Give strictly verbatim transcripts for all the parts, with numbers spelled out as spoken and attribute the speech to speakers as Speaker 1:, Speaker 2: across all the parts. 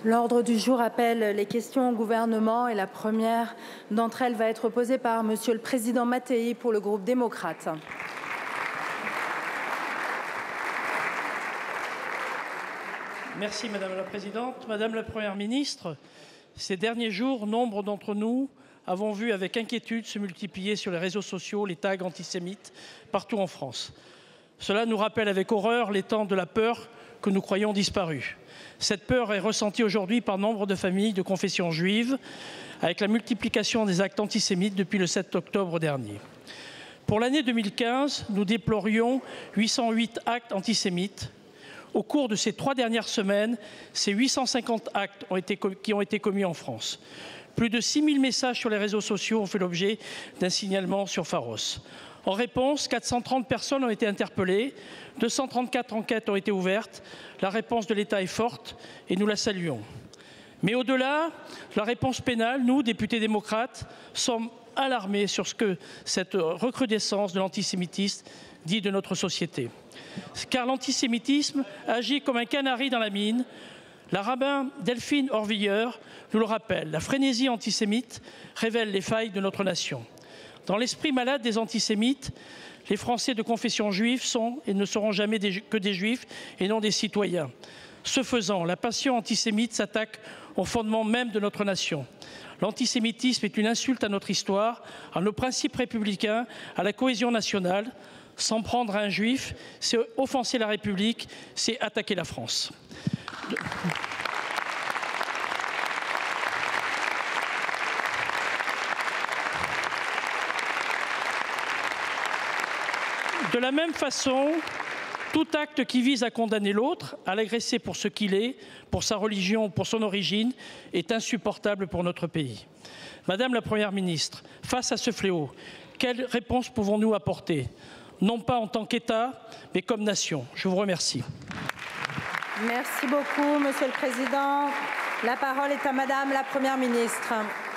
Speaker 1: L'ordre du jour appelle les questions au gouvernement et la première d'entre elles va être posée par Monsieur le Président Mattei pour le groupe démocrate.
Speaker 2: Merci Madame la Présidente. Madame la Première ministre, ces derniers jours, nombre d'entre nous avons vu avec inquiétude se multiplier sur les réseaux sociaux les tags antisémites partout en France. Cela nous rappelle avec horreur les temps de la peur que nous croyons disparus. Cette peur est ressentie aujourd'hui par nombre de familles de confession juive, avec la multiplication des actes antisémites depuis le sept octobre dernier. Pour l'année deux mille quinze, nous déplorions huit cent huit actes antisémites. Au cours de ces trois dernières semaines, ces huit cent cinquante actes ont été, qui ont été commis en France. Plus de six mille messages sur les réseaux sociaux ont fait l'objet d'un signalement sur Pharos. En réponse, quatre cent trente personnes ont été interpellées, deux cent trente-quatre enquêtes ont été ouvertes. La réponse de l'État est forte et nous la saluons. Mais au-delà, la réponse pénale, nous, députés démocrates, sommes alarmés sur ce que cette recrudescence de l'antisémitisme dit de notre société. Car l'antisémitisme agit comme un canari dans la mine. La rabbin Delphine Orviller nous le rappelle. La frénésie antisémite révèle les failles de notre nation. Dans l'esprit malade des antisémites, les Français de confession juive sont et ne seront jamais des, que des juifs et non des citoyens. Ce faisant, la passion antisémite s'attaque au fondement même de notre nation. L'antisémitisme est une insulte à notre histoire, à nos principes républicains, à la cohésion nationale. S'en prendre à un juif, c'est offenser la République, c'est attaquer la France. De... De la même façon, tout acte qui vise à condamner l'autre, à l'agresser pour ce qu'il est, pour sa religion, pour son origine, est insupportable pour notre pays. Madame la Première ministre, face à ce fléau, quelle réponse pouvons-nous apporter ? Non pas en tant qu'État, mais comme nation. Je vous remercie.
Speaker 1: Merci beaucoup, Monsieur le Président. La parole est à Madame la Première ministre.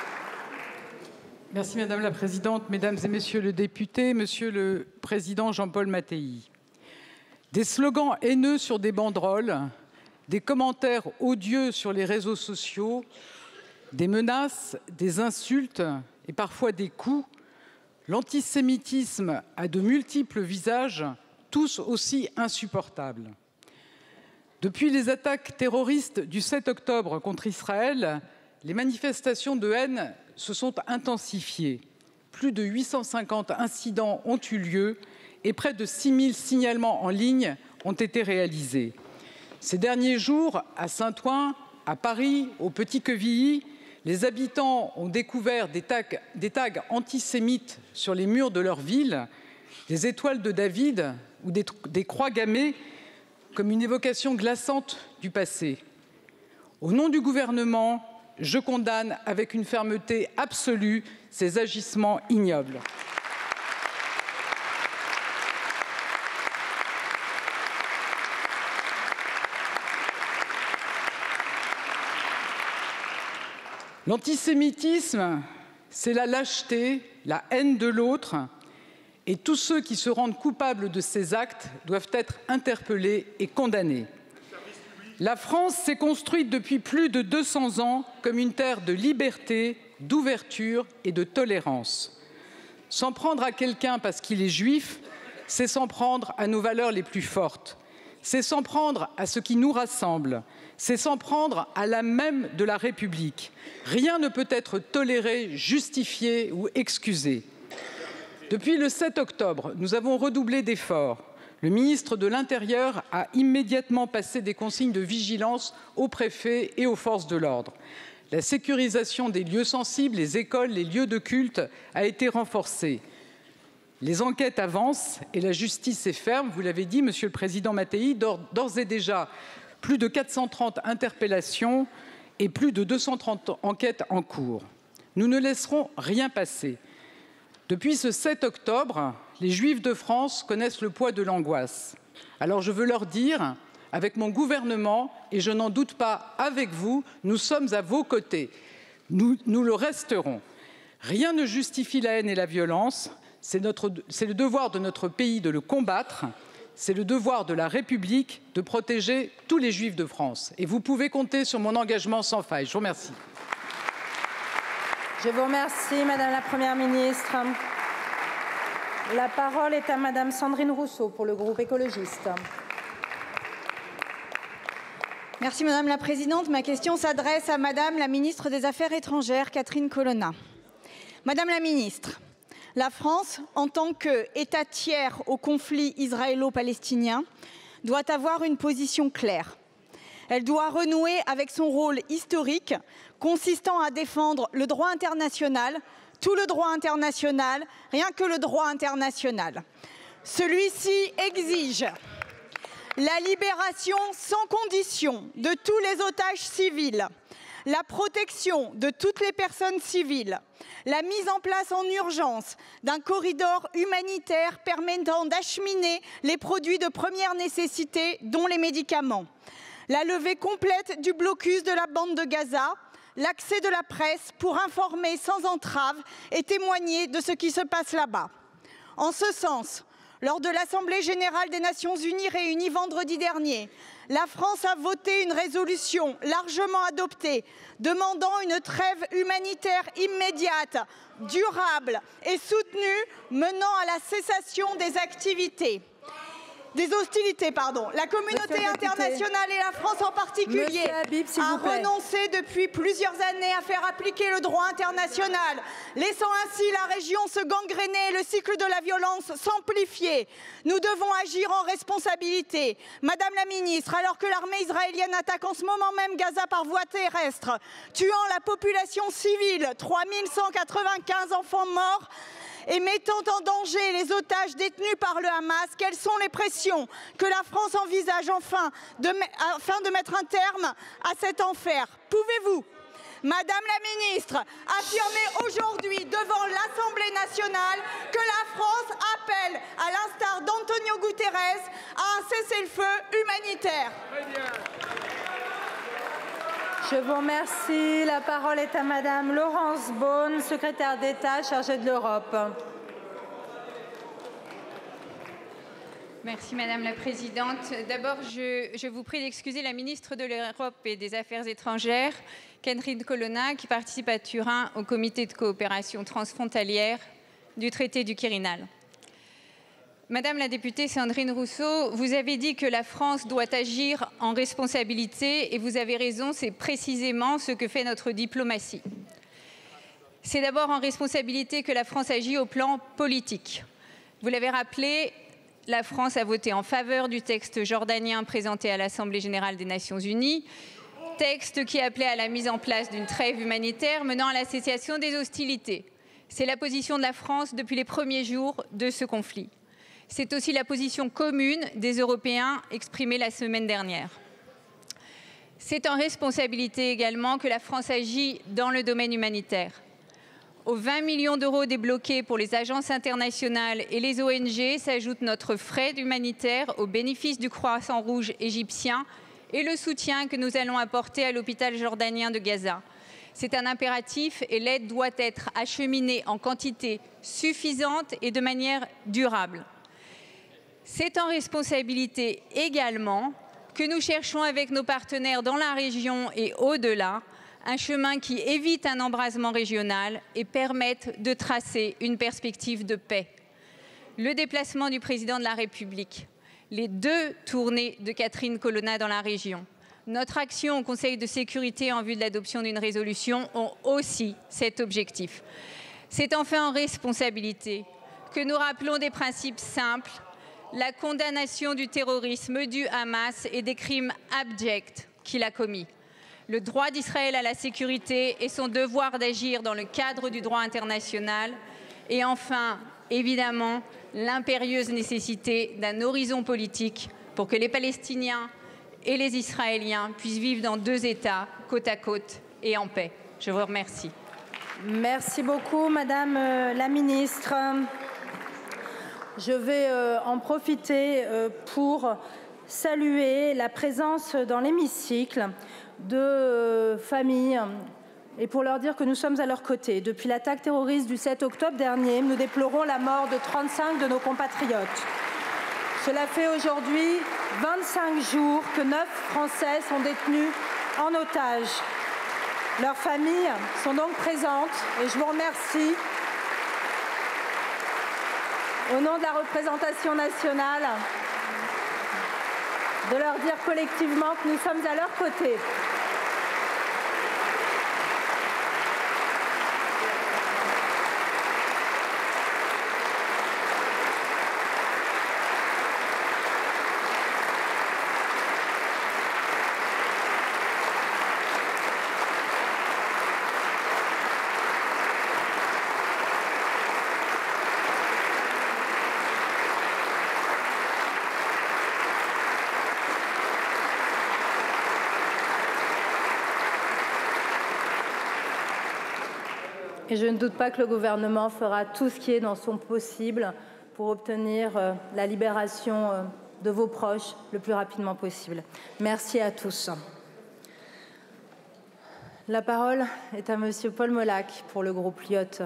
Speaker 3: Merci Madame la Présidente, Mesdames et Messieurs les députés, Monsieur le Président Jean-Paul Mattei. Des slogans haineux sur des banderoles, des commentaires odieux sur les réseaux sociaux, des menaces, des insultes et parfois des coups, l'antisémitisme a de multiples visages, tous aussi insupportables. Depuis les attaques terroristes du sept octobre contre Israël, les manifestations de haine se sont intensifiées. Plus de huit cent cinquante incidents ont eu lieu et près de six mille signalements en ligne ont été réalisés. Ces derniers jours, à Saint-Ouen, à Paris, au Petit-Quevilly, les habitants ont découvert des tags, des tags antisémites sur les murs de leur ville, des étoiles de David ou des, des croix gammées comme une évocation glaçante du passé. Au nom du gouvernement, je condamne avec une fermeté absolue ces agissements ignobles. L'antisémitisme, c'est la lâcheté, la haine de l'autre, et tous ceux qui se rendent coupables de ces actes doivent être interpellés et condamnés. La France s'est construite depuis plus de deux cents ans comme une terre de liberté, d'ouverture et de tolérance. S'en prendre à quelqu'un parce qu'il est juif, c'est s'en prendre à nos valeurs les plus fortes. C'est s'en prendre à ce qui nous rassemble. C'est s'en prendre à l'âme même de la République. Rien ne peut être toléré, justifié ou excusé. Depuis le sept octobre, nous avons redoublé d'efforts. Le ministre de l'Intérieur a immédiatement passé des consignes de vigilance aux préfets et aux forces de l'ordre. La sécurisation des lieux sensibles, les écoles, les lieux de culte a été renforcée. Les enquêtes avancent et la justice est ferme. Vous l'avez dit, Monsieur le Président Mattei, d'ores et déjà plus de quatre cent trente interpellations et plus de deux cent trente enquêtes en cours. Nous ne laisserons rien passer. Depuis ce sept octobre, les Juifs de France connaissent le poids de l'angoisse. Alors je veux leur dire, avec mon gouvernement, et je n'en doute pas avec vous, nous sommes à vos côtés. Nous, nous le resterons. Rien ne justifie la haine et la violence. C'est notre, c'est le devoir de notre pays de le combattre. c'est le devoir de la République de protéger tous les Juifs de France. Et vous pouvez compter sur mon engagement sans faille. Je vous remercie.
Speaker 1: Je vous remercie, Madame la Première ministre. La parole est à Madame Sandrine Rousseau pour le groupe écologiste.
Speaker 4: Merci Madame la Présidente. Ma question s'adresse à Madame la Ministre des Affaires étrangères, Catherine Colonna. Madame la Ministre, la France, en tant qu'État tiers au conflit israélo-palestinien, doit avoir une position claire. Elle doit renouer avec son rôle historique consistant à défendre le droit international, tout le droit international, rien que le droit international. Celui-ci exige la libération sans condition de tous les otages civils, la protection de toutes les personnes civiles, la mise en place en urgence d'un corridor humanitaire permettant d'acheminer les produits de première nécessité, dont les médicaments, la levée complète du blocus de la bande de Gaza, l'accès de la presse pour informer sans entrave et témoigner de ce qui se passe là-bas. En ce sens, lors de l'Assemblée générale des Nations unies réunie vendredi dernier, la France a voté une résolution largement adoptée demandant une trêve humanitaire immédiate, durable et soutenue menant à la cessation des activités. Des hostilités, pardon. La communauté internationale et la France en particulier
Speaker 1: Habib,
Speaker 4: a renoncé depuis plusieurs années à faire appliquer le droit international, laissant ainsi la région se gangréner et le cycle de la violence s'amplifier. Nous devons agir en responsabilité. Madame la ministre, alors que l'armée israélienne attaque en ce moment même Gaza par voie terrestre, tuant la population civile, trois mille cent quatre-vingt-quinze enfants morts, et mettant en danger les otages détenus par le Hamas, quelles sont les pressions que la France envisage enfin de, afin de mettre un terme à cet enfer? Pouvez-vous, Madame la ministre, affirmer aujourd'hui devant l'Assemblée nationale que la France appelle, à l'instar d'Antonio Guterres, à un cessez-le-feu humanitaire?
Speaker 1: Je vous remercie. La parole est à Madame Laurence Boone, secrétaire d'État chargée de l'Europe.
Speaker 5: Merci Madame la Présidente. D'abord, je, je vous prie d'excuser la ministre de l'Europe et des Affaires étrangères, Catherine Colonna, qui participe à Turin au comité de coopération transfrontalière du traité du Quirinal. Madame la députée Sandrine Rousseau, vous avez dit que la France doit agir en responsabilité et vous avez raison, c'est précisément ce que fait notre diplomatie. C'est d'abord en responsabilité que la France agit au plan politique. Vous l'avez rappelé, la France a voté en faveur du texte jordanien présenté à l'Assemblée générale des Nations unies, texte qui appelait à la mise en place d'une trêve humanitaire menant à la cessation des hostilités. C'est la position de la France depuis les premiers jours de ce conflit. C'est aussi la position commune des Européens exprimée la semaine dernière. C'est en responsabilité également que la France agit dans le domaine humanitaire. Aux vingt millions d'euros débloqués pour les agences internationales et les O N G s'ajoute notre frais humanitaire au bénéfice du Croissant-Rouge égyptien et le soutien que nous allons apporter à l'hôpital jordanien de Gaza. C'est un impératif et l'aide doit être acheminée en quantité suffisante et de manière durable. C'est en responsabilité également que nous cherchons avec nos partenaires dans la région et au-delà un chemin qui évite un embrasement régional et permette de tracer une perspective de paix. Le déplacement du président de la République, les deux tournées de Catherine Colonna dans la région, notre action au Conseil de sécurité en vue de l'adoption d'une résolution ont aussi cet objectif. C'est enfin en responsabilité que nous rappelons des principes simples, la condamnation du terrorisme du Hamas et des crimes abjects qu'il a commis, le droit d'Israël à la sécurité et son devoir d'agir dans le cadre du droit international, et enfin, évidemment, l'impérieuse nécessité d'un horizon politique pour que les Palestiniens et les Israéliens puissent vivre dans deux États, côte à côte et en paix. Je vous remercie.
Speaker 1: Merci beaucoup, Madame la Ministre. Je vais euh, en profiter euh, pour saluer la présence dans l'hémicycle de euh, familles et pour leur dire que nous sommes à leur côté. Depuis l'attaque terroriste du sept octobre dernier, nous déplorons la mort de trente-cinq de nos compatriotes. Cela fait aujourd'hui vingt-cinq jours que neuf Français sont détenus en otage. Leurs familles sont donc présentes et je vous remercie au nom de la représentation nationale de leur dire collectivement que nous sommes à leur côté. Et je ne doute pas que le gouvernement fera tout ce qui est dans son possible pour obtenir euh, la libération euh, de vos proches le plus rapidement possible. Merci à tous. La parole est à Monsieur Paul Molac pour le groupe L I O T.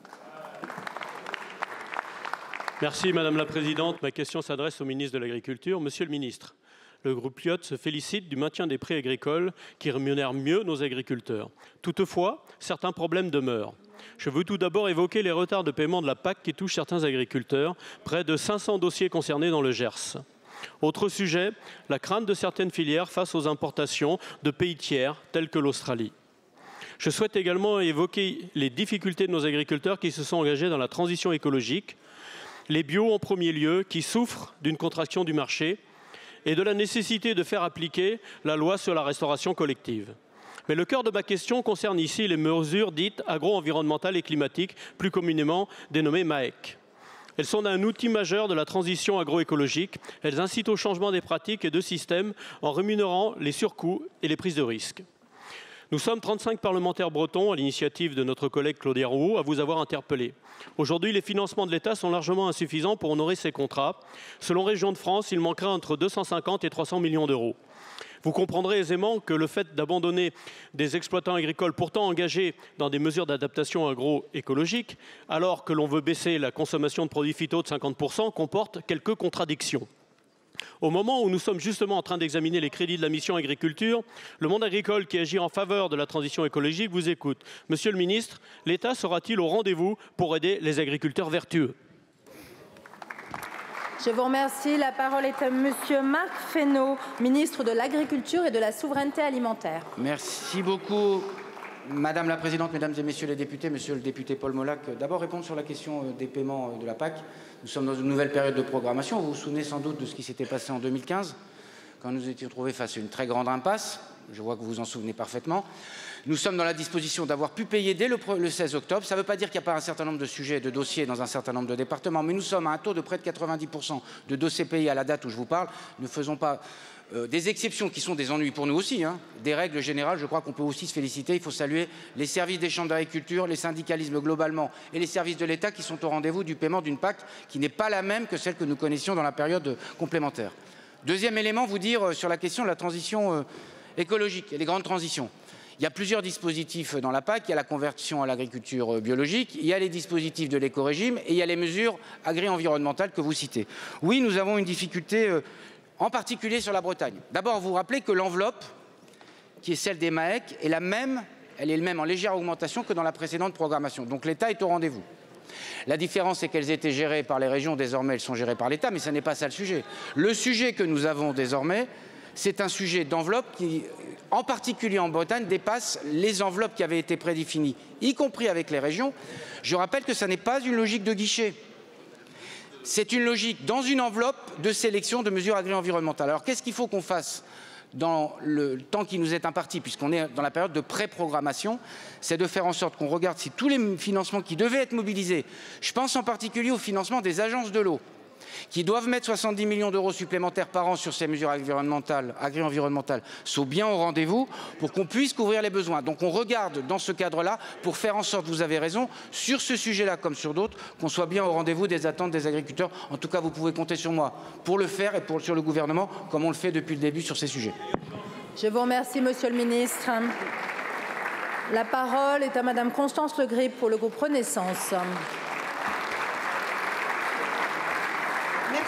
Speaker 6: Merci Madame la Présidente. Ma question s'adresse au ministre de l'Agriculture. Monsieur le ministre, le groupe L I O T se félicite du maintien des prix agricoles qui rémunèrent mieux nos agriculteurs. Toutefois, certains problèmes demeurent. Je veux tout d'abord évoquer les retards de paiement de la P A C qui touchent certains agriculteurs, près de cinq cents dossiers concernés dans le Gers. Autre sujet, la crainte de certaines filières face aux importations de pays tiers tels que l'Australie. Je souhaite également évoquer les difficultés de nos agriculteurs qui se sont engagés dans la transition écologique, les bio en premier lieu qui souffrent d'une contraction du marché et de la nécessité de faire appliquer la loi sur la restauration collective. Mais le cœur de ma question concerne ici les mesures dites agro-environnementales et climatiques, plus communément dénommées M A E C. Elles sont un outil majeur de la transition agroécologique. Elles incitent au changement des pratiques et de systèmes en rémunérant les surcoûts et les prises de risques. Nous sommes trente-cinq parlementaires bretons, à l'initiative de notre collègue Claudia Rouault, à vous avoir interpellé. Aujourd'hui, les financements de l'État sont largement insuffisants pour honorer ces contrats. Selon Régions de France, il manquera entre deux cent cinquante et trois cents millions d'euros. Vous comprendrez aisément que le fait d'abandonner des exploitants agricoles pourtant engagés dans des mesures d'adaptation agroécologique, alors que l'on veut baisser la consommation de produits phyto de cinquante pour cent, comporte quelques contradictions. Au moment où nous sommes justement en train d'examiner les crédits de la mission agriculture, le monde agricole qui agit en faveur de la transition écologique vous écoute. Monsieur le ministre, l'État sera-t-il au rendez-vous pour aider les agriculteurs vertueux ?
Speaker 1: Je vous remercie. La parole est à Monsieur Marc Fesneau, ministre de l'Agriculture et de la Souveraineté alimentaire.
Speaker 7: Merci beaucoup, Madame la Présidente, Mesdames et Messieurs les députés, Monsieur le député Paul Molac. D'abord répondre sur la question des paiements de la P A C. Nous sommes dans une nouvelle période de programmation. Vous vous souvenez sans doute de ce qui s'était passé en deux mille quinze, quand nous étions trouvés face à une très grande impasse. Je vois que vous vous en souvenez parfaitement. Nous sommes dans la disposition d'avoir pu payer dès le, le seize octobre. Ça ne veut pas dire qu'il n'y a pas un certain nombre de sujets, de dossiers dans un certain nombre de départements, mais nous sommes à un taux de près de quatre-vingt-dix pour cent de dossiers payés à la date où je vous parle. Ne faisons pas euh, des exceptions qui sont des ennuis pour nous aussi. Hein. Des règles générales, je crois qu'on peut aussi se féliciter. Il faut saluer les services des chambres d'agriculture, les syndicalismes globalement et les services de l'État qui sont au rendez-vous du paiement d'une P A C qui n'est pas la même que celle que nous connaissions dans la période complémentaire. Deuxième élément, vous dire euh, sur la question de la transition euh, écologique et les grandes transitions. Il y a plusieurs dispositifs dans la P A C. Il y a la conversion à l'agriculture biologique, il y a les dispositifs de l'éco-régime et il y a les mesures agri-environnementales que vous citez. Oui, nous avons une difficulté, euh, en particulier sur la Bretagne. D'abord, vous rappelez que l'enveloppe, qui est celle des M A E C, est la même, elle est le même en légère augmentation que dans la précédente programmation. Donc l'État est au rendez-vous. La différence, c'est qu'elles étaient gérées par les régions. Désormais, elles sont gérées par l'État, mais ce n'est pas ça le sujet. Le sujet que nous avons désormais, c'est un sujet d'enveloppe qui, en particulier en Bretagne, dépasse les enveloppes qui avaient été prédéfinies, y compris avec les régions. Je rappelle que ce n'est pas une logique de guichet. C'est une logique dans une enveloppe de sélection de mesures agri-environnementales. Alors qu'est-ce qu'il faut qu'on fasse dans le temps qui nous est imparti, puisqu'on est dans la période de pré-programmation, c'est de faire en sorte qu'on regarde si tous les financements qui devaient être mobilisés, je pense en particulier au financement des agences de l'eau, qui doivent mettre soixante-dix millions d'euros supplémentaires par an sur ces mesures agri-environnementales, agri-environnementales sont bien au rendez-vous pour qu'on puisse couvrir les besoins. Donc on regarde dans ce cadre-là pour faire en sorte, vous avez raison, sur ce sujet-là comme sur d'autres, qu'on soit bien au rendez-vous des attentes des agriculteurs. En tout cas, vous pouvez compter sur moi pour le faire et pour, sur le gouvernement, comme on le fait depuis le début sur ces sujets.
Speaker 1: Je vous remercie, Monsieur le Ministre. La parole est à Madame Constance Le Grip pour le groupe Renaissance.
Speaker 8: Merci.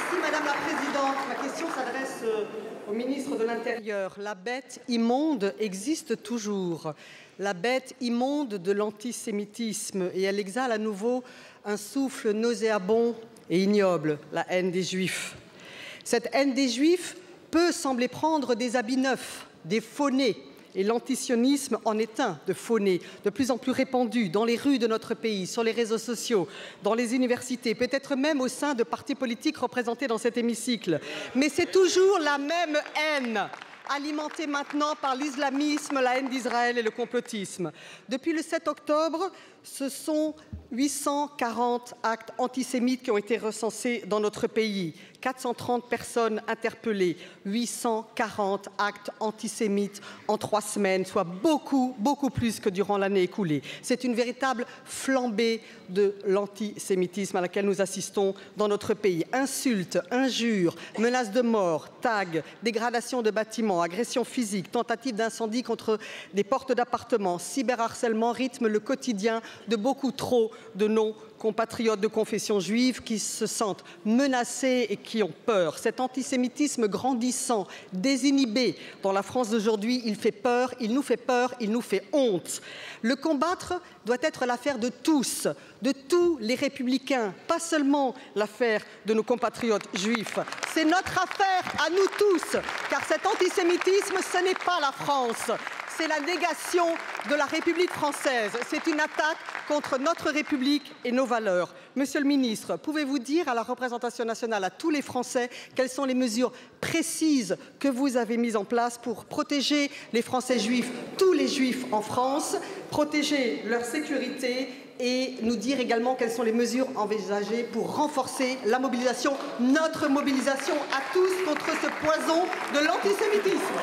Speaker 8: Merci Madame la Présidente. Ma question s'adresse au ministre de l'Intérieur. La bête immonde existe toujours. La bête immonde de l'antisémitisme et elle exhale à nouveau un souffle nauséabond et ignoble, la haine des Juifs. Cette haine des Juifs peut sembler prendre des habits neufs, des faux nez. Et l'antisionisme en est un de faux nez, de plus en plus répandu dans les rues de notre pays, sur les réseaux sociaux, dans les universités, peut-être même au sein de partis politiques représentés dans cet hémicycle. Mais c'est toujours la même haine, alimentée maintenant par l'islamisme, la haine d'Israël et le complotisme. Depuis le sept octobre, ce sont huit cent quarante actes antisémites qui ont été recensés dans notre pays, quatre cent trente personnes interpellées, huit cent quarante actes antisémites en trois semaines, soit beaucoup, beaucoup plus que durant l'année écoulée. C'est une véritable flambée de l'antisémitisme à laquelle nous assistons dans notre pays. Insultes, injures, menaces de mort, tags, dégradation de bâtiments, agressions physiques, tentatives d'incendie contre des portes d'appartements, cyberharcèlement rythment le quotidien de beaucoup trop de nos compatriotes de confession juive qui se sentent menacés et qui ont peur. Cet antisémitisme grandissant, désinhibé dans la France d'aujourd'hui, il fait peur, il nous fait peur, il nous fait honte. Le combattre doit être l'affaire de tous, de tous les républicains, pas seulement l'affaire de nos compatriotes juifs. C'est notre affaire à nous tous, car cet antisémitisme, ce n'est pas la France. C'est la négation de la République française. C'est une attaque contre notre République et nos valeurs. Monsieur le ministre, pouvez-vous dire à la représentation nationale, à tous les Français, quelles sont les mesures précises que vous avez mises en place pour protéger les Français juifs, tous les Juifs en France, protéger leur sécurité et nous dire également quelles sont les mesures envisagées pour renforcer la mobilisation, notre mobilisation à tous contre ce poison de l'antisémitisme.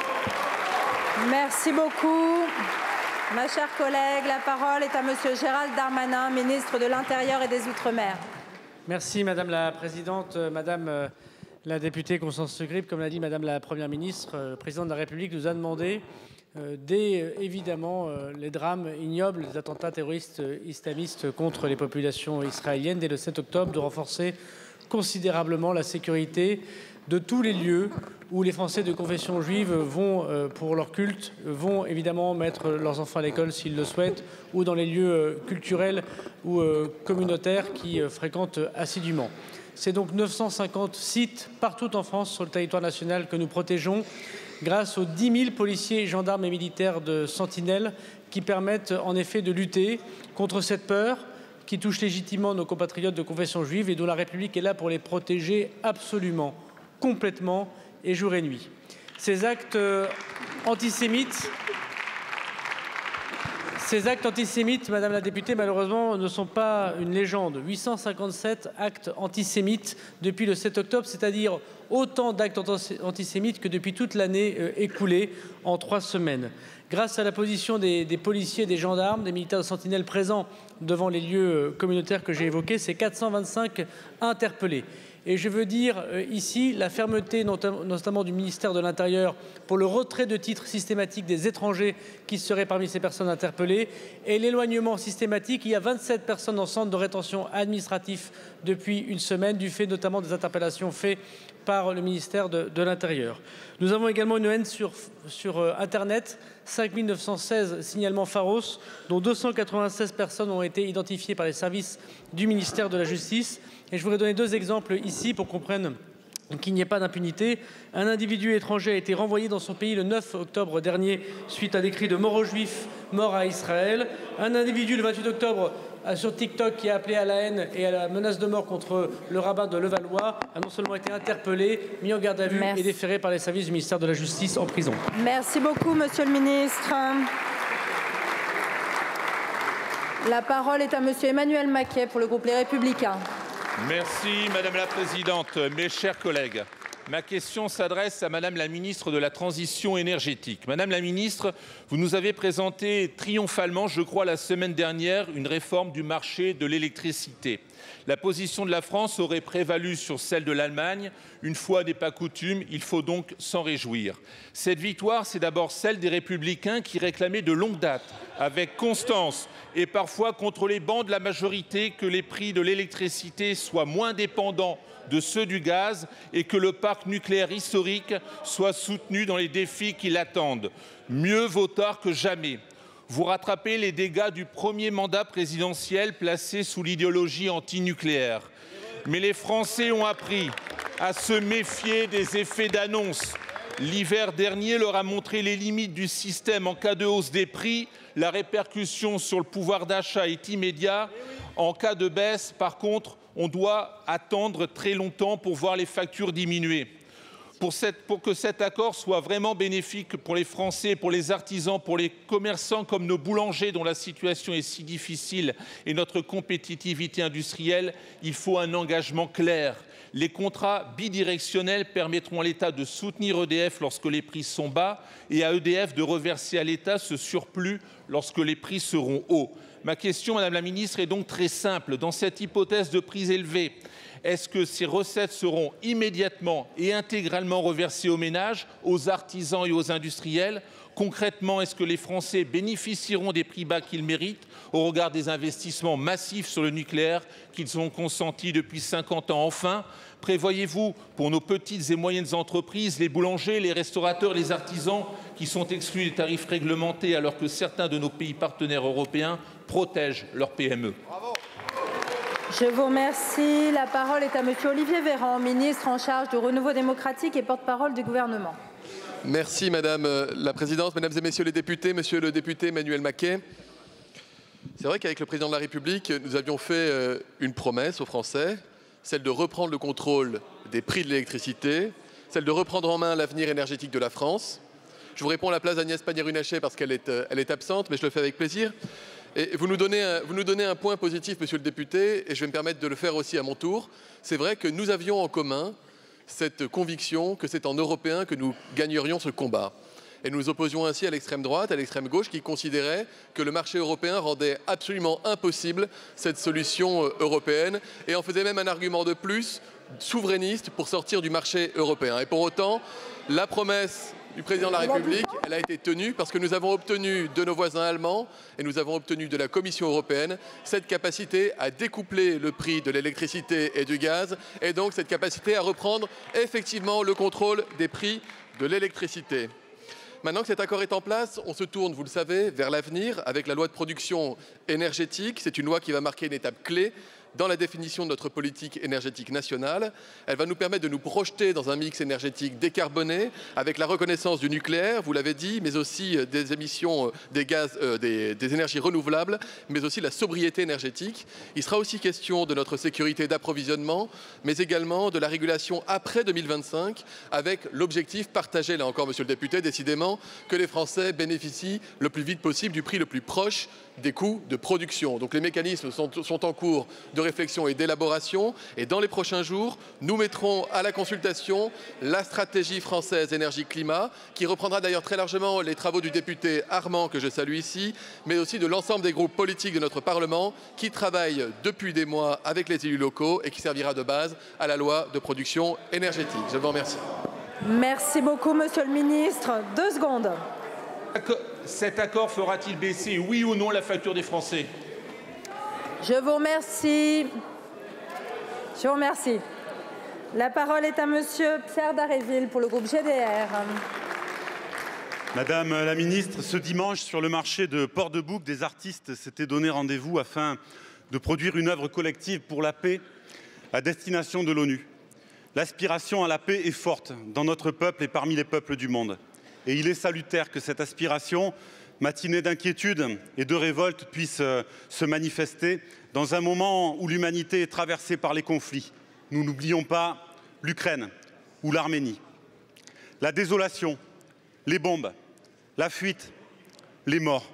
Speaker 1: Merci beaucoup. Ma chère collègue, la parole est à Monsieur Gérald Darmanin, ministre de l'Intérieur et des Outre-mer.
Speaker 2: Merci Madame la Présidente. Madame euh, la députée Constance Le Grip, comme l'a dit Madame la Première ministre, euh, le Président de la République nous a demandé, euh, dès euh, évidemment euh, les drames ignobles des attentats terroristes euh, islamistes contre les populations israéliennes, dès le sept octobre, de renforcer considérablement la sécurité de tous les lieux où les Français de confession juive vont, euh, pour leur culte, vont évidemment mettre leurs enfants à l'école s'ils le souhaitent, ou dans les lieux euh, culturels ou euh, communautaires qui euh, fréquentent assidûment. C'est donc neuf cent cinquante sites partout en France sur le territoire national que nous protégeons grâce aux dix mille policiers, gendarmes et militaires de Sentinelle qui permettent en effet de lutter contre cette peur qui touche légitimement nos compatriotes de confession juive et dont la République est là pour les protéger absolument, complètement et jour et nuit. Ces actes euh, antisémites, ces actes antisémites, Madame la députée, malheureusement, ne sont pas une légende. huit cent cinquante-sept actes antisémites depuis le sept octobre, c'est-à-dire autant d'actes antisémites que depuis toute l'année euh, écoulée en trois semaines. Grâce à la position des, des policiers, des gendarmes, des militaires de Sentinelle présents devant les lieux communautaires que j'ai évoqués, c'est quatre cent vingt-cinq interpellés. Et je veux dire euh, ici la fermeté notamment du ministère de l'Intérieur pour le retrait de titres systématique des étrangers qui seraient parmi ces personnes interpellées et l'éloignement systématique. Il y a vingt-sept personnes en centre de rétention administratif depuis une semaine du fait notamment des interpellations faites par le ministère de, de l'Intérieur. Nous avons également une haine sur, sur euh, Internet, cinq mille neuf cent seize signalements pharos, dont deux cent quatre-vingt-seize personnes ont été identifiées par les services du ministère de la Justice. Et je voudrais donner deux exemples ici pour qu'on comprenne qu'il n'y ait pas d'impunité. Un individu étranger a été renvoyé dans son pays le neuf octobre dernier suite à des cris de mort aux Juifs, mort à Israël. Un individu le vingt-huit octobre sur TikTok qui a appelé à la haine et à la menace de mort contre le rabbin de Levallois a non seulement été interpellé, mis en garde à vue Merci. et déféré par les services du ministère de la Justice en prison.
Speaker 1: Merci beaucoup, Monsieur le Ministre. La parole est à Monsieur Emmanuel Maquet pour le groupe Les Républicains.
Speaker 9: Merci Madame la Présidente, mes chers collègues. Ma question s'adresse à Madame la Ministre de la Transition énergétique. Madame la Ministre, vous nous avez présenté triomphalement, je crois, la semaine dernière, une réforme du marché de l'électricité. La position de la France aurait prévalu sur celle de l'Allemagne. Une fois n'est pas coutume, il faut donc s'en réjouir. Cette victoire, c'est d'abord celle des Républicains qui réclamaient de longue date, avec constance et parfois contre les bancs de la majorité, que les prix de l'électricité soient moins dépendants de ceux du gaz et que le parc nucléaire historique soit soutenu dans les défis qui l'attendent. Mieux vaut tard que jamais. Vous rattrapez les dégâts du premier mandat présidentiel placé sous l'idéologie antinucléaire. Mais les Français ont appris à se méfier des effets d'annonce. L'hiver dernier leur a montré les limites du système en cas de hausse des prix. La répercussion sur le pouvoir d'achat est immédiate. En cas de baisse, par contre, on doit attendre très longtemps pour voir les factures diminuer. Pour, cette, pour que cet accord soit vraiment bénéfique pour les Français, pour les artisans, pour les commerçants comme nos boulangers dont la situation est si difficile et notre compétitivité industrielle, il faut un engagement clair. Les contrats bidirectionnels permettront à l'État de soutenir E D F lorsque les prix sont bas et à E D F de reverser à l'État ce surplus lorsque les prix seront hauts. Ma question, Madame la Ministre, est donc très simple. Dans cette hypothèse de prix élevés, est-ce que ces recettes seront immédiatement et intégralement reversées aux ménages, aux artisans et aux industriels? Concrètement, est-ce que les Français bénéficieront des prix bas qu'ils méritent au regard des investissements massifs sur le nucléaire qu'ils ont consentis depuis cinquante ans? Enfin, prévoyez-vous pour nos petites et moyennes entreprises, les boulangers, les restaurateurs, les artisans qui sont exclus des tarifs réglementés alors que certains de nos pays partenaires européens protègent leurs P M E? Bravo.
Speaker 1: Je vous remercie. La parole est à Monsieur Olivier Véran, ministre en charge du Renouveau démocratique et porte-parole du gouvernement.
Speaker 10: Merci Madame la Présidente, Mesdames et Messieurs les députés, Monsieur le député Emmanuel Maquet. C'est vrai qu'avec le Président de la République, nous avions fait une promesse aux Français, celle de reprendre le contrôle des prix de l'électricité, celle de reprendre en main l'avenir énergétique de la France. Je vous réponds à la place d'Agnès Pannier-Runacher parce qu'elle est, elle est absente, mais je le fais avec plaisir. Et vous nous, donnez un, vous nous donnez un point positif, Monsieur le député, et je vais me permettre de le faire aussi à mon tour. C'est vrai que nous avions en commun cette conviction que c'est en Européens que nous gagnerions ce combat. Et nous nous opposions ainsi à l'extrême droite, à l'extrême gauche, qui considérait que le marché européen rendait absolument impossible cette solution européenne et en faisait même un argument de plus souverainiste pour sortir du marché européen. Et pour autant, la promesse du Président de la République, elle a été tenue parce que nous avons obtenu de nos voisins allemands et nous avons obtenu de la Commission européenne cette capacité à découpler le prix de l'électricité et du gaz et donc cette capacité à reprendre effectivement le contrôle des prix de l'électricité. Maintenant que cet accord est en place, on se tourne, vous le savez, vers l'avenir avec la loi de production énergétique. C'est une loi qui va marquer une étape clé dans la définition de notre politique énergétique nationale. Elle va nous permettre de nous projeter dans un mix énergétique décarboné, avec la reconnaissance du nucléaire, vous l'avez dit, mais aussi des émissions des gaz, euh, des, des énergies renouvelables, mais aussi la sobriété énergétique. Il sera aussi question de notre sécurité d'approvisionnement, mais également de la régulation après deux mille vingt-cinq, avec l'objectif partagé, là encore, Monsieur le député, décidément, que les Français bénéficient le plus vite possible du prix le plus proche des coûts de production. Donc les mécanismes sont, sont en cours de réflexion et d'élaboration et dans les prochains jours, nous mettrons à la consultation la stratégie française énergie-climat qui reprendra d'ailleurs très largement les travaux du député Armand que je salue ici, mais aussi de l'ensemble des groupes politiques de notre Parlement qui travaillent depuis des mois avec les élus locaux et qui servira de base à la loi de production énergétique. Je vous remercie.
Speaker 1: Merci beaucoup, Monsieur le Ministre. Deux secondes.
Speaker 9: Cet accord fera-t-il baisser, oui ou non, la facture des Français?
Speaker 1: Je vous remercie. Je vous remercie. La parole est à Monsieur Pierre Dharréville pour le groupe G D R.
Speaker 11: Madame la Ministre, ce dimanche, sur le marché de Port-de-Bouc, des artistes s'étaient donné rendez-vous afin de produire une œuvre collective pour la paix à destination de l'ONU. L'aspiration à la paix est forte dans notre peuple et parmi les peuples du monde. Et il est salutaire que cette aspiration, matinée d'inquiétude et de révolte, puisse se manifester dans un moment où l'humanité est traversée par les conflits. Nous n'oublions pas l'Ukraine ou l'Arménie. La désolation, les bombes, la fuite, les morts.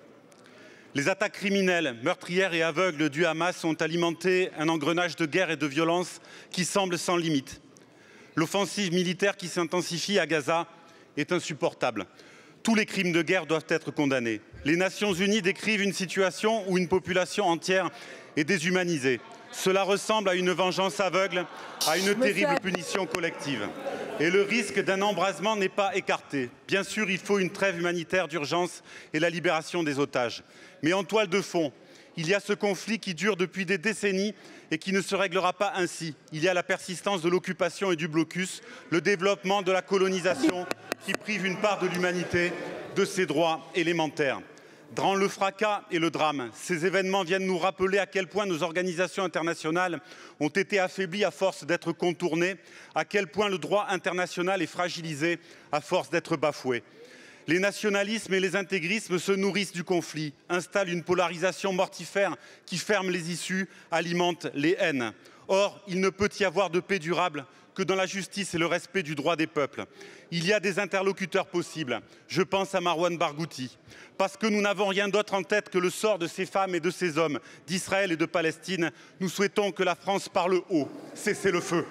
Speaker 11: Les attaques criminelles, meurtrières et aveugles du Hamas ont alimenté un engrenage de guerre et de violence qui semble sans limite. L'offensive militaire qui s'intensifie à Gaza est insupportable. Tous les crimes de guerre doivent être condamnés. Les Nations Unies décrivent une situation où une population entière est déshumanisée. Cela ressemble à une vengeance aveugle, à une terrible punition collective. Et le risque d'un embrasement n'est pas écarté. Bien sûr, il faut une trêve humanitaire d'urgence et la libération des otages. Mais en toile de fond, il y a ce conflit qui dure depuis des décennies et qui ne se réglera pas ainsi. Il y a la persistance de l'occupation et du blocus, le développement de la colonisation qui prive une part de l'humanité de ses droits élémentaires. Dans le fracas et le drame, ces événements viennent nous rappeler à quel point nos organisations internationales ont été affaiblies à force d'être contournées, à quel point le droit international est fragilisé à force d'être bafoué. Les nationalismes et les intégrismes se nourrissent du conflit, installent une polarisation mortifère qui ferme les issues, alimente les haines. Or, il ne peut y avoir de paix durable que dans la justice et le respect du droit des peuples. Il y a des interlocuteurs possibles. Je pense à Marwan Barghouti. Parce que nous n'avons rien d'autre en tête que le sort de ces femmes et de ces hommes, d'Israël et de Palestine, nous souhaitons que la France parle haut. Cessez le feu.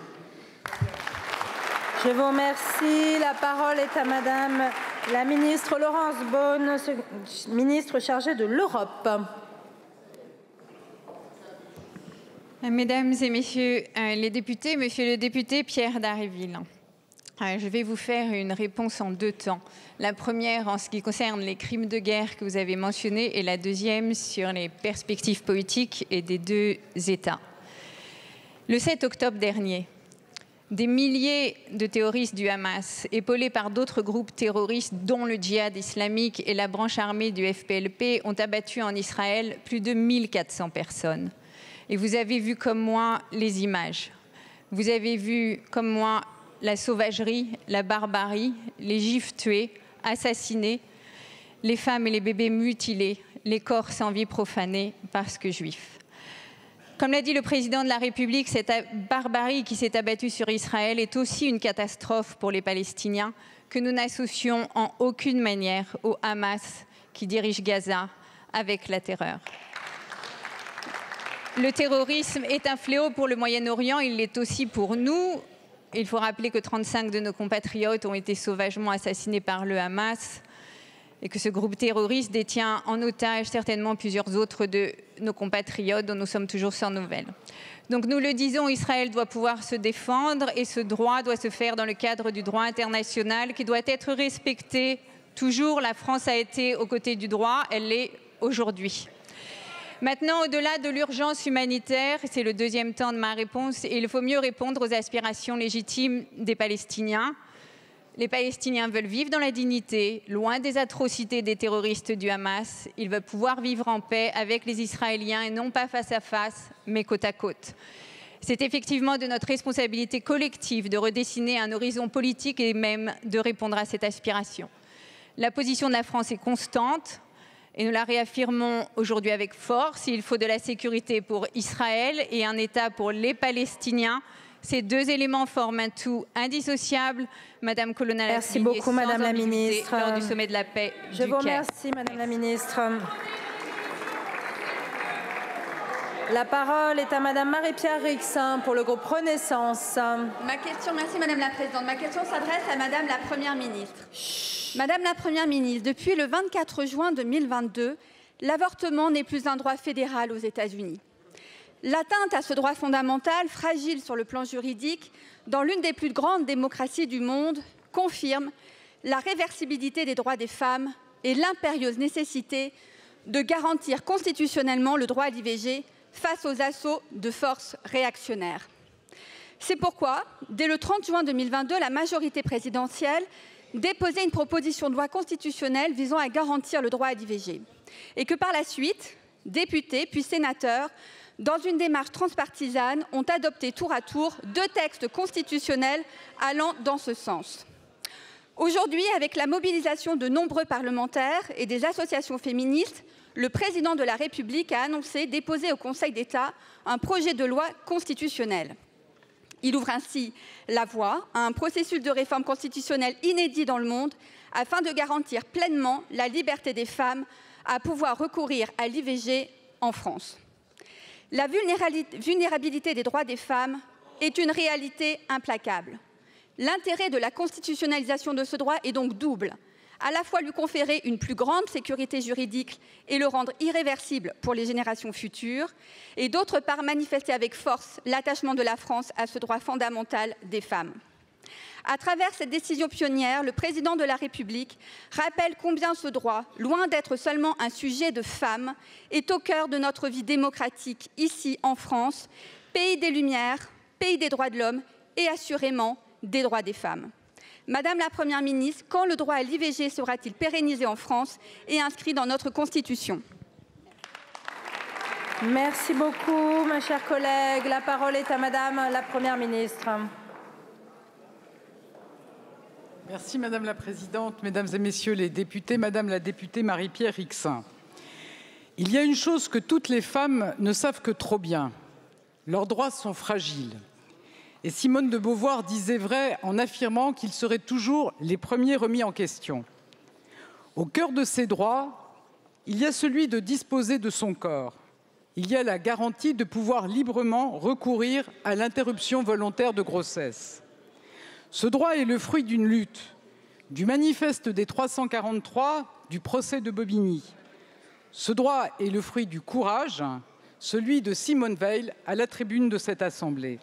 Speaker 1: Je vous remercie. La parole est à Madame la ministre Laurence Boone, ministre chargée de l'Europe.
Speaker 5: Mesdames et messieurs les députés, monsieur le député Pierre Dharréville, je vais vous faire une réponse en deux temps. La première en ce qui concerne les crimes de guerre que vous avez mentionnés et la deuxième sur les perspectives politiques et des deux États. Le sept octobre dernier, des milliers de terroristes du Hamas, épaulés par d'autres groupes terroristes dont le djihad islamique et la branche armée du F P L P, ont abattu en Israël plus de mille quatre cents personnes. Et vous avez vu comme moi les images. Vous avez vu comme moi la sauvagerie, la barbarie, les juifs tués, assassinés, les femmes et les bébés mutilés, les corps sans vie profanés parce que juifs. Comme l'a dit le président de la République, cette barbarie qui s'est abattue sur Israël est aussi une catastrophe pour les Palestiniens que nous n'associons en aucune manière au Hamas qui dirige Gaza avec la terreur. Le terrorisme est un fléau pour le Moyen-Orient, il l'est aussi pour nous. Il faut rappeler que trente-cinq de nos compatriotes ont été sauvagement assassinés par le Hamas et que ce groupe terroriste détient en otage certainement plusieurs autres de nos compatriotes dont nous sommes toujours sans nouvelles. Donc nous le disons, Israël doit pouvoir se défendre et ce droit doit se faire dans le cadre du droit international qui doit être respecté. Toujours, la France a été aux côtés du droit, elle l'est aujourd'hui. Maintenant, au-delà de l'urgence humanitaire, c'est le deuxième temps de ma réponse, et il faut mieux répondre aux aspirations légitimes des Palestiniens. Les Palestiniens veulent vivre dans la dignité, loin des atrocités des terroristes du Hamas. Ils veulent pouvoir vivre en paix avec les Israéliens et non pas face à face, mais côte à côte. C'est effectivement de notre responsabilité collective de redessiner un horizon politique et même de répondre à cette aspiration. La position de la France est constante. Et nous la réaffirmons aujourd'hui avec force. Il faut de la sécurité pour Israël et un État pour les Palestiniens. Ces deux éléments forment un tout indissociable. Madame Colonna,
Speaker 1: merci beaucoup, Madame la ministre.
Speaker 5: Lors du sommet de la paix
Speaker 1: Je
Speaker 5: du
Speaker 1: vous
Speaker 5: Caire.
Speaker 1: remercie, Madame la ministre. La parole est à Madame Marie-Pierre Rixain pour le groupe Renaissance.
Speaker 12: Ma question, merci Madame la Présidente. Ma question s'adresse à Madame la Première ministre. Madame la Première ministre, depuis le vingt-quatre juin deux mille vingt-deux, l'avortement n'est plus un droit fédéral aux États-Unis. L'atteinte à ce droit fondamental, fragile sur le plan juridique, dans l'une des plus grandes démocraties du monde, confirme la réversibilité des droits des femmes et l'impérieuse nécessité de garantir constitutionnellement le droit à l'I V G face aux assauts de forces réactionnaires. C'est pourquoi, dès le trente juin deux mille vingt-deux, la majorité présidentielle déposait une proposition de loi constitutionnelle visant à garantir le droit à l'I V G. Et que par la suite, députés puis sénateurs, dans une démarche transpartisane, ont adopté tour à tour deux textes constitutionnels allant dans ce sens. Aujourd'hui, avec la mobilisation de nombreux parlementaires et des associations féministes, le président de la République a annoncé déposer au Conseil d'État un projet de loi constitutionnelle. Il ouvre ainsi la voie à un processus de réforme constitutionnelle inédit dans le monde afin de garantir pleinement la liberté des femmes à pouvoir recourir à l'I V G en France. La vulnérabilité des droits des femmes est une réalité implacable. L'intérêt de la constitutionnalisation de ce droit est donc double. à la fois lui conférer une plus grande sécurité juridique et le rendre irréversible pour les générations futures, et d'autre part manifester avec force l'attachement de la France à ce droit fondamental des femmes. À travers cette décision pionnière, le président de la République rappelle combien ce droit, loin d'être seulement un sujet de femmes, est au cœur de notre vie démocratique ici en France, pays des Lumières, pays des droits de l'homme et assurément des droits des femmes. Madame la Première ministre, quand le droit à l'I V G sera-t-il pérennisé en France et inscrit dans notre Constitution?
Speaker 1: Merci beaucoup, ma chère collègue. La parole est à Madame la Première ministre.
Speaker 3: Merci Madame la Présidente, Mesdames et Messieurs les députés, Madame la députée Marie-Pierre Rixain. Il y a une chose que toutes les femmes ne savent que trop bien. Leurs droits sont fragiles. Et Simone de Beauvoir disait vrai en affirmant qu'ils seraient toujours les premiers remis en question. Au cœur de ces droits, il y a celui de disposer de son corps. Il y a la garantie de pouvoir librement recourir à l'interruption volontaire de grossesse. Ce droit est le fruit d'une lutte, du manifeste des trois cent quarante-trois, du procès de Bobigny. Ce droit est le fruit du courage, celui de Simone Veil à la tribune de cette Assemblée.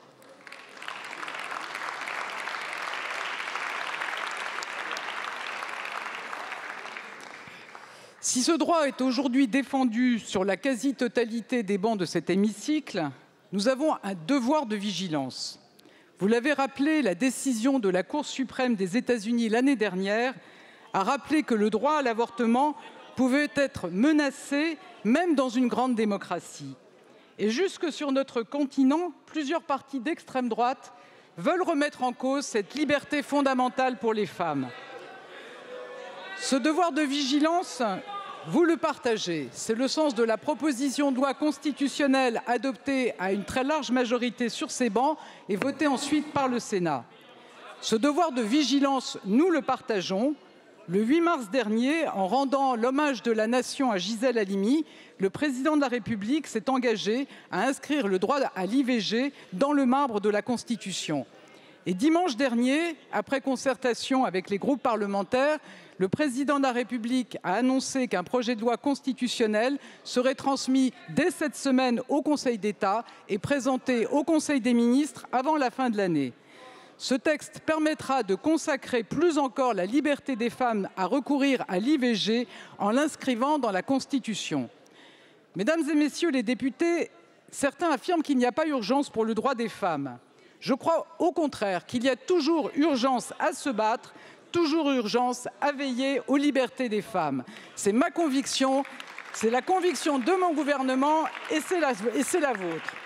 Speaker 3: Si ce droit est aujourd'hui défendu sur la quasi-totalité des bancs de cet hémicycle, nous avons un devoir de vigilance. Vous l'avez rappelé, la décision de la Cour suprême des États-Unis l'année dernière a rappelé que le droit à l'avortement pouvait être menacé même dans une grande démocratie. Et jusque sur notre continent, plusieurs partis d'extrême droite veulent remettre en cause cette liberté fondamentale pour les femmes. Ce devoir de vigilance, vous le partagez. C'est le sens de la proposition de loi constitutionnelle adoptée à une très large majorité sur ces bancs et votée ensuite par le Sénat. Ce devoir de vigilance, nous le partageons. Le huit mars dernier, en rendant l'hommage de la nation à Gisèle Halimi, le président de la République s'est engagé à inscrire le droit à l'I V G dans le marbre de la Constitution. Et dimanche dernier, après concertation avec les groupes parlementaires, le président de la République a annoncé qu'un projet de loi constitutionnel serait transmis dès cette semaine au Conseil d'État et présenté au Conseil des ministres avant la fin de l'année. Ce texte permettra de consacrer plus encore la liberté des femmes à recourir à l'I V G en l'inscrivant dans la Constitution. Mesdames et Messieurs les députés, certains affirment qu'il n'y a pas urgence pour le droit des femmes. Je crois au contraire qu'il y a toujours urgence à se battre, toujours urgence à veiller aux libertés des femmes. C'est ma conviction, c'est la conviction de mon gouvernement et c'est la, et c'est la vôtre.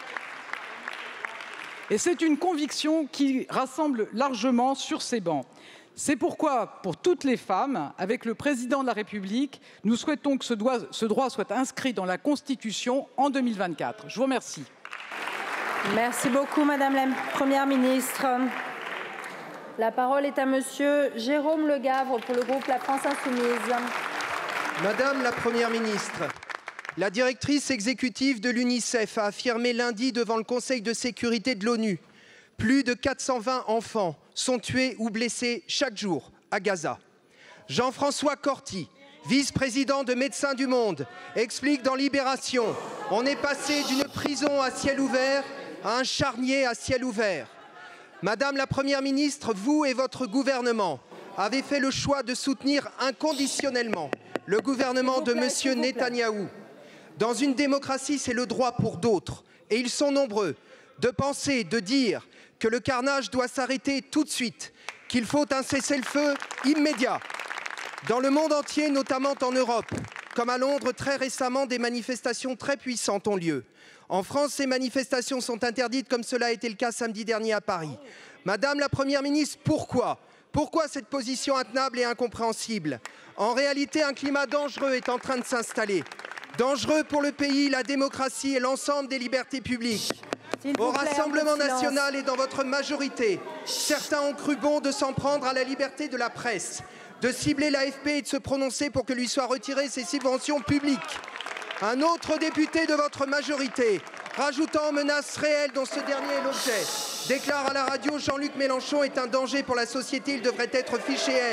Speaker 3: Et c'est une conviction qui rassemble largement sur ces bancs. C'est pourquoi, pour toutes les femmes, avec le président de la République, nous souhaitons que ce droit, ce droit soit inscrit dans la Constitution en deux mille vingt-quatre. Je vous remercie.
Speaker 1: Merci beaucoup, Madame la Première ministre. La parole est à Monsieur Jérôme Legavre pour le groupe La France Insoumise.
Speaker 13: Madame la Première ministre, la directrice exécutive de l'UNICEF a affirmé lundi devant le Conseil de sécurité de l'ONU « Plus de quatre cent vingt enfants sont tués ou blessés chaque jour à Gaza ». Jean-François Corti, vice-président de Médecins du Monde, explique dans Libération « On est passé d'une prison à ciel ouvert à un charnier à ciel ouvert ». Madame la Première ministre, vous et votre gouvernement avez fait le choix de soutenir inconditionnellement le gouvernement de Monsieur Netanyahou. Dans une démocratie, c'est le droit pour d'autres, et ils sont nombreux, de penser, de dire que le carnage doit s'arrêter tout de suite, qu'il faut un cessez-le-feu immédiat. Dans le monde entier, notamment en Europe, comme à Londres très récemment, des manifestations très puissantes ont lieu. En France, ces manifestations sont interdites comme cela a été le cas samedi dernier à Paris. Madame la Première ministre, pourquoi ? Pourquoi cette position intenable et incompréhensible ? En réalité, un climat dangereux est en train de s'installer. Dangereux pour le pays, la démocratie et l'ensemble des libertés publiques. Au Rassemblement national et dans votre majorité, certains ont cru bon de s'en prendre à la liberté de la presse, de cibler l'A F P et de se prononcer pour que lui soient retirées ses subventions publiques. Un autre député de votre majorité, rajoutant aux menaces réelles dont ce dernier est l'objet, déclare à la radio « Jean-Luc Mélenchon est un danger pour la société, il devrait être fiché S ».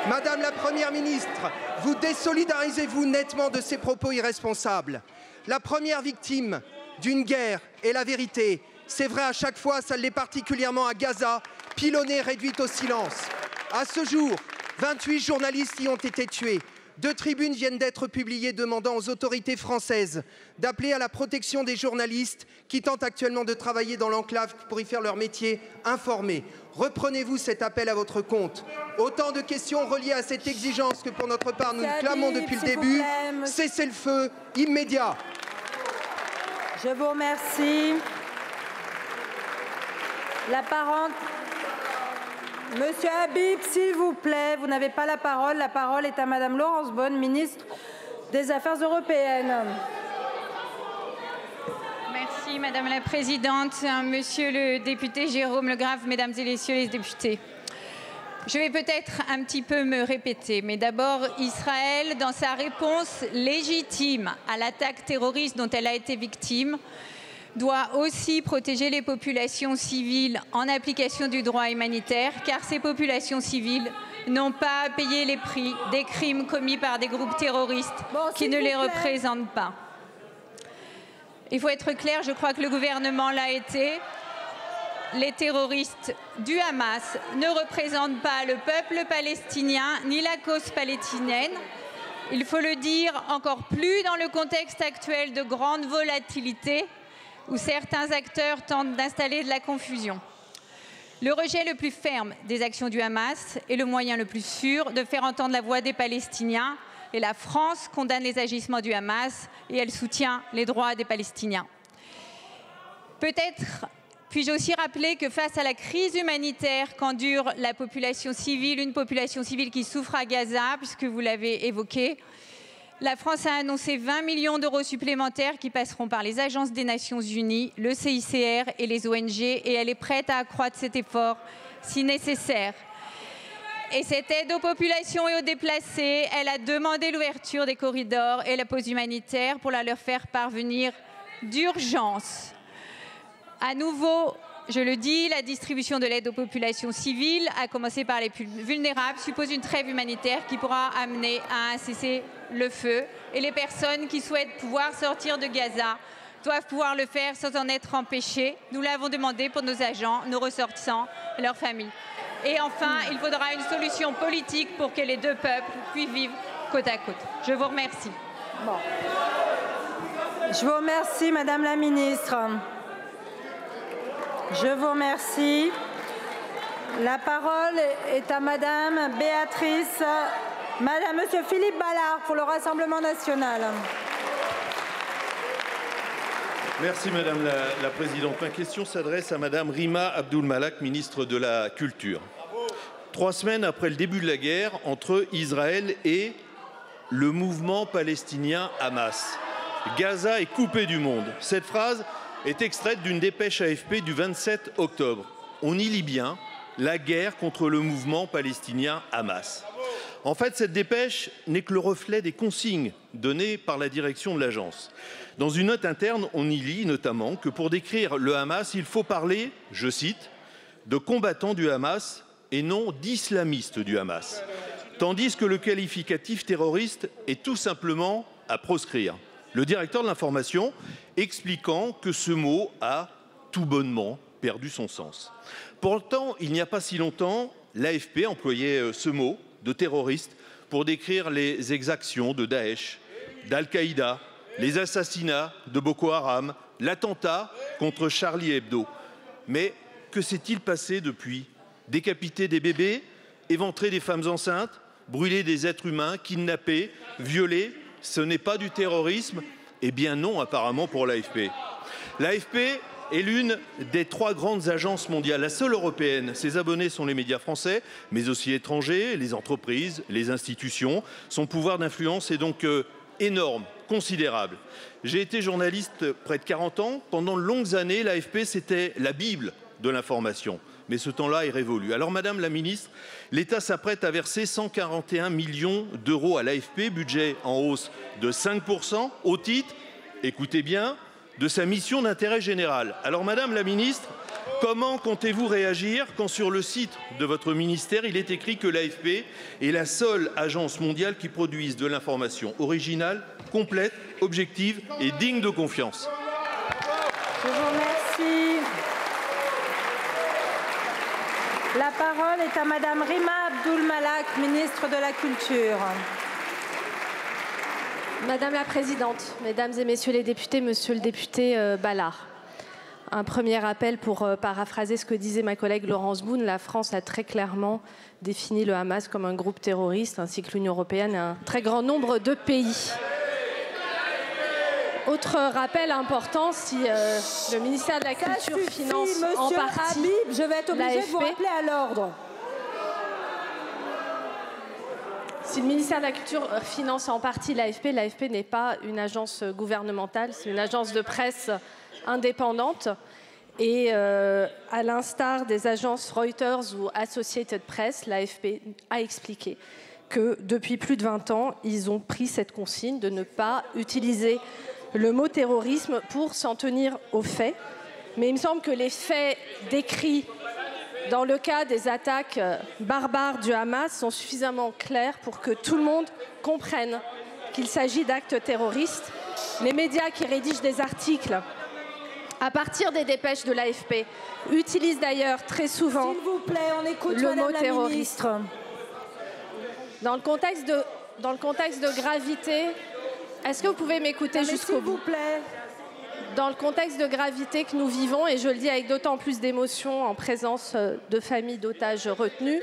Speaker 13: Madame la Première ministre, vous désolidarisez-vous nettement de ces propos irresponsables? La première victime d'une guerre est la vérité. C'est vrai à chaque fois, ça l'est particulièrement à Gaza, pilonnée, réduite au silence. À ce jour, vingt-huit journalistes y ont été tués. Deux tribunes viennent d'être publiées demandant aux autorités françaises d'appeler à la protection des journalistes qui tentent actuellement de travailler dans l'enclave pour y faire leur métier, informés. Reprenez-vous cet appel à votre compte. Autant de questions reliées à cette exigence que pour notre part nous nous clamons depuis le début. Cessez le feu immédiat.
Speaker 1: Je vous remercie. La parole. Monsieur Habib, s'il vous plaît, vous n'avez pas la parole. La parole est à Madame Laurence Boone, ministre des Affaires européennes.
Speaker 5: Merci Madame la Présidente, Monsieur le député Jérôme Legrave, Mesdames et Messieurs les députés. Je vais peut-être un petit peu me répéter, mais d'abord, Israël, dans sa réponse légitime à l'attaque terroriste dont elle a été victime, doit aussi protéger les populations civiles en application du droit humanitaire, car ces populations civiles n'ont pas à payer les prix des crimes commis par des groupes terroristes bon, qui ne les représentent pas. Il faut être clair, je crois que le gouvernement l'a été. Les terroristes du Hamas ne représentent pas le peuple palestinien ni la cause palestinienne. Il faut le dire encore plus dans le contexte actuel de grande volatilité, où certains acteurs tentent d'installer de la confusion. Le rejet le plus ferme des actions du Hamas est le moyen le plus sûr de faire entendre la voix des Palestiniens, et la France condamne les agissements du Hamas et elle soutient les droits des Palestiniens. Peut-être puis-je aussi rappeler que face à la crise humanitaire qu'endure la population civile, une population civile qui souffre à Gaza, puisque vous l'avez évoqué, la France a annoncé vingt millions d'euros supplémentaires qui passeront par les agences des Nations Unies, le C I C R et les O N G, et elle est prête à accroître cet effort si nécessaire. Et cette aide aux populations et aux déplacés, elle a demandé l'ouverture des corridors et la pause humanitaire pour la leur faire parvenir d'urgence. À nouveau, je le dis, la distribution de l'aide aux populations civiles, à commencer par les plus vulnérables, suppose une trêve humanitaire qui pourra amener à un cessez-le-feu. Et les personnes qui souhaitent pouvoir sortir de Gaza doivent pouvoir le faire sans en être empêchées. Nous l'avons demandé pour nos agents, nos ressortissants et leurs familles. Et enfin, il faudra une solution politique pour que les deux peuples puissent vivre côte à côte. Je vous remercie.
Speaker 1: Bon. Je vous remercie, Madame la Ministre. Je vous remercie. La parole est à Madame Béatrice, Madame Monsieur Philippe Ballard pour le Rassemblement national.
Speaker 14: Merci Madame la, la Présidente. Ma question s'adresse à Madame Rima Abdul-Malak, ministre de la Culture. Trois semaines après le début de la guerre entre Israël et le mouvement palestinien Hamas, Gaza est coupé du monde. Cette phrase est extraite d'une dépêche A F P du vingt-sept octobre. On y lit bien la guerre contre le mouvement palestinien Hamas. En fait, cette dépêche n'est que le reflet des consignes données par la direction de l'agence. Dans une note interne, on y lit notamment que pour décrire le Hamas, il faut parler, je cite, de combattants du Hamas et non d'islamistes du Hamas. Tandis que le qualificatif terroriste est tout simplement à proscrire. Le directeur de l'information expliquant que ce mot a tout bonnement perdu son sens. Pourtant, il n'y a pas si longtemps, l'A F P employait ce mot de terroriste pour décrire les exactions de Daesh, d'Al-Qaïda, les assassinats de Boko Haram, l'attentat contre Charlie Hebdo. Mais que s'est-il passé depuis? Décapiter des bébés, éventrer des femmes enceintes, brûler des êtres humains, kidnapper, violer, ce n'est pas du terrorisme? Eh bien non, apparemment, pour l'A F P. L'A F P est l'une des trois grandes agences mondiales, la seule européenne. Ses abonnés sont les médias français, mais aussi étrangers, les entreprises, les institutions. Son pouvoir d'influence est donc euh, énorme, considérable. J'ai été journaliste près de quarante ans. Pendant de longues années, l'A F P, c'était la Bible de l'information. Mais ce temps-là est révolu. Alors, Madame la Ministre, l'État s'apprête à verser cent quarante et un millions d'euros à l'A F P, budget en hausse de cinq pour cent, au titre, écoutez bien, de sa mission d'intérêt général. Alors, Madame la Ministre, Comment comptez-vous réagir quand sur le site de votre ministère, il est écrit que l'A F P est la seule agence mondiale qui produise de l'information originale, complète, objective et digne de confiance?
Speaker 1: Je vous remercie. La parole est à Madame Rima Abdul Malak, ministre de la Culture.
Speaker 15: Madame la Présidente, Mesdames et Messieurs les députés, Monsieur le député euh, Ballard. Un premier appel pour euh, paraphraser ce que disait ma collègue Laurence Boone. La France a très clairement défini le Hamas comme un groupe terroriste, ainsi que l'Union européenne et un très grand nombre de pays. Autre rappel important, si euh, le ministère de la Culture
Speaker 1: suffit,
Speaker 15: finance en
Speaker 1: Monsieur
Speaker 15: partie
Speaker 1: Habib, je vais être obligée de vous rappeler à l'ordre.
Speaker 15: Si le ministère de la Culture finance en partie l'A F P, l'A F P n'est pas une agence gouvernementale, c'est une agence de presse indépendante. Et euh, à l'instar des agences Reuters ou Associated Press, l'A F P a expliqué que depuis plus de vingt ans, ils ont pris cette consigne de ne pas utiliser le mot terrorisme pour s'en tenir aux faits. Mais il me semble que les faits décrits dans le cas des attaques barbares du Hamas sont suffisamment clairs pour que tout le monde comprenne qu'il s'agit d'actes terroristes. Les médias qui rédigent des articles à partir des dépêches de l'A F P utilisent d'ailleurs très souvent
Speaker 1: S'il vous plaît, on écoute
Speaker 15: le
Speaker 1: Madame
Speaker 15: mot
Speaker 1: la
Speaker 15: terroriste.
Speaker 1: ministre.
Speaker 15: Dans le contexte de, dans le contexte de gravité, est-ce que vous pouvez m'écouter jusqu'au bout?
Speaker 1: S'il vous plaît.
Speaker 15: Dans le contexte de gravité que nous vivons, et je le dis avec d'autant plus d'émotion en présence de familles d'otages retenus,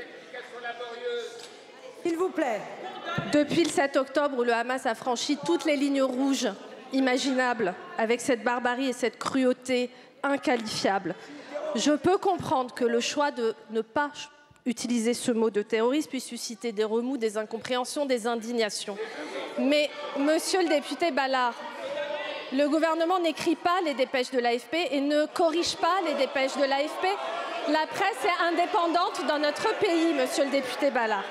Speaker 1: s'il vous plaît.
Speaker 15: Depuis le sept octobre où le Hamas a franchi toutes les lignes rouges imaginables avec cette barbarie et cette cruauté inqualifiable, je peux comprendre que le choix de ne pas utiliser ce mot de terroriste puisse susciter des remous, des incompréhensions, des indignations. Mais, monsieur le député Ballard, le gouvernement n'écrit pas les dépêches de l'A F P et ne corrige pas les dépêches de l'A F P. La presse est indépendante dans notre pays, monsieur le député Ballard.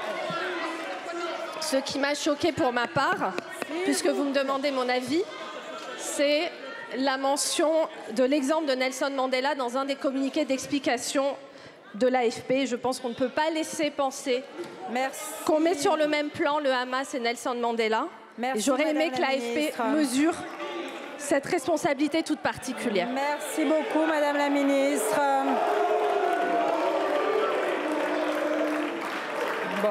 Speaker 15: Ce qui m'a choqué pour ma part, puisque vous me demandez mon avis, c'est la mention de l'exemple de Nelson Mandela dans un des communiqués d'explication de l'A F P. Je pense qu'on ne peut pas laisser penser qu'on met sur le même plan le Hamas et Nelson Mandela. J'aurais aimé que l'A F P mesure cette responsabilité toute particulière.
Speaker 1: Merci beaucoup, Madame la Ministre. Bon.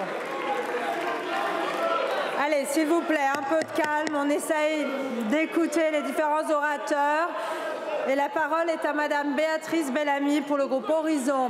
Speaker 1: Allez, s'il vous plaît, un peu de calme. On essaye d'écouter les différents orateurs. Et la parole est à Madame Béatrice Bellamy pour le groupe Horizon.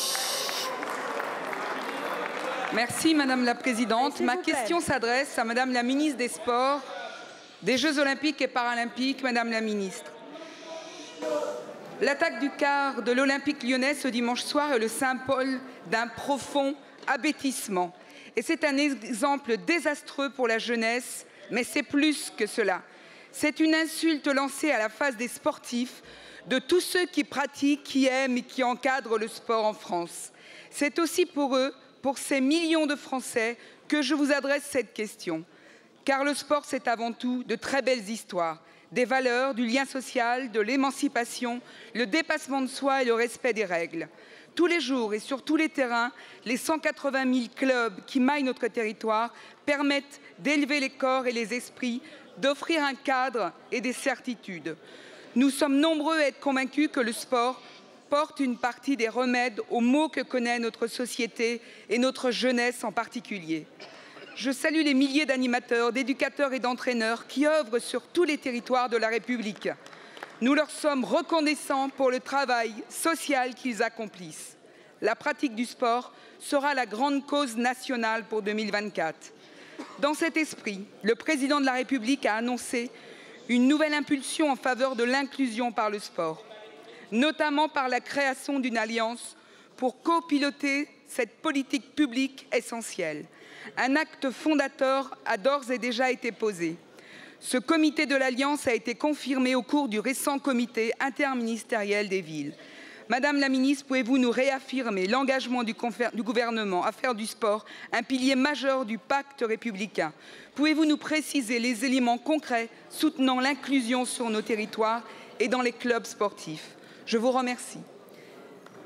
Speaker 16: Merci Madame la Présidente. Ma question s'adresse à Madame la Ministre des Sports, des Jeux Olympiques et Paralympiques. Madame la Ministre, l'attaque du quart de l'Olympique lyonnais ce dimanche soir est le symbole d'un profond abêtissement. Et c'est un exemple désastreux pour la jeunesse, mais c'est plus que cela. C'est une insulte lancée à la face des sportifs, de tous ceux qui pratiquent, qui aiment et qui encadrent le sport en France. C'est aussi pour eux, pour ces millions de Français, que je vous adresse cette question. Car le sport, c'est avant tout de très belles histoires, des valeurs, du lien social, de l'émancipation, le dépassement de soi et le respect des règles. Tous les jours et sur tous les terrains, les cent quatre-vingt mille clubs qui maillent notre territoire permettent d'élever les corps et les esprits, d'offrir un cadre et des certitudes. Nous sommes nombreux à être convaincus que le sport porte une partie des remèdes aux maux que connaît notre société et notre jeunesse en particulier. Je salue les milliers d'animateurs, d'éducateurs et d'entraîneurs qui œuvrent sur tous les territoires de la République. Nous leur sommes reconnaissants pour le travail social qu'ils accomplissent. La pratique du sport sera la grande cause nationale pour deux mille vingt-quatre. Dans cet esprit, le président de la République a annoncé une nouvelle impulsion en faveur de l'inclusion par le sport, notamment par la création d'une alliance pour copiloter cette politique publique essentielle. Un acte fondateur a d'ores et déjà été posé. Ce comité de l'Alliance a été confirmé au cours du récent comité interministériel des villes. Madame la Ministre, pouvez-vous nous réaffirmer l'engagement du, du gouvernement à faire du sport un pilier majeur du pacte républicain? Pouvez-vous nous préciser les éléments concrets soutenant l'inclusion sur nos territoires et dans les clubs sportifs? Je vous remercie.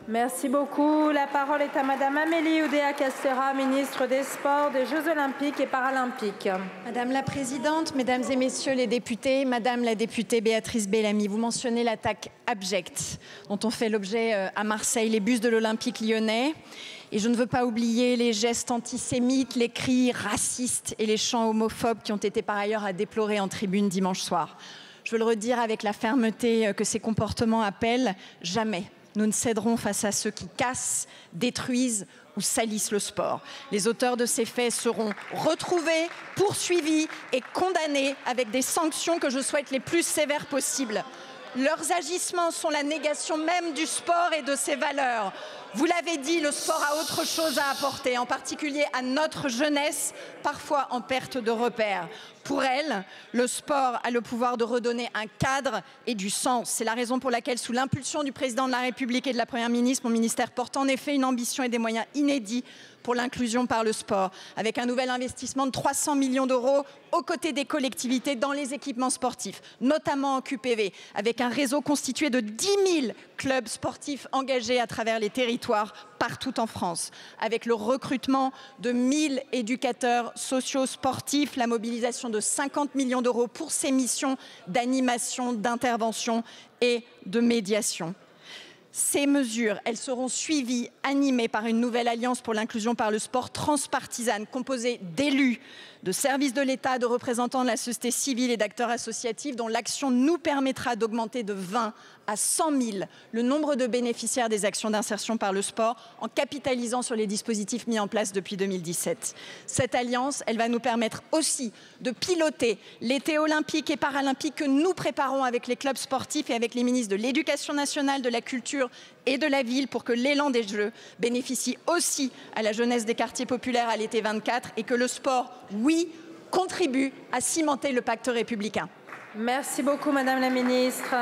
Speaker 1: Merci beaucoup. La parole est à Madame Amélie Oudéa-Castéra, ministre des Sports, des Jeux Olympiques et Paralympiques.
Speaker 4: Madame la Présidente, Mesdames et Messieurs les députés, Madame la députée Béatrice Bellamy, vous mentionnez l'attaque abjecte dont ont fait l'objet à Marseille les bus de l'Olympique lyonnais. Et je ne veux pas oublier les gestes antisémites, les cris racistes et les chants homophobes qui ont été par ailleurs à déplorer en tribune dimanche soir. Je veux le redire avec la fermeté que ces comportements appellent, jamais nous ne céderons face à ceux qui cassent, détruisent ou salissent le sport. Les auteurs de ces faits seront retrouvés, poursuivis et condamnés avec des sanctions que je souhaite les plus sévères possibles. Leurs agissements sont la négation même du sport et de ses valeurs. Vous l'avez dit, le sport a autre chose à apporter, en particulier à notre jeunesse, parfois en perte de repères. Pour elle, le sport a le pouvoir de redonner un cadre et du sens. C'est la raison pour laquelle, sous l'impulsion du président de la République et de la Première ministre, mon ministère porte en effet une ambition et des moyens inédits pour l'inclusion par le sport, avec un nouvel investissement de trois cents millions d'euros aux côtés des collectivités dans les équipements sportifs, notamment en Q P V, avec un réseau constitué de dix mille clubs sportifs engagés à travers les territoires partout en France, avec le recrutement de mille éducateurs sociaux sportifs, la mobilisation de cinquante millions d'euros pour ces missions d'animation, d'intervention et de médiation. Ces mesures, elles seront suivies, animées par une nouvelle alliance pour l'inclusion par le sport transpartisane, composée d'élus, de services de l'État, de représentants de la société civile et d'acteurs associatifs, dont l'action nous permettra d'augmenter de vingt à cent mille le nombre de bénéficiaires des actions d'insertion par le sport en capitalisant sur les dispositifs mis en place depuis deux mille dix-sept. Cette alliance, elle va nous permettre aussi de piloter l'été olympique et paralympique que nous préparons avec les clubs sportifs et avec les ministres de l'Éducation nationale, de la Culture et de la Ville pour que l'élan des Jeux bénéficie aussi à la jeunesse des quartiers populaires à l'été vingt-quatre et que le sport, oui, contribue à cimenter le pacte républicain.
Speaker 1: Merci beaucoup, Madame la Ministre.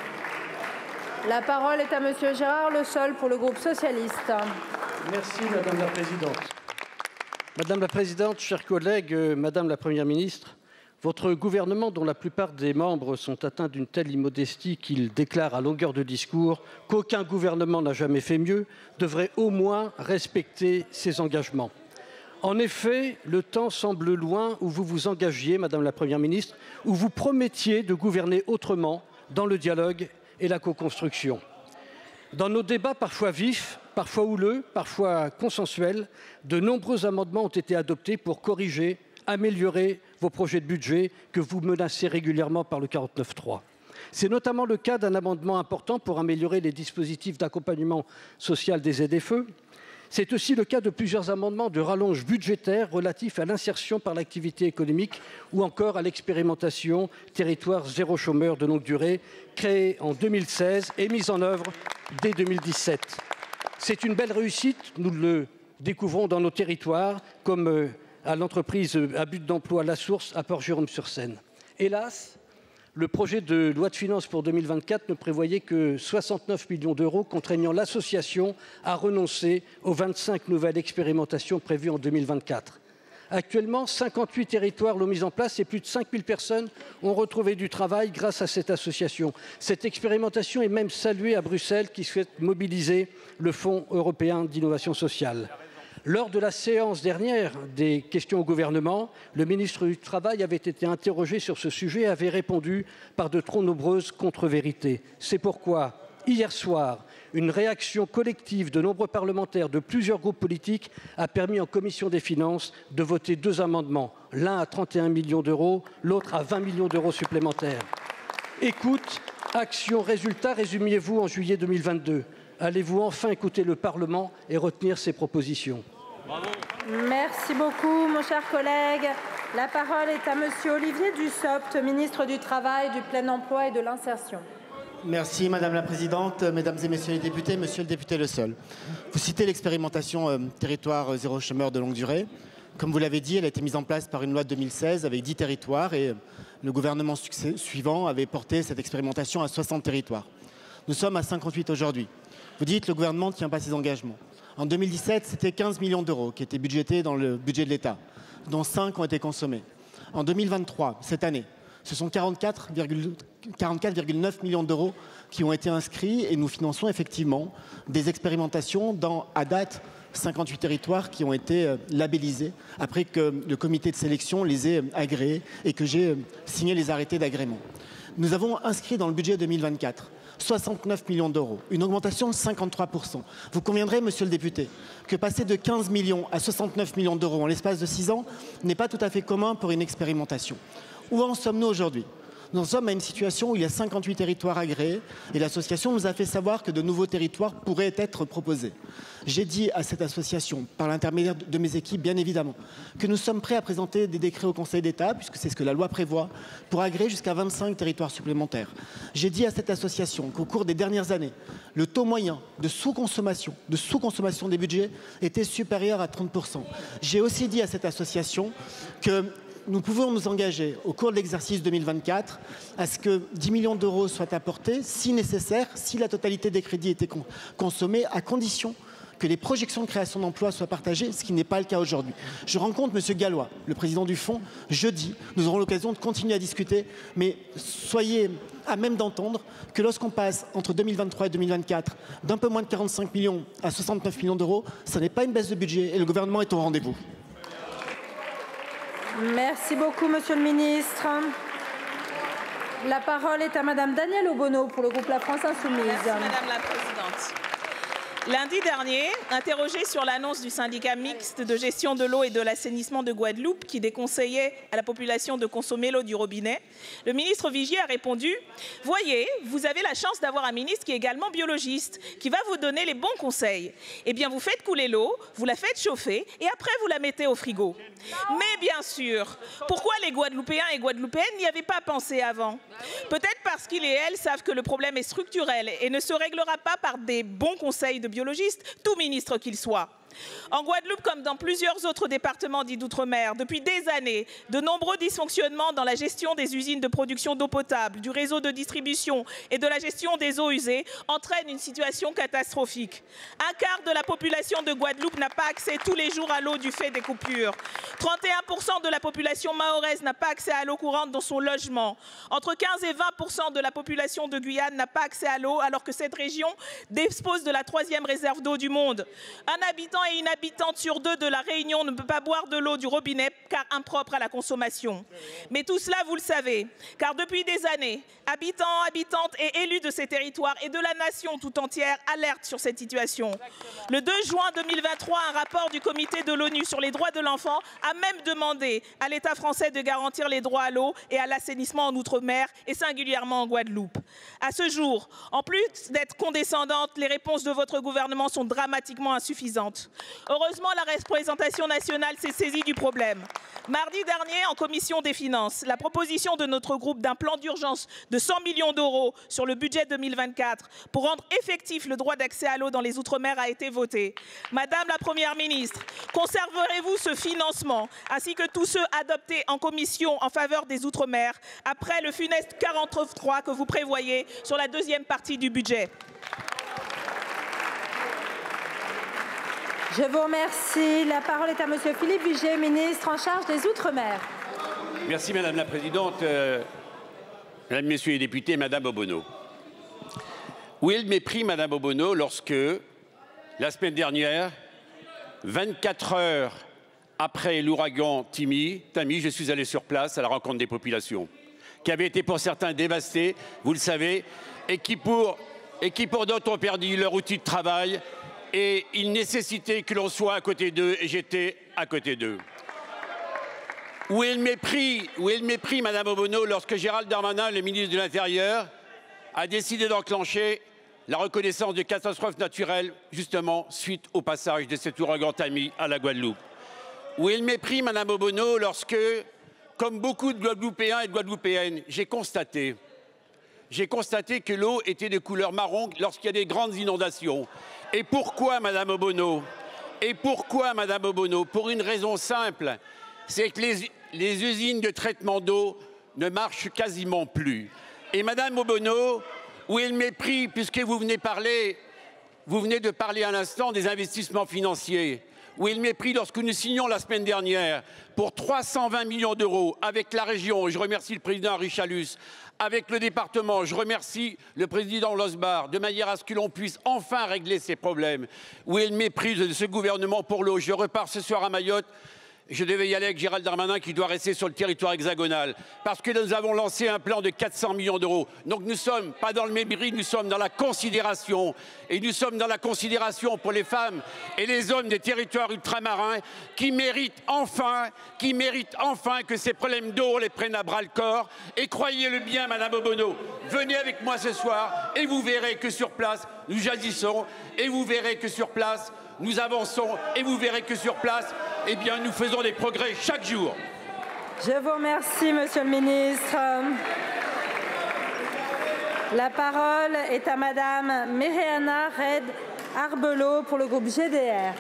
Speaker 1: La parole est à Monsieur Gérard Leseul pour le groupe socialiste.
Speaker 17: Merci, Madame la Présidente. Madame la Présidente, chers collègues, euh, Madame la Première ministre, votre gouvernement, dont la plupart des membres sont atteints d'une telle immodestie qu'ils déclarent à longueur de discours qu'aucun gouvernement n'a jamais fait mieux, devrait au moins respecter ses engagements. En effet, le temps semble loin où vous vous engagiez, Madame la Première ministre, où vous promettiez de gouverner autrement, dans le dialogue et la co-construction. Dans nos débats parfois vifs, parfois houleux, parfois consensuels, de nombreux amendements ont été adoptés pour corriger, améliorer vos projets de budget que vous menacez régulièrement par le quarante-neuf trois. C'est notamment le cas d'un amendement important pour améliorer les dispositifs d'accompagnement social des Z F E. C'est aussi le cas de plusieurs amendements de rallonge budgétaire relatifs à l'insertion par l'activité économique ou encore à l'expérimentation territoire zéro chômeur de longue durée, créée en deux mille seize et mise en œuvre dès deux mille dix-sept. C'est une belle réussite, nous le découvrons dans nos territoires, comme à l'entreprise à but d'emploi La Source à Port-Jérôme-sur-Seine. Hélas, le projet de loi de finances pour deux mille vingt-quatre ne prévoyait que soixante-neuf millions d'euros, contraignant l'association à renoncer aux vingt-cinq nouvelles expérimentations prévues en deux mille vingt-quatre. Actuellement, cinquante-huit territoires l'ont mise en place et plus de cinq mille personnes ont retrouvé du travail grâce à cette association. Cette expérimentation est même saluée à Bruxelles, qui souhaite mobiliser le Fonds européen d'innovation sociale. Lors de la séance dernière des questions au gouvernement, le ministre du Travail avait été interrogé sur ce sujet et avait répondu par de trop nombreuses contre-vérités. C'est pourquoi, hier soir, une réaction collective de nombreux parlementaires de plusieurs groupes politiques a permis en commission des finances de voter deux amendements, l'un à trente et un millions d'euros, l'autre à vingt millions d'euros supplémentaires. Écoute, action, résultat, résumiez-vous en juillet deux mille vingt-deux. Allez-vous enfin écouter le Parlement et retenir ses propositions?
Speaker 1: Bravo. Merci beaucoup, mon cher collègue. La parole est à Monsieur Olivier Dussopt, ministre du Travail, du Plein Emploi et de l'Insertion.
Speaker 18: Merci Madame la Présidente, Mesdames et Messieurs les députés, Monsieur le député Leseul. Vous citez l'expérimentation euh, territoire zéro chômeur de longue durée. Comme vous l'avez dit, elle a été mise en place par une loi de deux mille seize avec dix territoires et le gouvernement suivant avait porté cette expérimentation à soixante territoires. Nous sommes à cinquante-huit aujourd'hui. Vous dites que le gouvernement ne tient pas ses engagements. En deux mille dix-sept, c'était quinze millions d'euros qui étaient budgétés dans le budget de l'État, dont cinq ont été consommés. En deux mille vingt-trois, cette année, Ce sont quarante-quatre virgule neuf millions d'euros qui ont été inscrits et nous finançons effectivement des expérimentations dans, à date, cinquante-huit territoires qui ont été labellisés après que le comité de sélection les ait agréés et que j'ai signé les arrêtés d'agrément. Nous avons inscrit dans le budget deux mille vingt-quatre soixante-neuf millions d'euros, une augmentation de cinquante-trois pour cent. Vous conviendrez, monsieur le député, que passer de quinze millions à soixante-neuf millions d'euros en l'espace de six ans n'est pas tout à fait commun pour une expérimentation. Où en sommes-nous aujourd'hui ? Nous en sommes à une situation où il y a cinquante-huit territoires agréés et l'association nous a fait savoir que de nouveaux territoires pourraient être proposés. J'ai dit à cette association, par l'intermédiaire de mes équipes bien évidemment, que nous sommes prêts à présenter des décrets au Conseil d'État, puisque c'est ce que la loi prévoit, pour agréer jusqu'à vingt-cinq territoires supplémentaires. J'ai dit à cette association qu'au cours des dernières années, le taux moyen de sous-consommation, de sous-consommation des budgets était supérieur à trente pour cent. J'ai aussi dit à cette association que nous pouvons nous engager au cours de l'exercice deux mille vingt-quatre à ce que dix millions d'euros soient apportés, si nécessaire, si la totalité des crédits était con consommée, à condition que les projections de création d'emplois soient partagées, ce qui n'est pas le cas aujourd'hui. Je rencontre M. Gallois, le président du Fonds, jeudi. Nous aurons l'occasion de continuer à discuter, mais soyez à même d'entendre que lorsqu'on passe entre deux mille vingt-trois et deux mille vingt-quatre d'un peu moins de quarante-cinq millions à soixante-neuf millions d'euros, ce n'est pas une baisse de budget et le gouvernement est au rendez-vous.
Speaker 1: Merci beaucoup, Monsieur le Ministre. La parole est à Madame Danielle Obono pour le groupe La France Insoumise.
Speaker 19: Merci, Madame la Présidente. Lundi dernier, interrogé sur l'annonce du syndicat mixte de gestion de l'eau et de l'assainissement de Guadeloupe qui déconseillait à la population de consommer l'eau du robinet, le ministre Vigier a répondu « Voyez, vous avez la chance d'avoir un ministre qui est également biologiste, qui va vous donner les bons conseils. Eh bien, vous faites couler l'eau, vous la faites chauffer et après vous la mettez au frigo. » Mais bien sûr, pourquoi les Guadeloupéens et Guadeloupéennes n'y avaient pas pensé avant? Peut-être parce qu'ils et elles savent que le problème est structurel et ne se réglera pas par des bons conseils de biologiste, tout ministre qu'il soit. En Guadeloupe, comme dans plusieurs autres départements dits d'outre-mer, depuis des années, de nombreux dysfonctionnements dans la gestion des usines de production d'eau potable, du réseau de distribution et de la gestion des eaux usées entraînent une situation catastrophique. Un quart de la population de Guadeloupe n'a pas accès tous les jours à l'eau du fait des coupures. trente et un pour cent de la population mahoraise n'a pas accès à l'eau courante dans son logement. Entre quinze et vingt pour cent de la population de Guyane n'a pas accès à l'eau alors que cette région dispose de la troisième réserve d'eau du monde. Un habitant et une habitante sur deux de la Réunion ne peut pas boire de l'eau du robinet car impropre à la consommation. Mais tout cela, vous le savez, car depuis des années, habitants, habitantes et élus de ces territoires et de la nation tout entière alertent sur cette situation. Le deux juin deux mille vingt-trois, un rapport du comité de l'ONU sur les droits de l'enfant a même demandé à l'État français de garantir les droits à l'eau et à l'assainissement en Outre-mer et singulièrement en Guadeloupe. À ce jour, en plus d'être condescendantes, les réponses de votre gouvernement sont dramatiquement insuffisantes. Heureusement, la représentation nationale s'est saisie du problème. Mardi dernier, en commission des finances, la proposition de notre groupe d'un plan d'urgence de cent millions d'euros sur le budget deux mille vingt-quatre pour rendre effectif le droit d'accès à l'eau dans les Outre-mer a été votée. Madame la Première ministre, conserverez-vous ce financement ainsi que tous ceux adoptés en commission en faveur des Outre-mer après le funeste quarante-neuf trois que vous prévoyez sur la deuxième partie du budget?
Speaker 1: Je vous remercie. La parole est à Monsieur Philippe Vigier, ministre en charge des Outre-mer.
Speaker 20: Merci Madame la Présidente. Euh, Mesdames, Messieurs les députés, Madame Obono. Où est le mépris, Madame Obono, lorsque, la semaine dernière, vingt-quatre heures après l'ouragan Tami, Tami, je suis allé sur place à la rencontre des populations, qui avaient été pour certains dévastées, vous le savez, et qui pour, et qui pour d'autres ont perdu leur outil de travail, et il nécessitait que l'on soit à côté d'eux, et j'étais à côté d'eux. Où est le mépris, où est le mépris, Madame Obono, lorsque Gérald Darmanin, le ministre de l'Intérieur, a décidé d'enclencher la reconnaissance de catastrophes naturelles, justement, suite au passage de cet ouragan Tami à la Guadeloupe. Où est le mépris, Madame Obono, lorsque, comme beaucoup de Guadeloupéens et de Guadeloupéennes, j'ai constaté, j'ai constaté que l'eau était de couleur marron lorsqu'il y a des grandes inondations. Et pourquoi, Madame Obono? Et pourquoi, Madame Obono? Pour une raison simple, c'est que les, les usines de traitement d'eau ne marchent quasiment plus. Et Madame Obono, où est le mépris, puisque vous venez parler, vous venez de parler à l'instant des investissements financiers? Où est le mépris lorsque nous signons la semaine dernière pour trois cent vingt millions d'euros avec la région, je remercie le président Richalus, avec le département, je remercie le président Losbar, de manière à ce que l'on puisse enfin régler ces problèmes. Où est le mépris de ce gouvernement pour l'eau? Je repars ce soir à Mayotte. Je devais y aller avec Gérald Darmanin qui doit rester sur le territoire hexagonal parce que nous avons lancé un plan de quatre cents millions d'euros. Donc nous ne sommes pas dans le mépris, nous sommes dans la considération. Et nous sommes dans la considération pour les femmes et les hommes des territoires ultramarins qui méritent enfin, qui méritent enfin que ces problèmes d'eau les prennent à bras le corps. Et croyez-le bien, Madame Obono, venez avec moi ce soir et vous verrez que sur place, nous agissons et vous verrez que sur place, nous avançons et vous verrez que sur place, eh bien, nous faisons des progrès chaque jour.
Speaker 1: Je vous remercie, Monsieur le ministre. La parole est à Madame Myriana Red Arbelot pour le groupe G D R.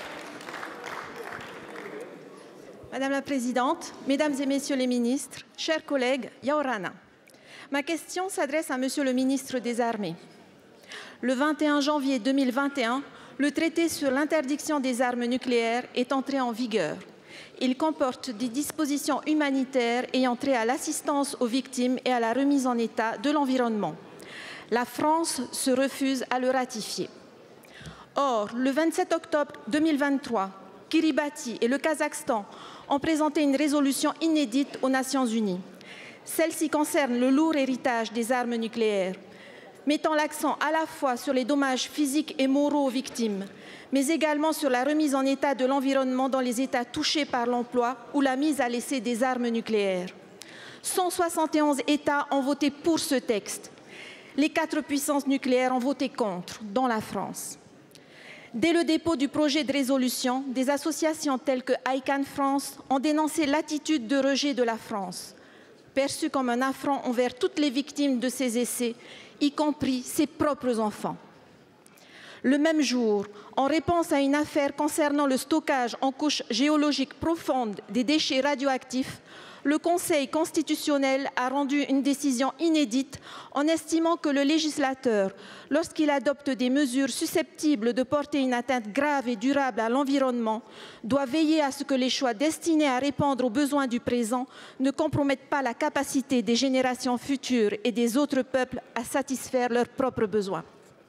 Speaker 21: Madame la Présidente, Mesdames et Messieurs les ministres, chers collègues, Yaorana. Ma question s'adresse à Monsieur le ministre des Armées. Le vingt et un janvier deux mille vingt et un, le traité sur l'interdiction des armes nucléaires est entré en vigueur. Il comporte des dispositions humanitaires ayant trait à l'assistance aux victimes et à la remise en état de l'environnement. La France se refuse à le ratifier. Or, le vingt-sept octobre deux mille vingt-trois, Kiribati et le Kazakhstan ont présenté une résolution inédite aux Nations Unies. Celle-ci concerne le lourd héritage des armes nucléaires, mettant l'accent à la fois sur les dommages physiques et moraux aux victimes, mais également sur la remise en état de l'environnement dans les États touchés par l'emploi ou la mise à l'essai des armes nucléaires. cent soixante et onze États ont voté pour ce texte. Les quatre puissances nucléaires ont voté contre, dont la France. Dès le dépôt du projet de résolution, des associations telles que I C A N France ont dénoncé l'attitude de rejet de la France, perçue comme un affront envers toutes les victimes de ces essais, y compris ses propres enfants. Le même jour, en réponse à une affaire concernant le stockage en couche géologique profonde des déchets radioactifs, le Conseil constitutionnel a rendu une décision inédite en estimant que le législateur, lorsqu'il adopte des mesures susceptibles de porter une atteinte grave et durable à l'environnement, doit veiller à ce que les choix destinés à répondre aux besoins du présent ne compromettent pas la capacité des générations futures et des autres peuples à satisfaire leurs propres besoins.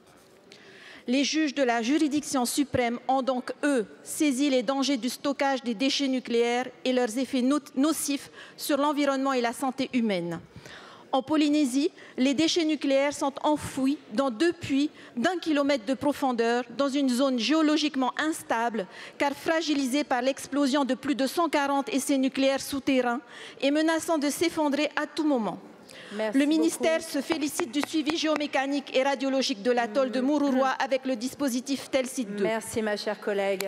Speaker 21: Les juges de la juridiction suprême ont donc, eux, saisi les dangers du stockage des déchets nucléaires et leurs effets nocifs sur l'environnement et la santé humaine. En Polynésie, les déchets nucléaires sont enfouis dans deux puits d'un kilomètre de profondeur dans une zone géologiquement instable car fragilisée par l'explosion de plus de cent quarante essais nucléaires souterrains et menaçant de s'effondrer à tout moment. Merci le ministère beaucoup. se félicite du suivi géomécanique et radiologique de l'atoll de Mururoa avec le dispositif Telsit deux.
Speaker 1: Merci ma chère collègue.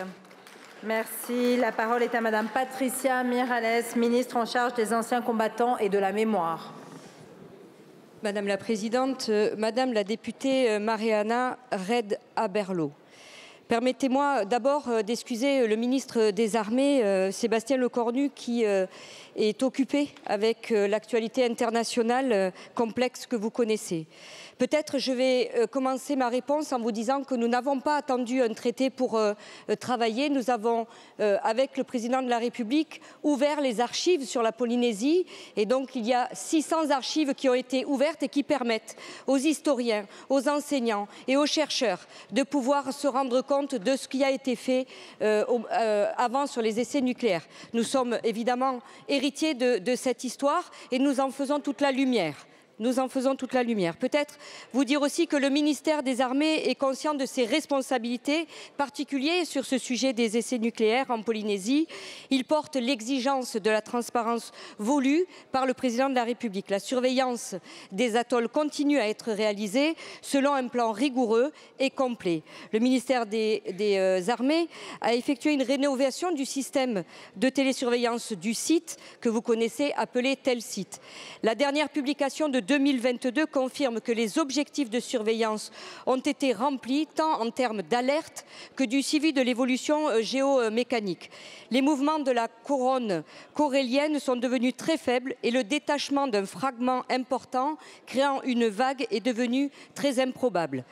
Speaker 1: Merci. La parole est à Madame Patricia Miralles, ministre en charge des anciens combattants et de la mémoire.
Speaker 22: Madame la Présidente, Madame la députée Mariana Red Aberlo, permettez-moi d'abord d'excuser le ministre des Armées, Sébastien Lecornu, qui est occupé avec l'actualité internationale complexe que vous connaissez. Peut-être je vais commencer ma réponse en vous disant que nous n'avons pas attendu un traité pour euh, travailler. Nous avons, euh, avec le président de la République, ouvert les archives sur la Polynésie. Et donc, il y a six cents archives qui ont été ouvertes et qui permettent aux historiens, aux enseignants et aux chercheurs de pouvoir se rendre compte de ce qui a été fait euh, euh, avant sur les essais nucléaires. Nous sommes évidemment héritiers de, de cette histoire et nous en faisons toute la lumière. Nous en faisons toute la lumière. Peut-être vous dire aussi que le ministère des Armées est conscient de ses responsabilités particulières sur ce sujet des essais nucléaires en Polynésie. Il porte l'exigence de la transparence voulue par le président de la République. La surveillance des atolls continue à être réalisée selon un plan rigoureux et complet. Le ministère des, des euh, Armées a effectué une rénovation du système de télésurveillance du site que vous connaissez appelé Telsit. La dernière publication de deux mille vingt-deux confirme que les objectifs de surveillance ont été remplis tant en termes d'alerte que du suivi de l'évolution géomécanique. Les mouvements de la couronne corallienne sont devenus très faibles et le détachement d'un fragment important créant une vague est devenu très improbable.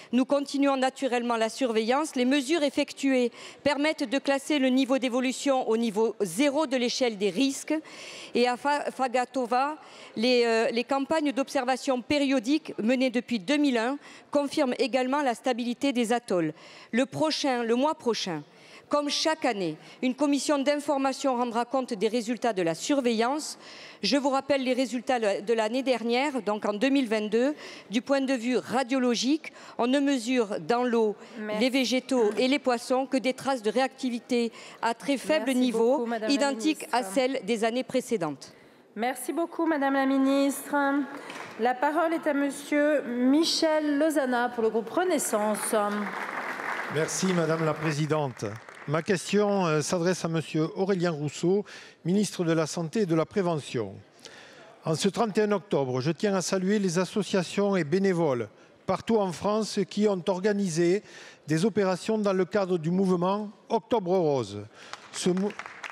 Speaker 22: Nous continuons naturellement la surveillance. Les mesures effectuées permettent de classer le niveau d'évolution au niveau zéro de l'échelle des risques. Et à Fagatova, les, euh, les campagnes d'observation périodiques menées depuis deux mille un confirment également la stabilité des atolls. Le prochain, le mois prochain, comme chaque année, une commission d'information rendra compte des résultats de la surveillance. Je vous rappelle les résultats de l'année dernière, donc en deux mille vingt-deux. Du point de vue radiologique, on ne mesure dans l'eau, les végétaux et les poissons que des traces de réactivité à très faible
Speaker 1: Merci
Speaker 22: niveau,
Speaker 1: beaucoup, Madame
Speaker 22: identiques
Speaker 1: la
Speaker 22: à celles des années précédentes.
Speaker 1: Merci beaucoup, Madame la Ministre. La parole est à Monsieur Michel Lozana pour le groupe Renaissance.
Speaker 6: Merci, Madame la Présidente. Ma question euh, s'adresse à Monsieur Aurélien Rousseau, ministre de la Santé et de la Prévention. En ce trente et un octobre, je tiens à saluer les associations et bénévoles partout en France qui ont organisé des opérations dans le cadre du mouvement Octobre Rose. Ce, mou...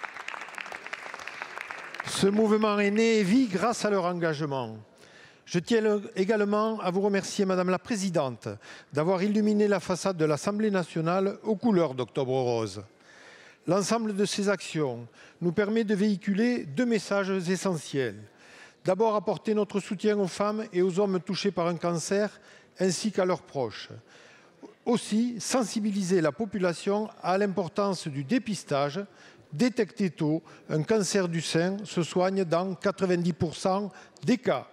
Speaker 6: Ce mouvement est né et vit grâce à leur engagement. Je tiens également à vous remercier, Madame la Présidente, d'avoir illuminé la façade de l'Assemblée nationale aux couleurs d'Octobre Rose. L'ensemble de ces actions nous permet de véhiculer deux messages essentiels. D'abord, apporter notre soutien aux femmes et aux hommes touchés par un cancer, ainsi qu'à leurs proches. Aussi, sensibiliser la population à l'importance du dépistage. Détecté tôt, un cancer du sein se soigne dans quatre-vingt-dix pour cent des cas.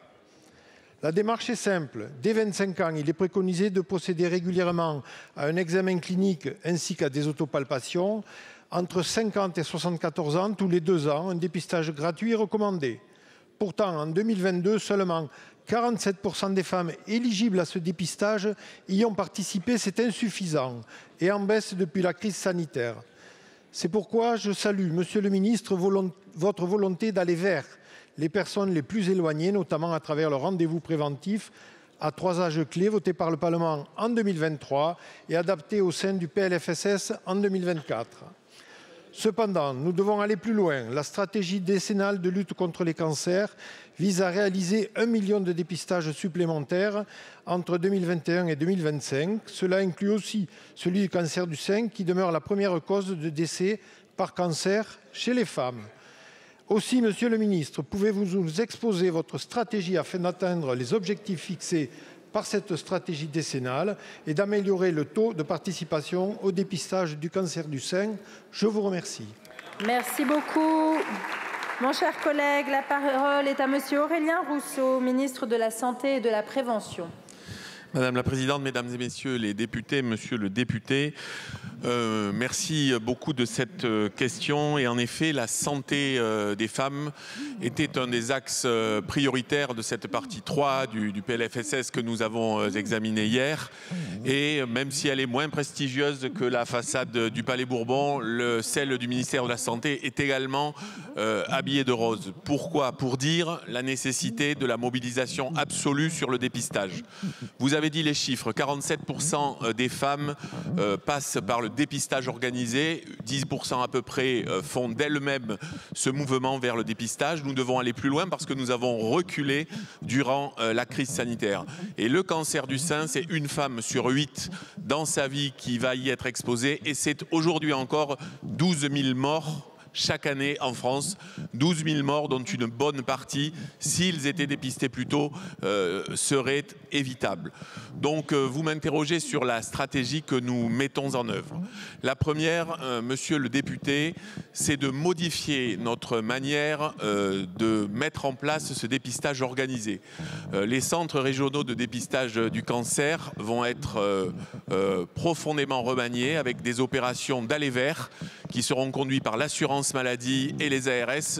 Speaker 6: La démarche est simple. Dès vingt-cinq ans, il est préconisé de procéder régulièrement à un examen clinique ainsi qu'à des autopalpations. Entre cinquante et soixante-quatorze ans, tous les deux ans, un dépistage gratuit est recommandé. Pourtant, en deux mille vingt-deux, seulement quarante-sept pour cent des femmes éligibles à ce dépistage y ont participé. C'est insuffisant et en baisse depuis la crise sanitaire. C'est pourquoi je salue, Monsieur le Ministre, votre volonté d'aller vers les personnes les plus éloignées, notamment à travers le rendez-vous préventif à trois âges clés voté par le Parlement en deux mille vingt-trois et adapté au sein du P L F S S en deux mille vingt-quatre. Cependant, nous devons aller plus loin. La stratégie décennale de lutte contre les cancers vise à réaliser un million de dépistages supplémentaires entre deux mille vingt et un et deux mille vingt-cinq. Cela inclut aussi celui du cancer du sein qui demeure la première cause de décès par cancer chez les femmes. Aussi, Monsieur le Ministre, pouvez-vous nous exposer votre stratégie afin d'atteindre les objectifs fixés par cette stratégie décennale et d'améliorer le taux de participation au dépistage du cancer du sein? Je vous remercie.
Speaker 1: Merci beaucoup. Mon cher collègue, la parole est à Monsieur Aurélien Rousseau, ministre de la Santé et de la Prévention.
Speaker 9: Madame la Présidente, Mesdames et Messieurs les députés, Monsieur le député, euh, merci beaucoup de cette question. Et en effet, la santé euh, des femmes était un des axes euh, prioritaires de cette partie trois du, du P L F S S que nous avons euh, examiné hier. Et même si elle est moins prestigieuse que la façade du Palais Bourbon, le, celle du ministère de la Santé est également euh, habillée de rose. Pourquoi? Pour dire la nécessité de la mobilisation absolue sur le dépistage. Vous avez dit les chiffres, quarante-sept pour cent des femmes euh, passent par le dépistage organisé, dix pour cent à peu près euh, font d'elles-mêmes ce mouvement vers le dépistage. Nous devons aller plus loin parce que nous avons reculé durant euh, la crise sanitaire. Et le cancer du sein, c'est une femme sur huit dans sa vie qui va y être exposée et c'est aujourd'hui encore douze mille morts chaque année en France, douze mille morts dont une bonne partie, s'ils étaient dépistés plus tôt, euh, seraient évitables. Donc euh, vous m'interrogez sur la stratégie que nous mettons en œuvre. La première, euh, monsieur le député, c'est de modifier notre manière euh, de mettre en place ce dépistage organisé. Euh, les centres régionaux de dépistage du cancer vont être euh, euh, profondément remaniés avec des opérations d'aller vers qui seront conduites par l'assurance maladie et les A R S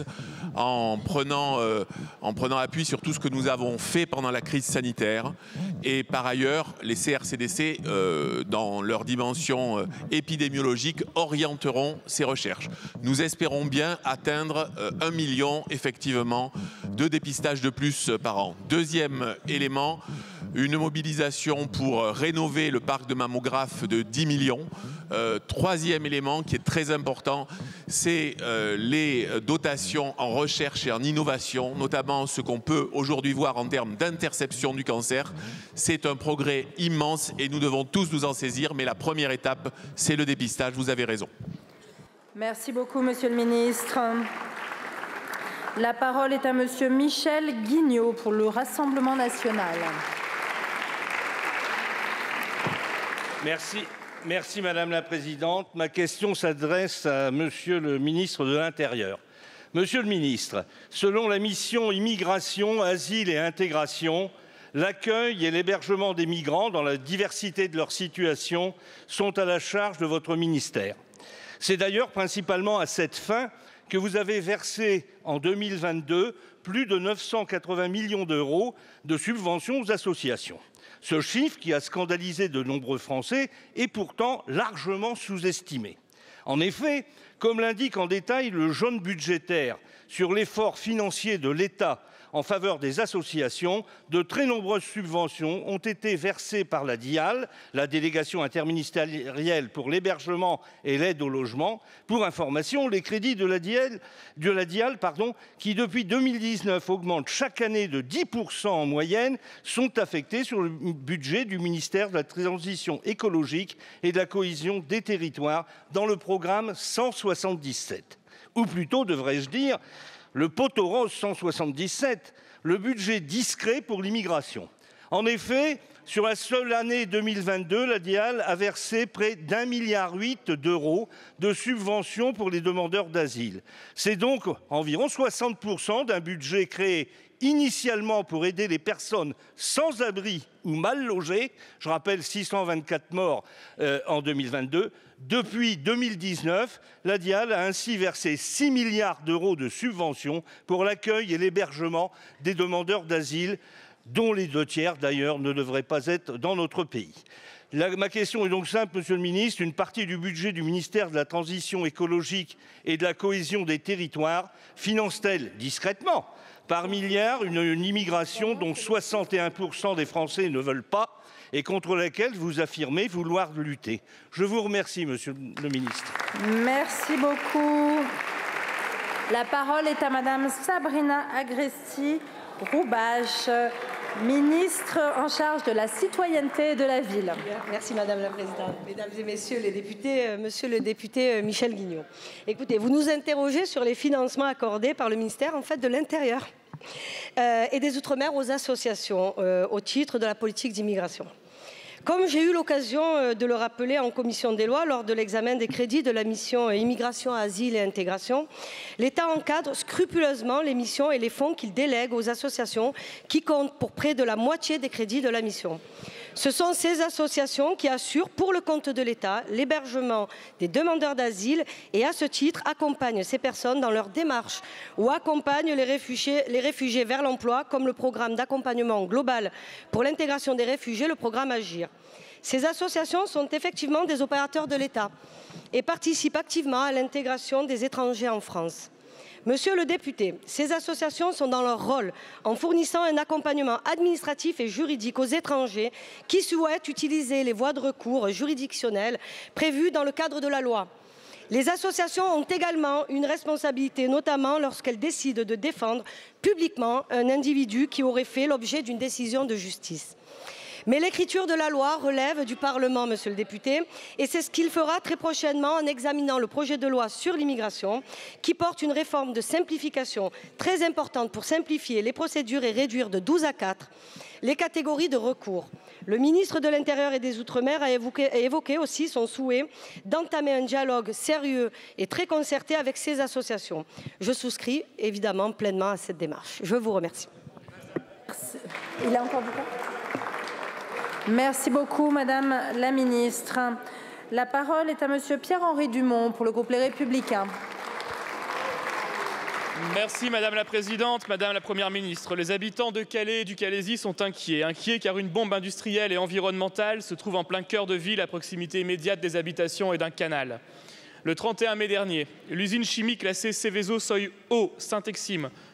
Speaker 9: en prenant, euh, en prenant appui sur tout ce que nous avons fait pendant la crise sanitaire. Et par ailleurs, les C R C D C, euh, dans leur dimension euh, épidémiologique, orienteront ces recherches. Nous espérons bien atteindre euh, un million, effectivement, de dépistages de plus par an. Deuxième élément,
Speaker 7: une mobilisation pour rénover le parc de mammographes de dix millions. Euh, troisième élément qui est très important, c'est euh, les dotations en recherche et en innovation, notamment ce qu'on peut aujourd'hui voir en termes d'interception du cancer. C'est un progrès immense et nous devons tous nous en saisir, mais la première étape, c'est le dépistage, vous avez raison.
Speaker 1: Merci beaucoup, Monsieur le Ministre. La parole est à Monsieur Michel Guignot pour le Rassemblement national.
Speaker 8: Merci. Merci Madame la Présidente. Ma question s'adresse à Monsieur le Ministre de l'Intérieur. Monsieur le Ministre, selon la mission Immigration, Asile et Intégration, l'accueil et l'hébergement des migrants dans la diversité de leur situation sont à la charge de votre ministère. C'est d'ailleurs principalement à cette fin que vous avez versé en deux mille vingt-deux plus de neuf cent quatre-vingts millions d'euros de subventions aux associations. Ce chiffre, qui a scandalisé de nombreux Français, est pourtant largement sous-estimé. En effet, comme l'indique en détail le jaune budgétaire sur l'effort financier de l'État en faveur des associations, de très nombreuses subventions ont été versées par la D I A L, la délégation interministérielle pour l'hébergement et l'aide au logement. Pour information, les crédits de la D I A L, de la D I A L pardon, qui depuis deux mille dix-neuf augmentent chaque année de dix pour cent en moyenne, sont affectés sur le budget du ministère de la Transition écologique et de la cohésion des territoires dans le programme cent soixante-dix-sept. Ou plutôt, devrais-je dire, le poteau rose cent soixante-dix-sept, le budget discret pour l'immigration. En effet, sur la seule année deux mille vingt-deux, la D I A L a versé près d'un milliard huit d'euros de subventions pour les demandeurs d'asile. C'est donc environ soixante pour cent d'un budget créé initialement pour aider les personnes sans abri ou mal logées. Je rappelle six cent vingt-quatre morts euh, en deux mille vingt-deux. Depuis deux mille dix-neuf, la D I A L a ainsi versé six milliards d'euros de subventions pour l'accueil et l'hébergement des demandeurs d'asile, dont les deux tiers d'ailleurs ne devraient pas être dans notre pays. La, ma question est donc simple, Monsieur le Ministre. Une partie du budget du ministère de la Transition écologique et de la cohésion des territoires finance-t-elle discrètement, par milliards, une, une immigration dont soixante et un pour cent des Français ne veulent pas et contre laquelle vous affirmez vouloir lutter? Je vous remercie, Monsieur le Ministre.
Speaker 1: Merci beaucoup. La parole est à Madame Sabrina Agresti-Roubache, ministre en charge de la citoyenneté et de la ville.
Speaker 23: Merci Madame la Présidente. Mesdames et Messieurs les députés, euh, Monsieur le député euh, Michel Guignot. Écoutez, vous nous interrogez sur les financements accordés par le ministère en fait, de l'Intérieur euh, et des Outre-mer aux associations euh, au titre de la politique d'immigration. Comme j'ai eu l'occasion de le rappeler en commission des lois lors de l'examen des crédits de la mission Immigration, Asile et Intégration, l'État encadre scrupuleusement les missions et les fonds qu'il délègue aux associations qui comptent pour près de la moitié des crédits de la mission. Ce sont ces associations qui assurent pour le compte de l'État l'hébergement des demandeurs d'asile et à ce titre accompagnent ces personnes dans leur démarche ou accompagnent les réfugiés, les réfugiés vers l'emploi comme le programme d'accompagnement global pour l'intégration des réfugiés, le programme Agir. Ces associations sont effectivement des opérateurs de l'État et participent activement à l'intégration des étrangers en France. Monsieur le député, ces associations sont dans leur rôle en fournissant un accompagnement administratif et juridique aux étrangers qui souhaitent utiliser les voies de recours juridictionnelles prévues dans le cadre de la loi. Les associations ont également une responsabilité, notamment lorsqu'elles décident de défendre publiquement un individu qui aurait fait l'objet d'une décision de justice. Mais l'écriture de la loi relève du Parlement, monsieur le député, et c'est ce qu'il fera très prochainement en examinant le projet de loi sur l'immigration, qui porte une réforme de simplification très importante pour simplifier les procédures et réduire de douze à quatre les catégories de recours. Le ministre de l'Intérieur et des Outre-mer a évoqué, a évoqué aussi son souhait d'entamer un dialogue sérieux et très concerté avec ces associations. Je souscris évidemment pleinement à cette démarche. Je vous remercie.
Speaker 1: Il a encore du temps ? Merci beaucoup, Madame la Ministre. La parole est à Monsieur Pierre-Henri Dumont pour le groupe Les Républicains.
Speaker 24: Merci Madame la Présidente, Madame la Première Ministre. Les habitants de Calais et du Calaisis sont inquiets. Inquiets car une bombe industrielle et environnementale se trouve en plein cœur de ville à proximité immédiate des habitations et d'un canal. Le trente et un mai dernier, l'usine chimique classée Seveso Seuil Haut Saint-Exime,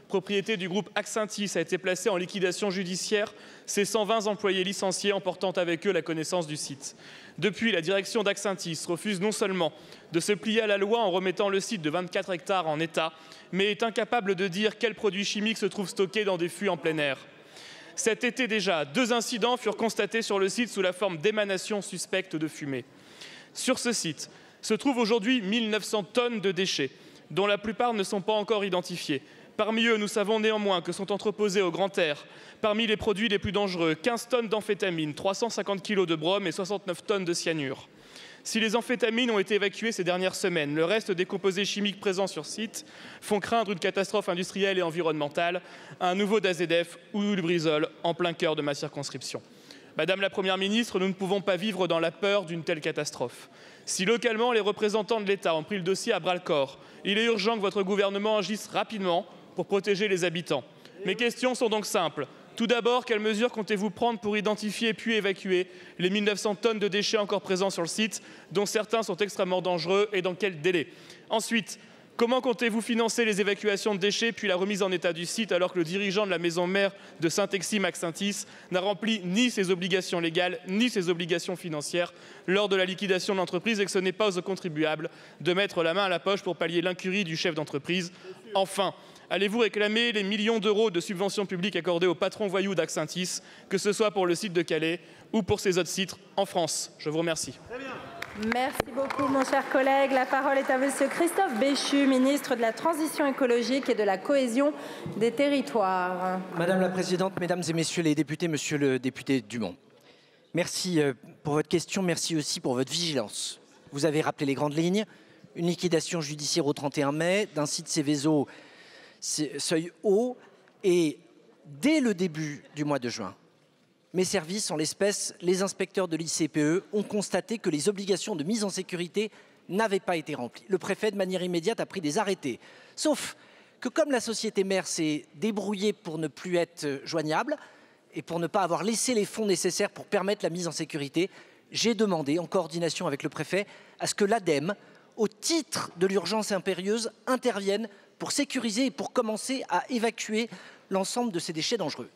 Speaker 24: propriété du groupe Axentis, a été placée en liquidation judiciaire, ses cent vingt employés licenciés emportant avec eux la connaissance du site. Depuis, la direction d'Axentis refuse non seulement de se plier à la loi en remettant le site de vingt-quatre hectares en état, mais est incapable de dire quels produits chimiques se trouvent stockés dans des fûts en plein air. Cet été déjà, deux incidents furent constatés sur le site sous la forme d'émanations suspectes de fumée. Sur ce site se trouvent aujourd'hui mille neuf cents tonnes de déchets, dont la plupart ne sont pas encore identifiés. Parmi eux, nous savons néanmoins que sont entreposés au grand air, parmi les produits les plus dangereux, quinze tonnes d'amphétamines, trois cent cinquante kilos de brome et soixante-neuf tonnes de cyanure. Si les amphétamines ont été évacuées ces dernières semaines, le reste des composés chimiques présents sur site font craindre une catastrophe industrielle et environnementale, un nouveau D A Z F ou Lubrizol en plein cœur de ma circonscription. Madame la Première ministre, nous ne pouvons pas vivre dans la peur d'une telle catastrophe. Si localement, les représentants de l'État ont pris le dossier à bras-le-corps, il est urgent que votre gouvernement agisse rapidement pour protéger les habitants. Mes questions sont donc simples. Tout d'abord, quelles mesures comptez-vous prendre pour identifier puis évacuer les mille neuf cents tonnes de déchets encore présents sur le site, dont certains sont extrêmement dangereux, et dans quel délai? Ensuite, comment comptez-vous financer les évacuations de déchets puis la remise en état du site alors que le dirigeant de la maison mère de Saint-Exime Axentis n'a rempli ni ses obligations légales ni ses obligations financières lors de la liquidation de l'entreprise et que ce n'est pas aux contribuables de mettre la main à la poche pour pallier l'incurie du chef d'entreprise? Enfin, allez-vous réclamer les millions d'euros de subventions publiques accordées aux patrons voyous d'Axentis, que ce soit pour le site de Calais ou pour ces autres sites en France? Je vous remercie.
Speaker 1: Merci beaucoup, mon cher collègue. La parole est à monsieur Christophe Béchu, ministre de la Transition écologique et de la cohésion des territoires.
Speaker 2: Madame la Présidente, Mesdames et Messieurs les députés, Monsieur le député Dumont, merci pour votre question, merci aussi pour votre vigilance. Vous avez rappelé les grandes lignes, une liquidation judiciaire au trente et un mai d'un site Seveso seuil haut, et dès le début du mois de juin, mes services, en l'espèce les inspecteurs de l'I C P E, ont constaté que les obligations de mise en sécurité n'avaient pas été remplies. Le préfet, de manière immédiate, a pris des arrêtés. Sauf que comme la société mère s'est débrouillée pour ne plus être joignable et pour ne pas avoir laissé les fonds nécessaires pour permettre la mise en sécurité, j'ai demandé, en coordination avec le préfet, à ce que l'ADEME, au titre de l'urgence impérieuse, intervienne pour sécuriser et pour commencer à évacuer l'ensemble de ces déchets dangereux.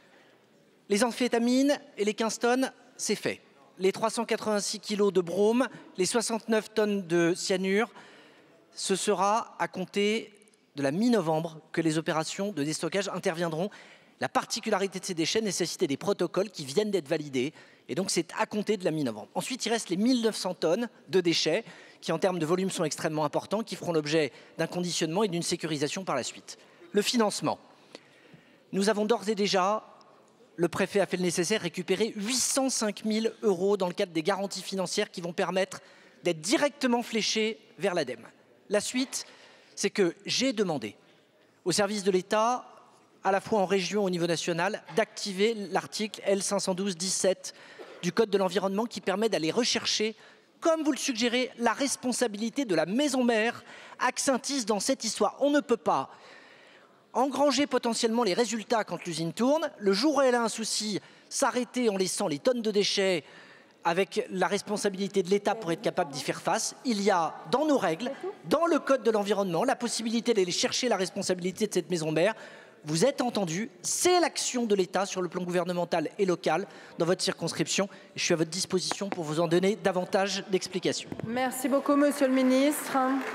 Speaker 2: Les amphétamines et les quinze tonnes, c'est fait. Les trois cent quatre-vingt-six kilos de brome, les soixante-neuf tonnes de cyanure, ce sera à compter de la mi-novembre que les opérations de déstockage interviendront. La particularité de ces déchets nécessitait des protocoles qui viennent d'être validés, et donc c'est à compter de la mi-novembre. Ensuite, il reste les mille neuf cents tonnes de déchets qui, en termes de volume, sont extrêmement importants, qui feront l'objet d'un conditionnement et d'une sécurisation par la suite. Le financement. Nous avons d'ores et déjà, le préfet a fait le nécessaire, récupéré huit cent cinq mille euros dans le cadre des garanties financières qui vont permettre d'être directement fléchés vers l'ADEME. La suite, c'est que j'ai demandé aux services de l'État, à la fois en région et au niveau national, d'activer l'article L cinq cent douze dix-sept du Code de l'environnement qui permet d'aller rechercher, comme vous le suggérez, la responsabilité de la maison mère Axentis dans cette histoire. On ne peut pas engranger potentiellement les résultats quand l'usine tourne, le jour où elle a un souci, s'arrêter en laissant les tonnes de déchets avec la responsabilité de l'État pour être capable d'y faire face. Il y a dans nos règles, dans le Code de l'environnement, la possibilité d'aller chercher la responsabilité de cette maison mère. Vous êtes entendu, c'est l'action de l'État sur le plan gouvernemental et local dans votre circonscription. Je suis à votre disposition pour vous en donner davantage d'explications.
Speaker 1: Merci beaucoup, monsieur le ministre.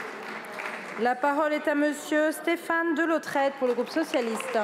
Speaker 1: La parole est à monsieur Stéphane Delautrette pour le groupe socialiste.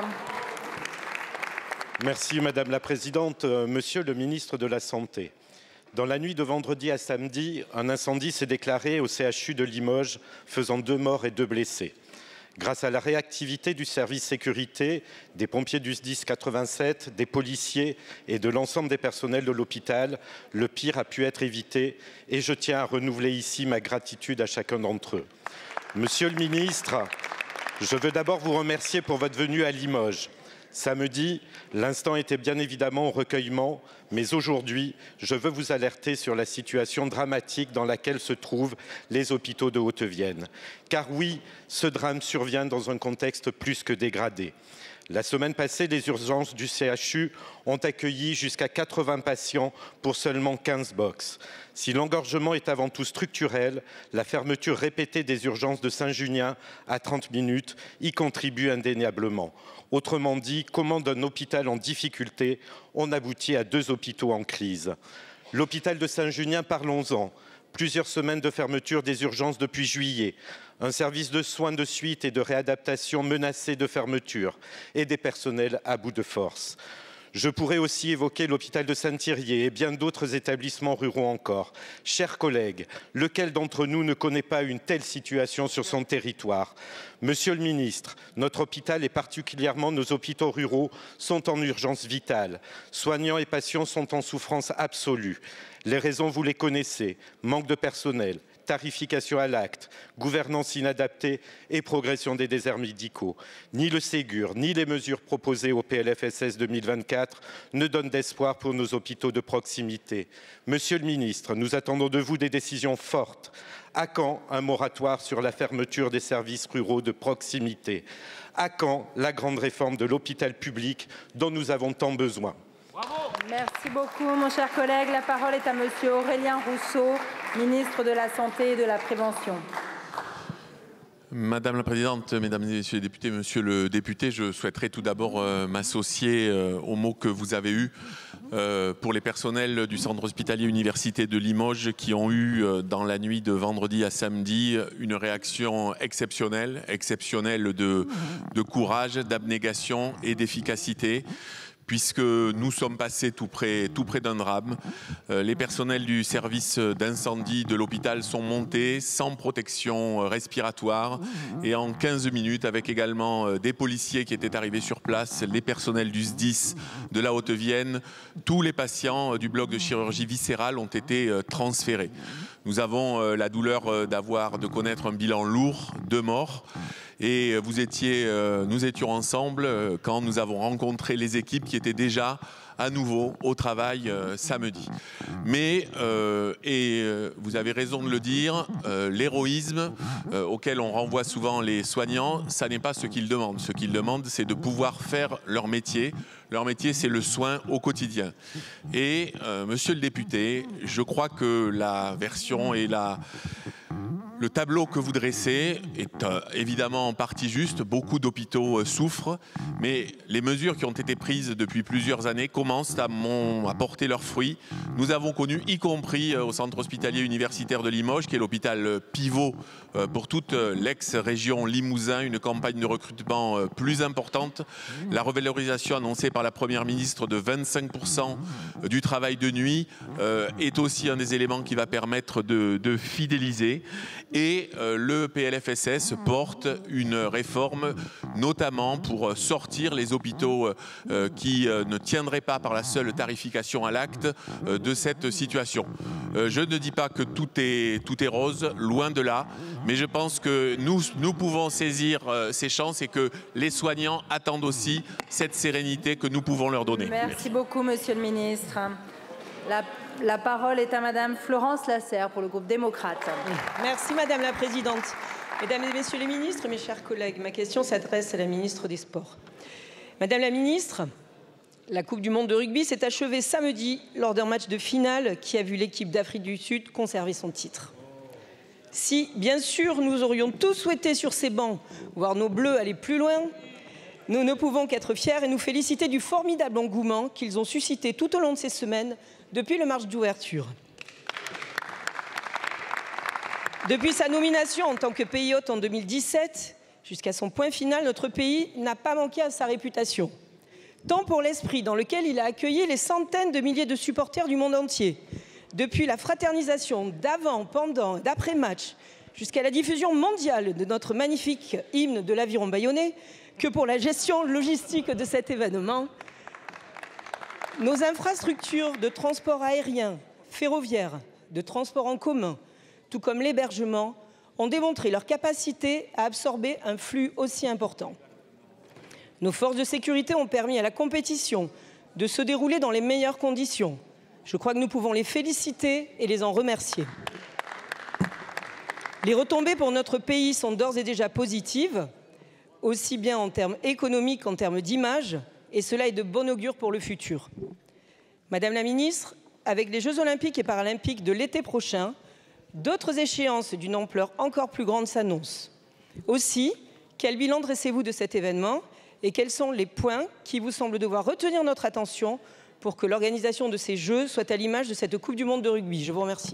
Speaker 10: Merci Madame la Présidente. Monsieur le ministre de la Santé, dans la nuit de vendredi à samedi, un incendie s'est déclaré au C H U de Limoges, faisant deux morts et deux blessés. Grâce à la réactivité du service sécurité, des pompiers du S D I S quatre-vingt-sept, des policiers et de l'ensemble des personnels de l'hôpital, le pire a pu être évité et je tiens à renouveler ici ma gratitude à chacun d'entre eux. Monsieur le ministre, je veux d'abord vous remercier pour votre venue à Limoges. Samedi, l'instant était bien évidemment au recueillement, mais aujourd'hui, je veux vous alerter sur la situation dramatique dans laquelle se trouvent les hôpitaux de Haute-Vienne. Car oui, ce drame survient dans un contexte plus que dégradé. La semaine passée, les urgences du C H U ont accueilli jusqu'à quatre-vingts patients pour seulement quinze box. Si l'engorgement est avant tout structurel, la fermeture répétée des urgences de Saint-Junien à trente minutes y contribue indéniablement. Autrement dit, comment d'un hôpital en difficulté, on aboutit à deux hôpitaux en crise. L'hôpital de Saint-Junien, parlons-en. Plusieurs semaines de fermeture des urgences depuis juillet. Un service de soins de suite et de réadaptation menacé de fermeture et des personnels à bout de force. Je pourrais aussi évoquer l'hôpital de Saint-Thirier et bien d'autres établissements ruraux encore. Chers collègues, lequel d'entre nous ne connaît pas une telle situation sur son territoire? Monsieur le ministre, notre hôpital et particulièrement nos hôpitaux ruraux sont en urgence vitale. Soignants et patients sont en souffrance absolue. Les raisons, vous les connaissez. Manque de personnel, tarification à l'acte, gouvernance inadaptée et progression des déserts médicaux. Ni le Ségur, ni les mesures proposées au P L F S S deux mille vingt-quatre ne donnent d'espoir pour nos hôpitaux de proximité. Monsieur le ministre, nous attendons de vous des décisions fortes. À quand un moratoire sur la fermeture des services ruraux de proximité? À quand la grande réforme de l'hôpital public dont nous avons tant besoin?
Speaker 1: Merci beaucoup, mon cher collègue. La parole est à monsieur Aurélien Rousseau, ministre de la Santé et de la Prévention.
Speaker 7: Madame la Présidente, Mesdames et Messieurs les députés, Monsieur le député, je souhaiterais tout d'abord euh, m'associer euh, aux mots que vous avez eus euh, pour les personnels du Centre hospitalier université de Limoges qui ont eu euh, dans la nuit de vendredi à samedi une réaction exceptionnelle, exceptionnelle de, de courage, d'abnégation et d'efficacité, puisque nous sommes passés tout près, tout près d'un drame. Euh, les personnels du service d'incendie de l'hôpital sont montés sans protection respiratoire et en quinze minutes, avec également euh, des policiers qui étaient arrivés sur place, les personnels du S D I S de la Haute-Vienne, tous les patients euh, du bloc de chirurgie viscérale ont été euh, transférés. Nous avons euh, la douleur euh, d'avoir, de connaître un bilan lourd, deux morts. Et vous étiez, euh, nous étions ensemble euh, quand nous avons rencontré les équipes qui étaient déjà à nouveau au travail euh, samedi. Mais, euh, et euh, vous avez raison de le dire, euh, l'héroïsme euh, auquel on renvoie souvent les soignants, ça n'est pas ce qu'ils demandent. Ce qu'ils demandent, c'est de pouvoir faire leur métier. Leur métier, c'est le soin au quotidien. Et, euh, monsieur le député, je crois que la version et la... Le tableau que vous dressez est euh, évidemment en partie juste. Beaucoup d'hôpitaux euh, souffrent, mais les mesures qui ont été prises depuis plusieurs années commencent à, mon, à porter leurs fruits. Nous avons connu, y compris euh, au centre hospitalier universitaire de Limoges, qui est l'hôpital euh, pivot euh, pour toute euh, l'ex-région Limousin, une campagne de recrutement euh, plus importante. La revalorisation annoncée par la Première ministre de vingt-cinq pour cent du travail de nuit euh, est aussi un des éléments qui va permettre de, de fidéliser. Et euh, le P L F S S porte une réforme, notamment pour sortir les hôpitaux euh, qui euh, ne tiendraient pas par la seule tarification à l'acte euh, de cette situation. Euh, je ne dis pas que tout est, tout est rose, loin de là, mais je pense que nous, nous pouvons saisir euh, ces chances et que les soignants attendent aussi cette sérénité que nous pouvons leur donner.
Speaker 1: Merci, Merci. beaucoup, Monsieur le Ministre. La, la parole est à Madame Florence Lasserre pour le groupe démocrate.
Speaker 23: Merci Madame la Présidente. Mesdames et Messieurs les ministres, mes chers collègues, ma question s'adresse à la ministre des Sports. Madame la ministre, la Coupe du monde de rugby s'est achevée samedi lors d'un match de finale qui a vu l'équipe d'Afrique du Sud conserver son titre. Si, bien sûr, nous aurions tous souhaité sur ces bancs voir nos Bleus aller plus loin, nous ne pouvons qu'être fiers et nous féliciter du formidable engouement qu'ils ont suscité tout au long de ces semaines depuis le match d'ouverture. Depuis sa nomination en tant que pays hôte en deux mille dix-sept, jusqu'à son point final, notre pays n'a pas manqué à sa réputation. Tant pour l'esprit dans lequel il a accueilli les centaines de milliers de supporters du monde entier, depuis la fraternisation d'avant, pendant, d'après-match, jusqu'à la diffusion mondiale de notre magnifique hymne de l'Aviron Bayonnais, que pour la gestion logistique de cet événement. Nos infrastructures de transport aérien, ferroviaire, de transport en commun, tout comme l'hébergement, ont démontré leur capacité à absorber un flux aussi important. Nos forces de sécurité ont permis à la compétition de se dérouler dans les meilleures conditions. Je crois que nous pouvons les féliciter et les en remercier. Les retombées pour notre pays sont d'ores et déjà positives.
Speaker 3: aussi bien en termes économiques qu'en termes d'image, et cela est de bon augure pour le futur. Madame la ministre, avec les Jeux olympiques et paralympiques de l'été prochain, d'autres échéances d'une ampleur encore plus grande s'annoncent. Aussi, quel bilan dressez-vous de cet événement et quels sont les points qui vous semblent devoir retenir notre attention pour que l'organisation de ces Jeux soit à l'image de cette Coupe du monde de rugby? Je vous remercie.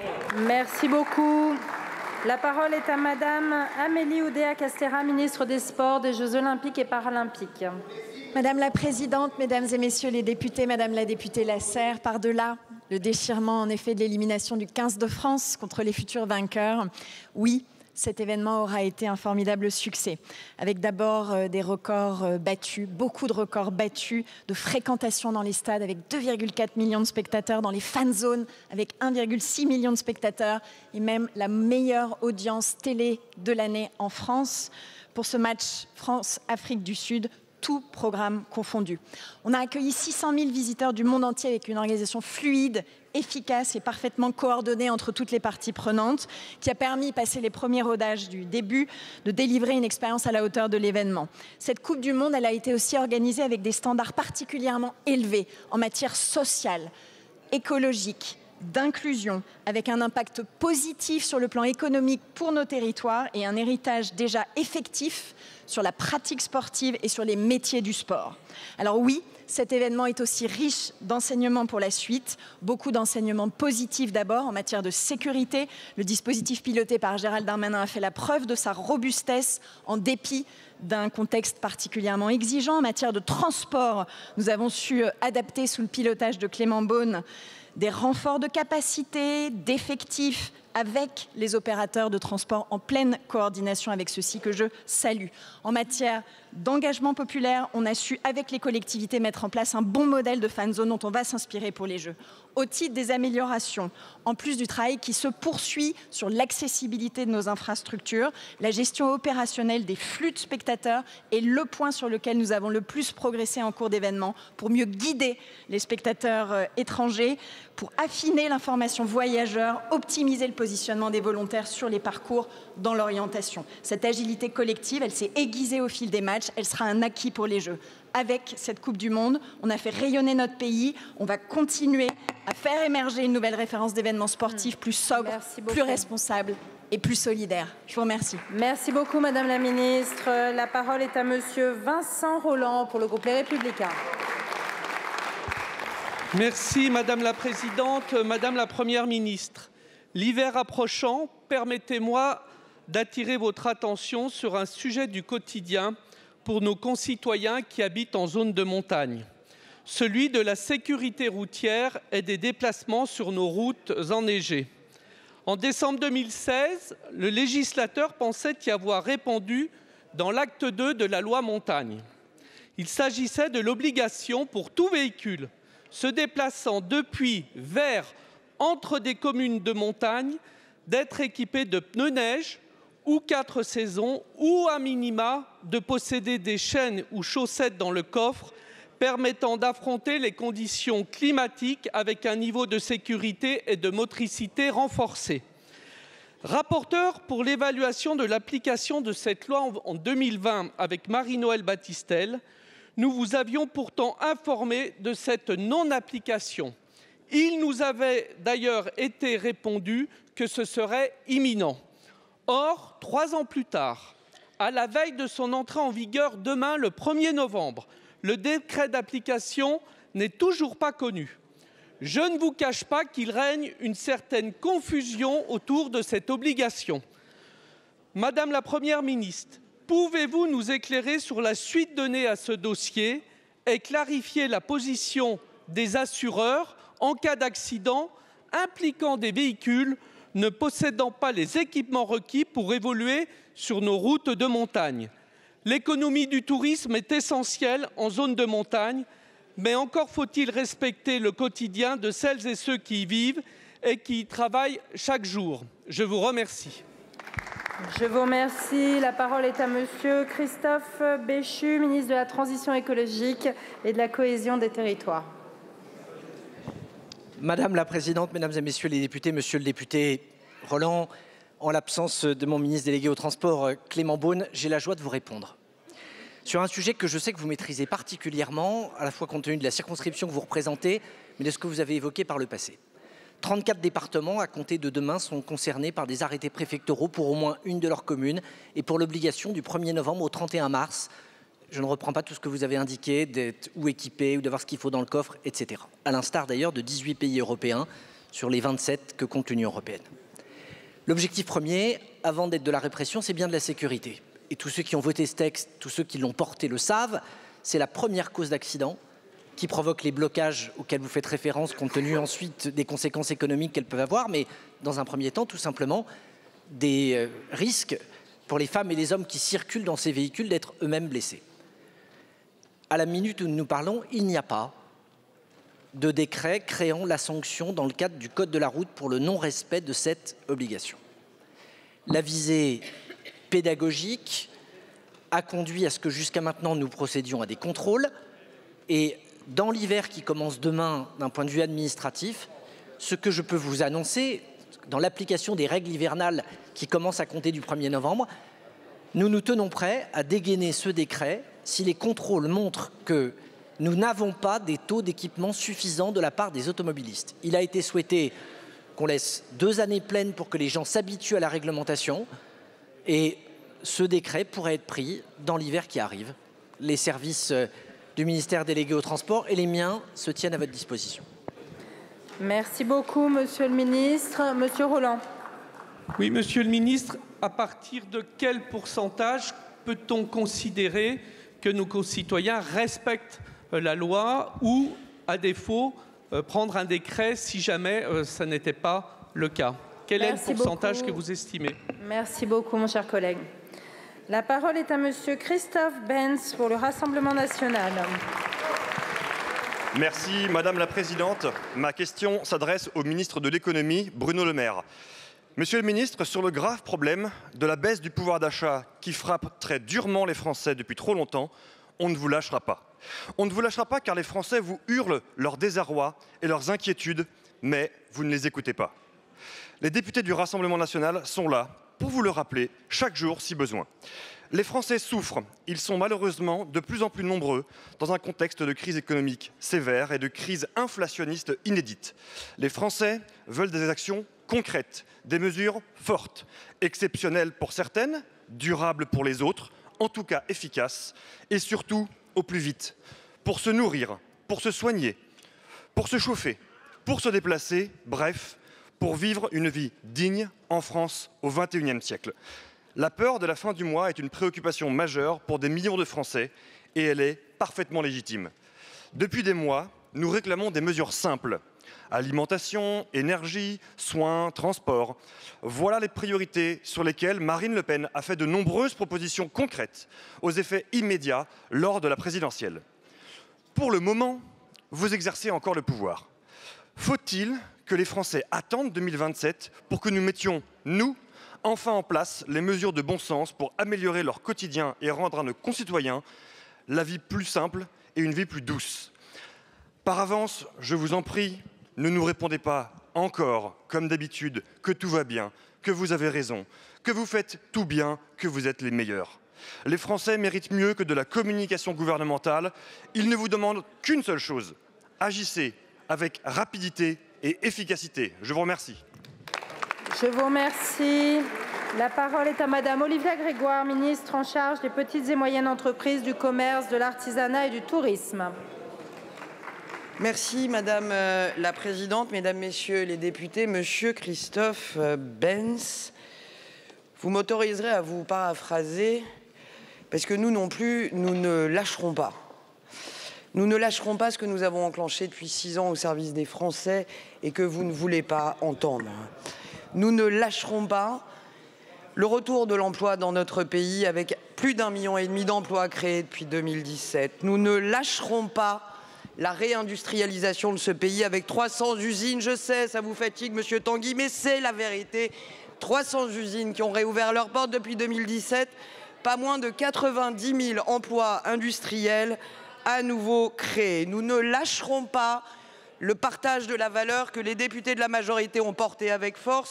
Speaker 1: Merci beaucoup. La parole est à Madame Amélie Oudéa-Castéra, ministre des Sports, des Jeux olympiques et paralympiques.
Speaker 11: Madame la Présidente, Mesdames et Messieurs les députés, Madame la députée Lasserre, par-delà le déchirement en effet de l'élimination du quinze de France contre les futurs vainqueurs, oui, cet événement aura été un formidable succès, avec d'abord euh, des records euh, battus, beaucoup de records battus, de fréquentation dans les stades, avec deux virgule quatre millions de spectateurs, dans les fan zones, avec un virgule six million de spectateurs, et même la meilleure audience télé de l'année en France pour ce match France-Afrique du Sud, tout programme confondu. On a accueilli six cent mille visiteurs du monde entier avec une organisation fluide, efficace et parfaitement coordonnée entre toutes les parties prenantes, qui a permis, passé les premiers rodages du début, de délivrer une expérience à la hauteur de l'événement. Cette Coupe du Monde, elle a été aussi organisée avec des standards particulièrement élevés en matière sociale, écologique, d'inclusion, avec un impact positif sur le plan économique pour nos territoires et un héritage déjà effectif sur la pratique sportive et sur les métiers du sport. Alors oui, cet événement est aussi riche d'enseignements pour la suite, beaucoup d'enseignements positifs d'abord en matière de sécurité. Le dispositif piloté par Gérald Darmanin a fait la preuve de sa robustesse en dépit d'un contexte particulièrement exigeant. En matière de transport, nous avons su adapter sous le pilotage de Clément Beaune des renforts de capacité, d'effectifs, avec les opérateurs de transport en pleine coordination avec ceux-ci que je salue. En matière d'engagement populaire, on a su, avec les collectivités, mettre en place un bon modèle de fan zone dont on va s'inspirer pour les Jeux. Au titre des améliorations, en plus du travail qui se poursuit sur l'accessibilité de nos infrastructures, la gestion opérationnelle des flux de spectateurs est le point sur lequel nous avons le plus progressé en cours d'événement pour mieux guider les spectateurs euh, étrangers, pour affiner l'information voyageur, optimiser le positionnement des volontaires sur les parcours dans l'orientation. Cette agilité collective, elle s'est aiguisée au fil des matchs, elle sera un acquis pour les Jeux. Avec cette Coupe du Monde, on a fait rayonner notre pays, on va continuer à faire émerger une nouvelle référence d'événements sportifs plus sobre, plus responsable et plus solidaire. Je vous remercie.
Speaker 1: Merci beaucoup, Madame la Ministre. La parole est à Monsieur Vincent Rolland pour le groupe Les Républicains.
Speaker 12: Merci Madame la Présidente, Madame la Première ministre. L'hiver approchant, permettez-moi d'attirer votre attention sur un sujet du quotidien pour nos concitoyens qui habitent en zone de montagne, celui de la sécurité routière et des déplacements sur nos routes enneigées. En décembre deux mille seize, le législateur pensait y avoir répondu dans l'acte deux de la loi montagne. Il s'agissait de l'obligation pour tout véhicule se déplaçant depuis, vers, entre des communes de montagne, d'être équipé de pneus neige ou quatre saisons, ou à minima de posséder des chaînes ou chaussettes dans le coffre permettant d'affronter les conditions climatiques avec un niveau de sécurité et de motricité renforcé. Rapporteur pour l'évaluation de l'application de cette loi en deux mille vingt avec Marie-Noëlle Battistel, nous vous avions pourtant informé de cette non-application. Il nous avait d'ailleurs été répondu que ce serait imminent. Or, trois ans plus tard, à la veille de son entrée en vigueur demain, le premier novembre, le décret d'application n'est toujours pas connu. Je ne vous cache pas qu'il règne une certaine confusion autour de cette obligation. Madame la Première ministre, pouvez-vous nous éclairer sur la suite donnée à ce dossier et clarifier la position des assureurs en cas d'accident impliquant des véhicules ne possédant pas les équipements requis pour évoluer sur nos routes de montagne? L'économie du tourisme est essentielle en zone de montagne, mais encore faut-il respecter le quotidien de celles et ceux qui y vivent et qui y travaillent chaque jour. Je vous remercie.
Speaker 1: Je vous remercie. La parole est à Monsieur Christophe Béchu, ministre de la Transition écologique et de la cohésion des territoires.
Speaker 2: Madame la Présidente, Mesdames et Messieurs les députés, Monsieur le député Rolland, en l'absence de mon ministre délégué au transport, Clément Beaune, j'ai la joie de vous répondre. sur un sujet que je sais que vous maîtrisez particulièrement, à la fois compte tenu de la circonscription que vous représentez, mais de ce que vous avez évoqué par le passé. trente-quatre départements, à compter de demain, sont concernés par des arrêtés préfectoraux pour au moins une de leurs communes et pour l'obligation du premier novembre au trente et un mars, je ne reprends pas tout ce que vous avez indiqué, d'être ou équipé ou d'avoir ce qu'il faut dans le coffre, et cetera. À l'instar d'ailleurs de dix-huit pays européens sur les vingt-sept que compte l'Union européenne. L'objectif premier, avant d'être de la répression, c'est bien de la sécurité. Et tous ceux qui ont voté ce texte, tous ceux qui l'ont porté le savent, c'est la première cause d'accident qui provoque les blocages auxquels vous faites référence, compte tenu ensuite des conséquences économiques qu'elles peuvent avoir, mais dans un premier temps, tout simplement, des euh, risques pour les femmes et les hommes qui circulent dans ces véhicules d'être eux-mêmes blessés. À la minute où nous parlons, il n'y a pas de décret créant la sanction dans le cadre du Code de la route pour le non-respect de cette obligation. La visée pédagogique a conduit à ce que jusqu'à maintenant nous procédions à des contrôles et dans l'hiver qui commence demain d'un point de vue administratif, ce que je peux vous annoncer, dans l'application des règles hivernales qui commencent à compter du premier novembre, nous nous tenons prêts à dégainer ce décret si les contrôles montrent que nous n'avons pas des taux d'équipement suffisants de la part des automobilistes. Il a été souhaité qu'on laisse deux années pleines pour que les gens s'habituent à la réglementation et ce décret pourrait être pris dans l'hiver qui arrive. Les services du ministère délégué au transport et les miens se tiennent à votre disposition.
Speaker 1: Merci beaucoup, Monsieur le Ministre. Monsieur Rolland.
Speaker 12: Oui, Monsieur le Ministre, à partir de quel pourcentage peut-on considérer que nos concitoyens respectent la loi ou, à défaut, euh, prendre un décret si jamais euh, ça n'était pas le cas? Quel Merci est le pourcentage beaucoup. que vous estimez?
Speaker 1: Merci beaucoup, mon cher collègue. La parole est à Monsieur Christophe Benz pour le Rassemblement national.
Speaker 5: Merci, Madame la Présidente. Ma question s'adresse au ministre de l'Économie, Bruno Le Maire. Monsieur le ministre, sur le grave problème de la baisse du pouvoir d'achat qui frappe très durement les Français depuis trop longtemps, on ne vous lâchera pas. On ne vous lâchera pas car les Français vous hurlent leur désarroi et leurs inquiétudes, mais vous ne les écoutez pas. Les députés du Rassemblement national sont là pour vous le rappeler chaque jour si besoin. Les Français souffrent, ils sont malheureusement de plus en plus nombreux dans un contexte de crise économique sévère et de crise inflationniste inédite. Les Français veulent des actions concrètes, des mesures fortes, exceptionnelles pour certaines, durables pour les autres, en tout cas efficaces, et surtout au plus vite, pour se nourrir, pour se soigner, pour se chauffer, pour se déplacer, bref, pour vivre une vie digne en France au vingt et unième siècle. La peur de la fin du mois est une préoccupation majeure pour des millions de Français et elle est parfaitement légitime. Depuis des mois, nous réclamons des mesures simples. Alimentation, énergie, soins, transport. Voilà les priorités sur lesquelles Marine Le Pen a fait de nombreuses propositions concrètes aux effets immédiats lors de la présidentielle. Pour le moment, vous exercez encore le pouvoir. Faut-il que les Français attendent deux mille vingt-sept pour que nous mettions, nous, enfin en place les mesures de bon sens pour améliorer leur quotidien et rendre à nos concitoyens la vie plus simple et une vie plus douce? Par avance, je vous en prie, ne nous répondez pas encore, comme d'habitude, que tout va bien, que vous avez raison, que vous faites tout bien, que vous êtes les meilleurs. Les Français méritent mieux que de la communication gouvernementale. Ils ne vous demandent qu'une seule chose. Agissez avec rapidité et efficacité. Je vous remercie.
Speaker 1: Je vous remercie. La parole est à Madame Olivia Grégoire, ministre en charge des petites et moyennes entreprises, du commerce, de l'artisanat et du tourisme.
Speaker 13: Merci Madame la Présidente, Mesdames, Messieurs les députés, Monsieur Christophe Benz. Vous m'autoriserez à vous paraphraser, parce que nous non plus, nous ne lâcherons pas. Nous ne lâcherons pas ce que nous avons enclenché depuis six ans au service des Français et que vous ne voulez pas entendre. Nous ne lâcherons pas le retour de l'emploi dans notre pays avec plus d'un million et demi d'emplois créés depuis deux mille dix-sept. Nous ne lâcherons pas la réindustrialisation de ce pays avec trois cents usines. Je sais, ça vous fatigue, Monsieur Tanguy, mais c'est la vérité. trois cents usines qui ont réouvert leurs portes depuis deux mille dix-sept. Pas moins de quatre-vingt-dix mille emplois industriels à nouveau créés. Nous ne lâcherons pas le partage de la valeur que les députés de la majorité ont porté avec force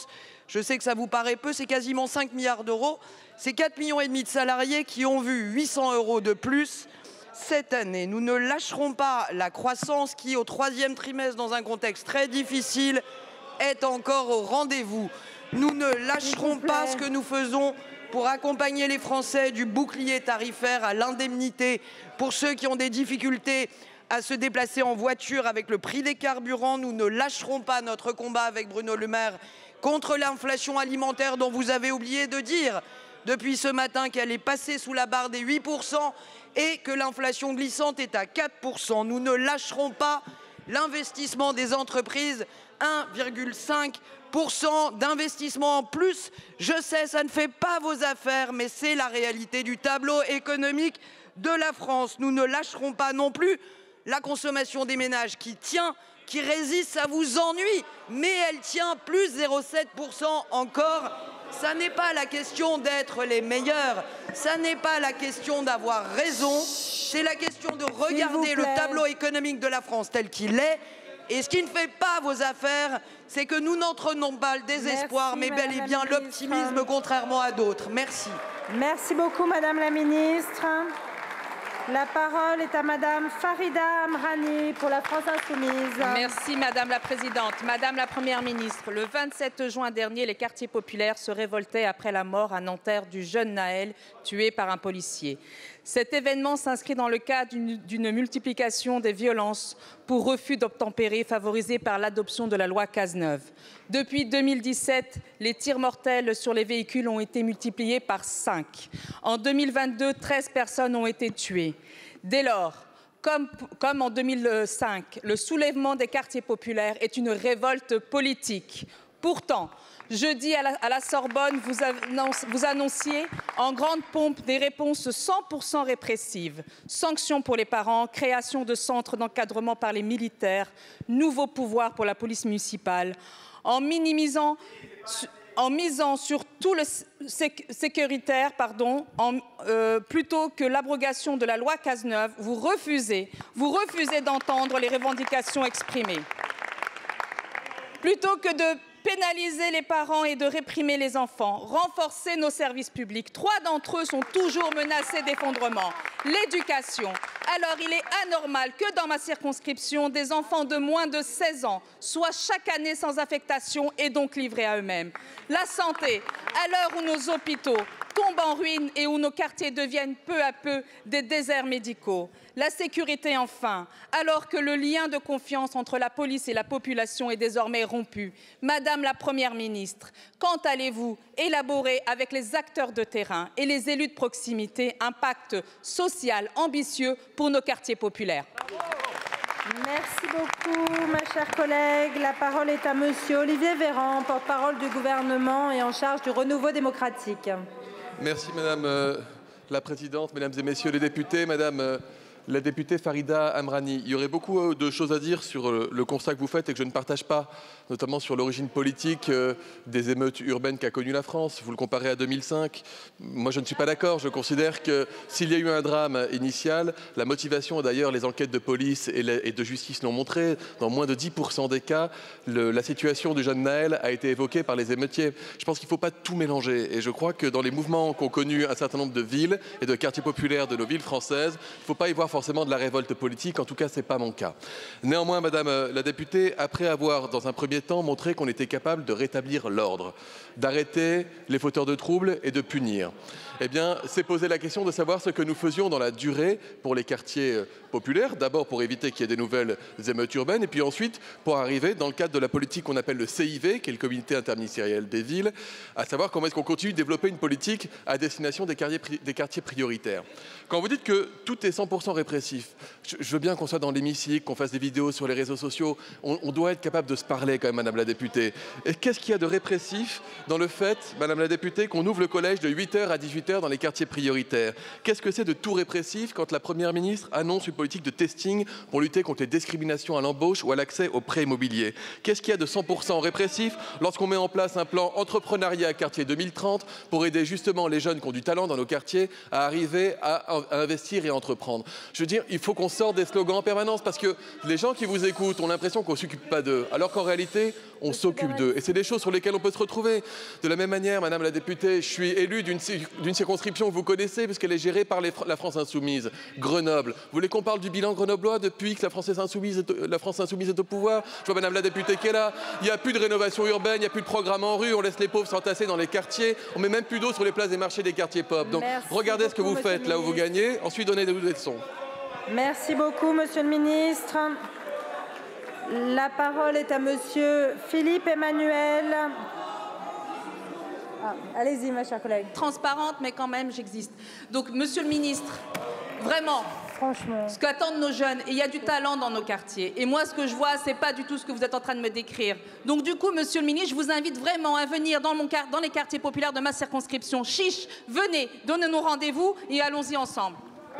Speaker 13: Je sais que ça vous paraît peu, c'est quasiment cinq milliards d'euros. C'est quatre millions et demi de salariés qui ont vu huit cents euros de plus cette année. Nous ne lâcherons pas la croissance qui, au troisième trimestre, dans un contexte très difficile, est encore au rendez-vous. Nous ne lâcherons pas ce que nous faisons pour accompagner les Français du bouclier tarifaire à l'indemnité pour ceux qui ont des difficultés à se déplacer en voiture avec le prix des carburants. Nous ne lâcherons pas notre combat avec Bruno Le Maire contre l'inflation alimentaire dont vous avez oublié de dire depuis ce matin qu'elle est passée sous la barre des huit pour cent et que l'inflation glissante est à quatre pour cent. Nous ne lâcherons pas l'investissement des entreprises, un virgule cinq pour cent d'investissement en plus. Je sais, ça ne fait pas vos affaires, mais c'est la réalité du tableau économique de la France. Nous ne lâcherons pas non plus la consommation des ménages qui tient, qui résiste, ça vous ennuie, mais elle tient plus zéro virgule sept pour cent encore. Ça n'est pas la question d'être les meilleurs, ça n'est pas la question d'avoir raison, c'est la question de regarder le tableau économique de la France tel qu'il est. Et ce qui ne fait pas vos affaires, c'est que nous n'entraînons pas le désespoir,
Speaker 1: Merci,
Speaker 13: mais bel et bien l'optimisme, contrairement à d'autres. Merci.
Speaker 1: Merci beaucoup, Madame la Ministre. La parole est à Madame Farida Amrani pour la France Insoumise.
Speaker 4: Merci Madame la Présidente. Madame la Première ministre, le vingt-sept juin dernier, les quartiers populaires se révoltaient après la mort à Nanterre du jeune Naël, tué par un policier. Cet événement s'inscrit dans le cadre d'une multiplication des violences pour refus d'obtempérer favorisée par l'adoption de la loi Cazeneuve. Depuis deux mille dix-sept, les tirs mortels sur les véhicules ont été multipliés par cinq. En deux mille vingt-deux, treize personnes ont été tuées. Dès lors, comme, comme en deux mille cinq, le soulèvement des quartiers populaires est une révolte politique. Pourtant, jeudi à la, à la Sorbonne, vous, annonce, vous annonciez en grande pompe des réponses cent pour cent répressives, sanctions pour les parents, création de centres d'encadrement par les militaires, nouveaux pouvoirs pour la police municipale, en minimisant, en misant sur tout le séc sécuritaire, pardon, en, euh, plutôt que l'abrogation de la loi Cazeneuve, vous refusez, vous refusez d'entendre les revendications exprimées. Plutôt que de pénaliser les parents et de réprimer les enfants, renforcer nos services publics. Trois d'entre eux sont toujours menacés d'effondrement. L'éducation. Alors il est anormal que dans ma circonscription, des enfants de moins de seize ans soient chaque année sans affectation et donc livrés à eux-mêmes. La santé. À l'heure où nos hôpitaux tombent en ruine et où nos quartiers deviennent peu à peu des déserts médicaux. La sécurité enfin, alors que le lien de confiance entre la police et la population est désormais rompu. Madame la Première ministre, quand allez-vous élaborer avec les acteurs de terrain et les élus de proximité un pacte social ambitieux pour nos quartiers populaires?
Speaker 1: Merci beaucoup, ma chère collègue. La parole est à Monsieur Olivier Véran, porte-parole du gouvernement et en charge du renouveau démocratique.
Speaker 14: Merci Madame euh, la Présidente, Mesdames et Messieurs les députés, Madame euh, la députée Farida Amrani. Il y aurait beaucoup de choses à dire sur le constat que vous faites et que je ne partage pas, notamment sur l'origine politique des émeutes urbaines qu'a connues la France. Vous le comparez à deux mille cinq. Moi, je ne suis pas d'accord. Je considère que s'il y a eu un drame initial, la motivation, d'ailleurs, les enquêtes de police et de justice l'ont montré, dans moins de dix pour cent des cas, le, la situation du jeune Naël a été évoquée par les émeutiers. Je pense qu'il ne faut pas tout mélanger. Et je crois que dans les mouvements qu'ont connus un certain nombre de villes et de quartiers populaires de nos villes françaises, il ne faut pas y voir forcément de la révolte politique, en tout cas ce n'est pas mon cas. Néanmoins, Madame la députée, après avoir dans un premier temps montré qu'on était capable de rétablir l'ordre, d'arrêter les fauteurs de troubles et de punir, eh bien c'est poser la question de savoir ce que nous faisions dans la durée pour les quartiers populaires, d'abord pour éviter qu'il y ait des nouvelles émeutes urbaines et puis ensuite pour arriver dans le cadre de la politique qu'on appelle le C I V, qui est le comité interministériel des villes, à savoir comment est-ce qu'on continue de développer une politique à destination des quartiers, des quartiers prioritaires. Quand vous dites que tout est cent pour cent répressif, je veux bien qu'on soit dans l'hémicycle, qu'on fasse des vidéos sur les réseaux sociaux, on, on doit être capable de se parler quand même, Madame la députée. Et qu'est-ce qu'il y a de répressif dans le fait, Madame la députée, qu'on ouvre le collège de huit heures à dix-huit heures dans les quartiers prioritaires? Qu'est-ce que c'est de tout répressif quand la Première ministre annonce une politique de testing pour lutter contre les discriminations à l'embauche ou à l'accès aux prêts immobiliers? Qu'est-ce qu'il y a de cent pour cent répressif lorsqu'on met en place un plan entrepreneuriat quartier deux mille trente pour aider justement les jeunes qui ont du talent dans nos quartiers à arriver à, à investir et à entreprendre? Je veux dire, il faut qu'on sorte des slogans en permanence parce que les gens qui vous écoutent ont l'impression qu'on ne s'occupe pas d'eux, alors qu'en réalité, on s'occupe d'eux. Et c'est des choses sur lesquelles on peut se retrouver. De la même manière, Madame la députée, je suis élu d'une circonscription que vous connaissez puisqu'elle est gérée par les, la France Insoumise, Grenoble. Vous voulez qu'on parle du bilan grenoblois depuis que la France Insoumise est, la France Insoumise est au pouvoir? Je vois Madame la députée qui est là. Il n'y a plus de rénovation urbaine, il n'y a plus de programme en rue, on laisse les pauvres s'entasser dans les quartiers, on met même plus d'eau sur les places des marchés des quartiers pop. Donc
Speaker 1: Merci
Speaker 14: regardez
Speaker 1: beaucoup,
Speaker 14: ce que vous faites là où vous gagnez, ensuite donnez-nous des leçons. Merci
Speaker 1: beaucoup, Monsieur le ministre. La parole est à Monsieur Philippe Emmanuel. Ah, allez-y, ma chère collègue.
Speaker 4: Transparente, mais quand même, j'existe. Donc, Monsieur le ministre, vraiment,
Speaker 1: franchement, ce
Speaker 4: qu'attendent nos jeunes, et il y a du talent dans nos quartiers. Et moi, ce que je vois, c'est pas du tout ce que vous êtes en train de me décrire. Donc, du coup, Monsieur le ministre, je vous invite vraiment à venir dans, mon, dans les quartiers populaires de ma circonscription. Chiche, venez, donnez-nous rendez-vous et allons-y ensemble.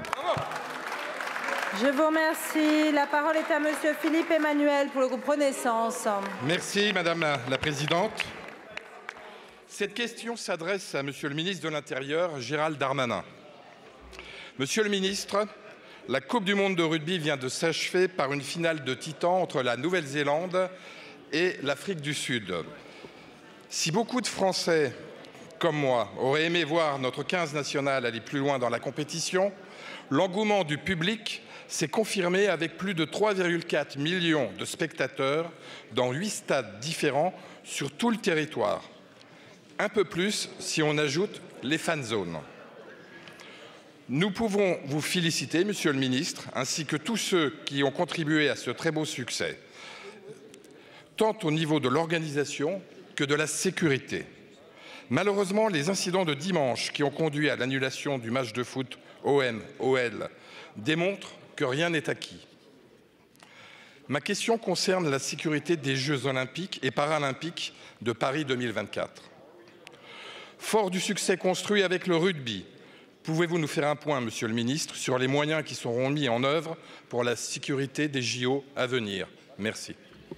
Speaker 1: Je vous remercie. La parole est à Monsieur Philippe Emmanuel pour le groupe Renaissance.
Speaker 15: Merci, Madame la, la Présidente. Cette question s'adresse à Monsieur le ministre de l'Intérieur, Gérald Darmanin. Monsieur le ministre, la Coupe du monde de rugby vient de s'achever par une finale de titans entre la Nouvelle-Zélande et l'Afrique du Sud. Si beaucoup de Français, comme moi, auraient aimé voir notre quinze national aller plus loin dans la compétition, l'engouement du public s'est confirmé avec plus de trois virgule quatre millions de spectateurs dans huit stades différents sur tout le territoire. Un peu plus si on ajoute les fan zones. Nous pouvons vous féliciter, Monsieur le ministre, ainsi que tous ceux qui ont contribué à ce très beau succès, tant au niveau de l'organisation que de la sécurité. Malheureusement, les incidents de dimanche qui ont conduit à l'annulation du match de foot O M O L démontrent que rien n'est acquis. Ma question concerne la sécurité des Jeux olympiques et paralympiques de Paris deux mille vingt-quatre. Fort du succès construit avec le rugby, pouvez-vous nous faire un point, Monsieur le ministre, sur les moyens qui seront mis en œuvre pour la sécurité des J O à venir? Merci.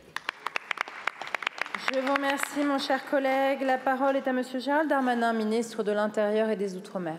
Speaker 1: Je vous remercie, mon cher collègue. La parole est à Monsieur Gérald Darmanin, ministre de l'Intérieur et des Outre-mer.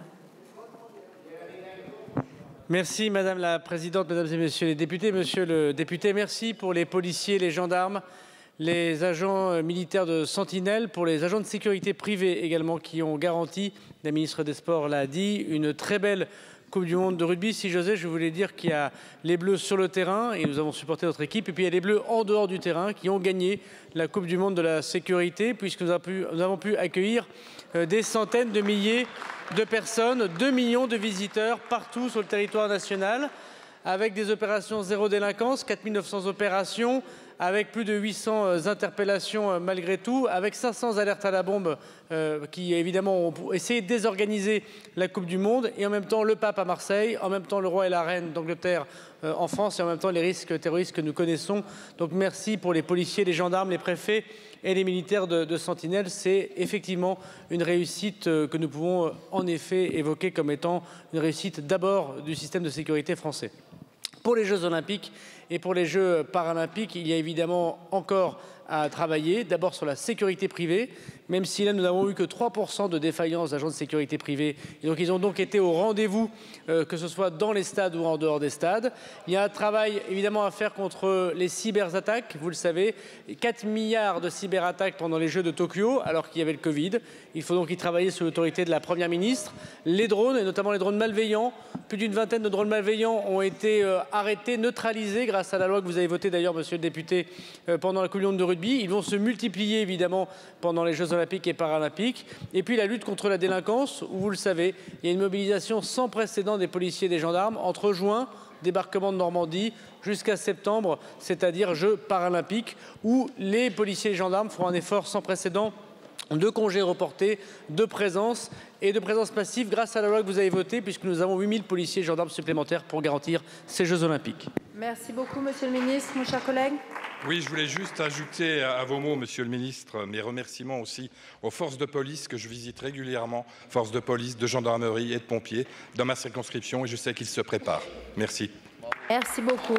Speaker 16: Merci Madame la Présidente, Mesdames et Messieurs les députés. Monsieur le député, merci pour les policiers, les gendarmes, les agents militaires de Sentinelle, pour les agents de sécurité privée également qui ont garanti, la ministre des Sports l'a dit, une très belle Coupe du monde de rugby. Si j'osais, je voulais dire qu'il y a les Bleus sur le terrain et nous avons supporté notre équipe. Et puis il y a les Bleus en dehors du terrain qui ont gagné la Coupe du monde de la sécurité puisque nous avons pu, nous avons pu accueillir euh, des centaines de milliers de personnes, deux millions de visiteurs partout sur le territoire national avec des opérations zéro délinquance, quatre mille neuf cents opérations, avec plus de huit cents interpellations malgré tout, avec cinq cents alertes à la bombe euh, qui évidemment ont essayé de désorganiser la Coupe du monde, et en même temps le pape à Marseille, en même temps le roi et la reine d'Angleterre euh, en France, et en même temps les risques terroristes que nous connaissons. Donc merci pour les policiers, les gendarmes, les préfets et les militaires de, de Sentinelle. C'est effectivement une réussite euh, que nous pouvons euh, en effet évoquer comme étant une réussite d'abord du système de sécurité français. Pour les Jeux olympiques et pour les Jeux paralympiques, il y a évidemment encore à travailler, d'abord sur la sécurité privée, même si là nous n'avons eu que trois pour cent de défaillance d'agents de sécurité privée. Et donc ils ont donc été au rendez-vous, euh, que ce soit dans les stades ou en dehors des stades. Il y a un travail évidemment à faire contre les cyberattaques, vous le savez, quatre milliards de cyberattaques pendant les Jeux de Tokyo, alors qu'il y avait le Covid. Il faut donc y travailler sous l'autorité de la Première ministre. Les drones, et notamment les drones malveillants, plus d'une vingtaine de drones malveillants ont été euh, arrêtés, neutralisés grâce à la loi que vous avez votée d'ailleurs, monsieur le député, euh, pendant la Coupe du monde de rugby. Ils vont se multiplier évidemment pendant les Jeux olympiques et paralympiques. Et puis la lutte contre la délinquance, où vous le savez, il y a une mobilisation sans précédent des policiers et des gendarmes entre juin, débarquement de Normandie, jusqu'à septembre, c'est-à-dire Jeux paralympiques, où les policiers et gendarmes feront un effort sans précédent de congés reportés, de présence et de présence massive grâce à la loi que vous avez votée, puisque nous avons huit mille policiers et gendarmes supplémentaires pour garantir ces Jeux olympiques.
Speaker 1: Merci beaucoup, monsieur le ministre. Mon cher collègue.
Speaker 15: Oui, je voulais juste ajouter à vos mots, monsieur le ministre, mes remerciements aussi aux forces de police que je visite régulièrement, forces de police, de gendarmerie et de pompiers dans ma circonscription, et je sais qu'ils se préparent. Merci.
Speaker 1: Merci beaucoup.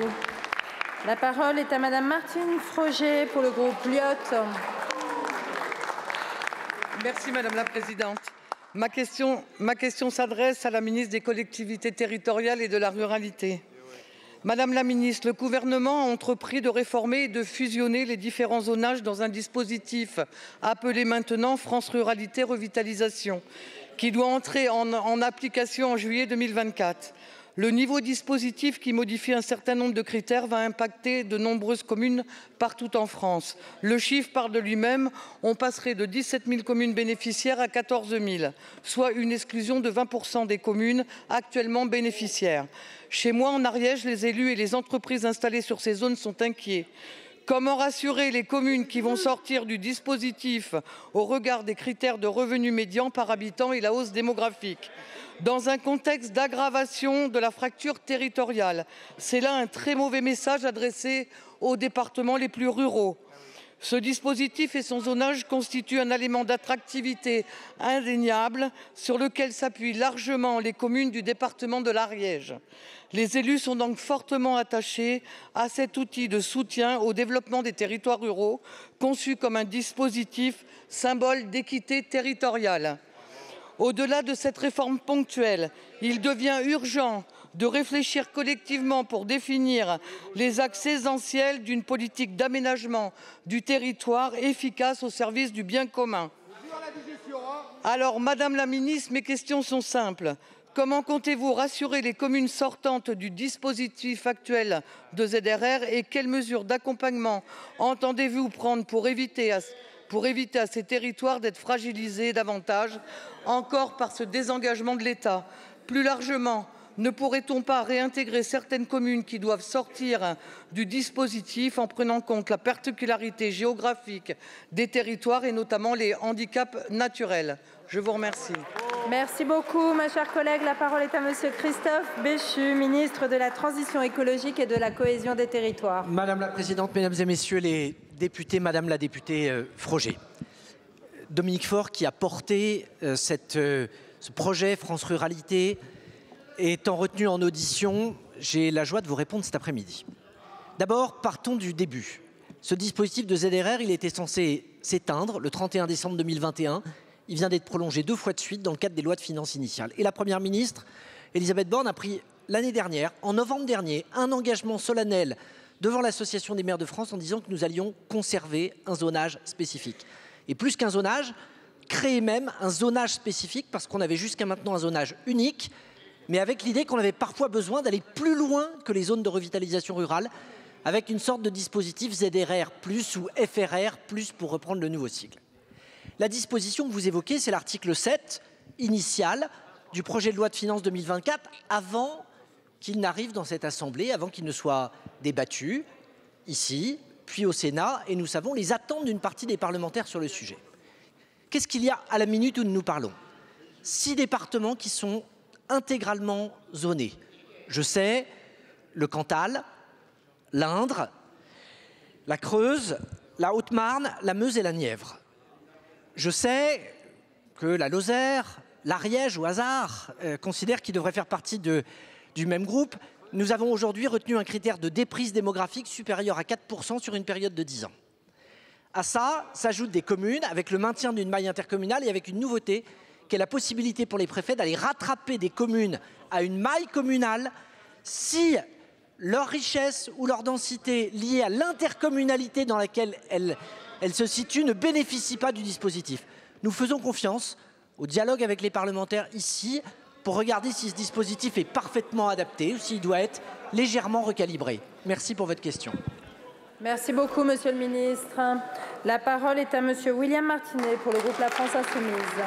Speaker 1: La parole est à madame Martine Froger pour le groupe Lyot.
Speaker 17: Merci Madame la Présidente. Ma question, ma question s'adresse à la ministre des collectivités territoriales et de la ruralité. Madame la ministre, le gouvernement a entrepris de réformer et de fusionner les différents zonages dans un dispositif appelé maintenant France Ruralité Revitalisation, qui doit entrer en, en application en juillet deux mille vingt-quatre. Le nouveau dispositif qui modifie un certain nombre de critères va impacter de nombreuses communes partout en France. Le chiffre parle de lui-même, on passerait de dix-sept mille communes bénéficiaires à quatorze mille, soit une exclusion de vingt pour cent des communes actuellement bénéficiaires. Chez moi, en Ariège, les élus et les entreprises installées sur ces zones sont inquiets. Comment rassurer les communes qui vont sortir du dispositif au regard des critères de revenus médians par habitant et la hausse démographique ? Dans un contexte d'aggravation de la fracture territoriale, c'est là un très mauvais message adressé aux départements les plus ruraux. Ce dispositif et son zonage constituent un élément d'attractivité indéniable sur lequel s'appuient largement les communes du département de l'Ariège. Les élus sont donc fortement attachés à cet outil de soutien au développement des territoires ruraux, conçu comme un dispositif symbole d'équité territoriale. Au-delà de cette réforme ponctuelle, il devient urgent de réfléchir collectivement pour définir les axes essentiels d'une politique d'aménagement du territoire efficace au service du bien commun. Alors, Madame la ministre, mes questions sont simples. Comment comptez-vous rassurer les communes sortantes du dispositif actuel de Z R R et quelles mesures d'accompagnement entendez-vous prendre pour éviter à pour éviter à ces territoires d'être fragilisés davantage encore par ce désengagement de l'État? Plus largement, ne pourrait-on pas réintégrer certaines communes qui doivent sortir du dispositif en prenant en compte la particularité géographique des territoires et notamment les handicaps naturels? Je vous remercie.
Speaker 1: Merci beaucoup, ma chère collègue. La parole est à Monsieur Christophe Béchu, ministre de la Transition écologique et de la cohésion des territoires.
Speaker 2: Madame la présidente, mesdames et messieurs les députés, madame la députée euh, Froger. Dominique Faure, qui a porté euh, cette, euh, ce projet France Ruralité, étant retenu en audition, j'ai la joie de vous répondre cet après-midi. D'abord, partons du début. Ce dispositif de Z R R, il était censé s'éteindre le trente et un décembre deux mille vingt et un. Il vient d'être prolongé deux fois de suite dans le cadre des lois de finances initiales. Et la Première ministre, Elisabeth Borne, a pris l'année dernière, en novembre dernier, un engagement solennel devant l'Association des maires de France en disant que nous allions conserver un zonage spécifique. Et plus qu'un zonage, créer même un zonage spécifique, parce qu'on avait jusqu'à maintenant un zonage unique, mais avec l'idée qu'on avait parfois besoin d'aller plus loin que les zones de revitalisation rurale, avec une sorte de dispositif Z R R plus ou F R R plus pour reprendre le nouveau cycle. La disposition que vous évoquez, c'est l'article sept initial du projet de loi de finances deux mille vingt-quatre, avant qu'il n'arrive dans cette Assemblée, avant qu'il ne soit débattu ici, puis au Sénat, et nous savons les attentes d'une partie des parlementaires sur le sujet. Qu'est-ce qu'il y a à la minute où nous nous parlons? Six départements qui sont intégralement zonés. Je sais, le Cantal, l'Indre, la Creuse, la Haute-Marne, la Meuse et la Nièvre. Je sais que la Lozère, l'Ariège au hasard, euh, considèrent qu'ils devraient faire partie de, du même groupe. Nous avons aujourd'hui retenu un critère de déprise démographique supérieur à quatre pour cent sur une période de dix ans. À ça s'ajoutent des communes avec le maintien d'une maille intercommunale et avec une nouveauté qui est la possibilité pour les préfets d'aller rattraper des communes à une maille communale si leur richesse ou leur densité liée à l'intercommunalité dans laquelle elles, elles se situent ne bénéficie pas du dispositif. Nous faisons confiance au dialogue avec les parlementaires ici pour regarder si ce dispositif est parfaitement adapté ou s'il doit être légèrement recalibré. Merci pour votre question.
Speaker 1: Merci beaucoup, Monsieur le Ministre. La parole est à Monsieur William Martinet pour le groupe La France Insoumise.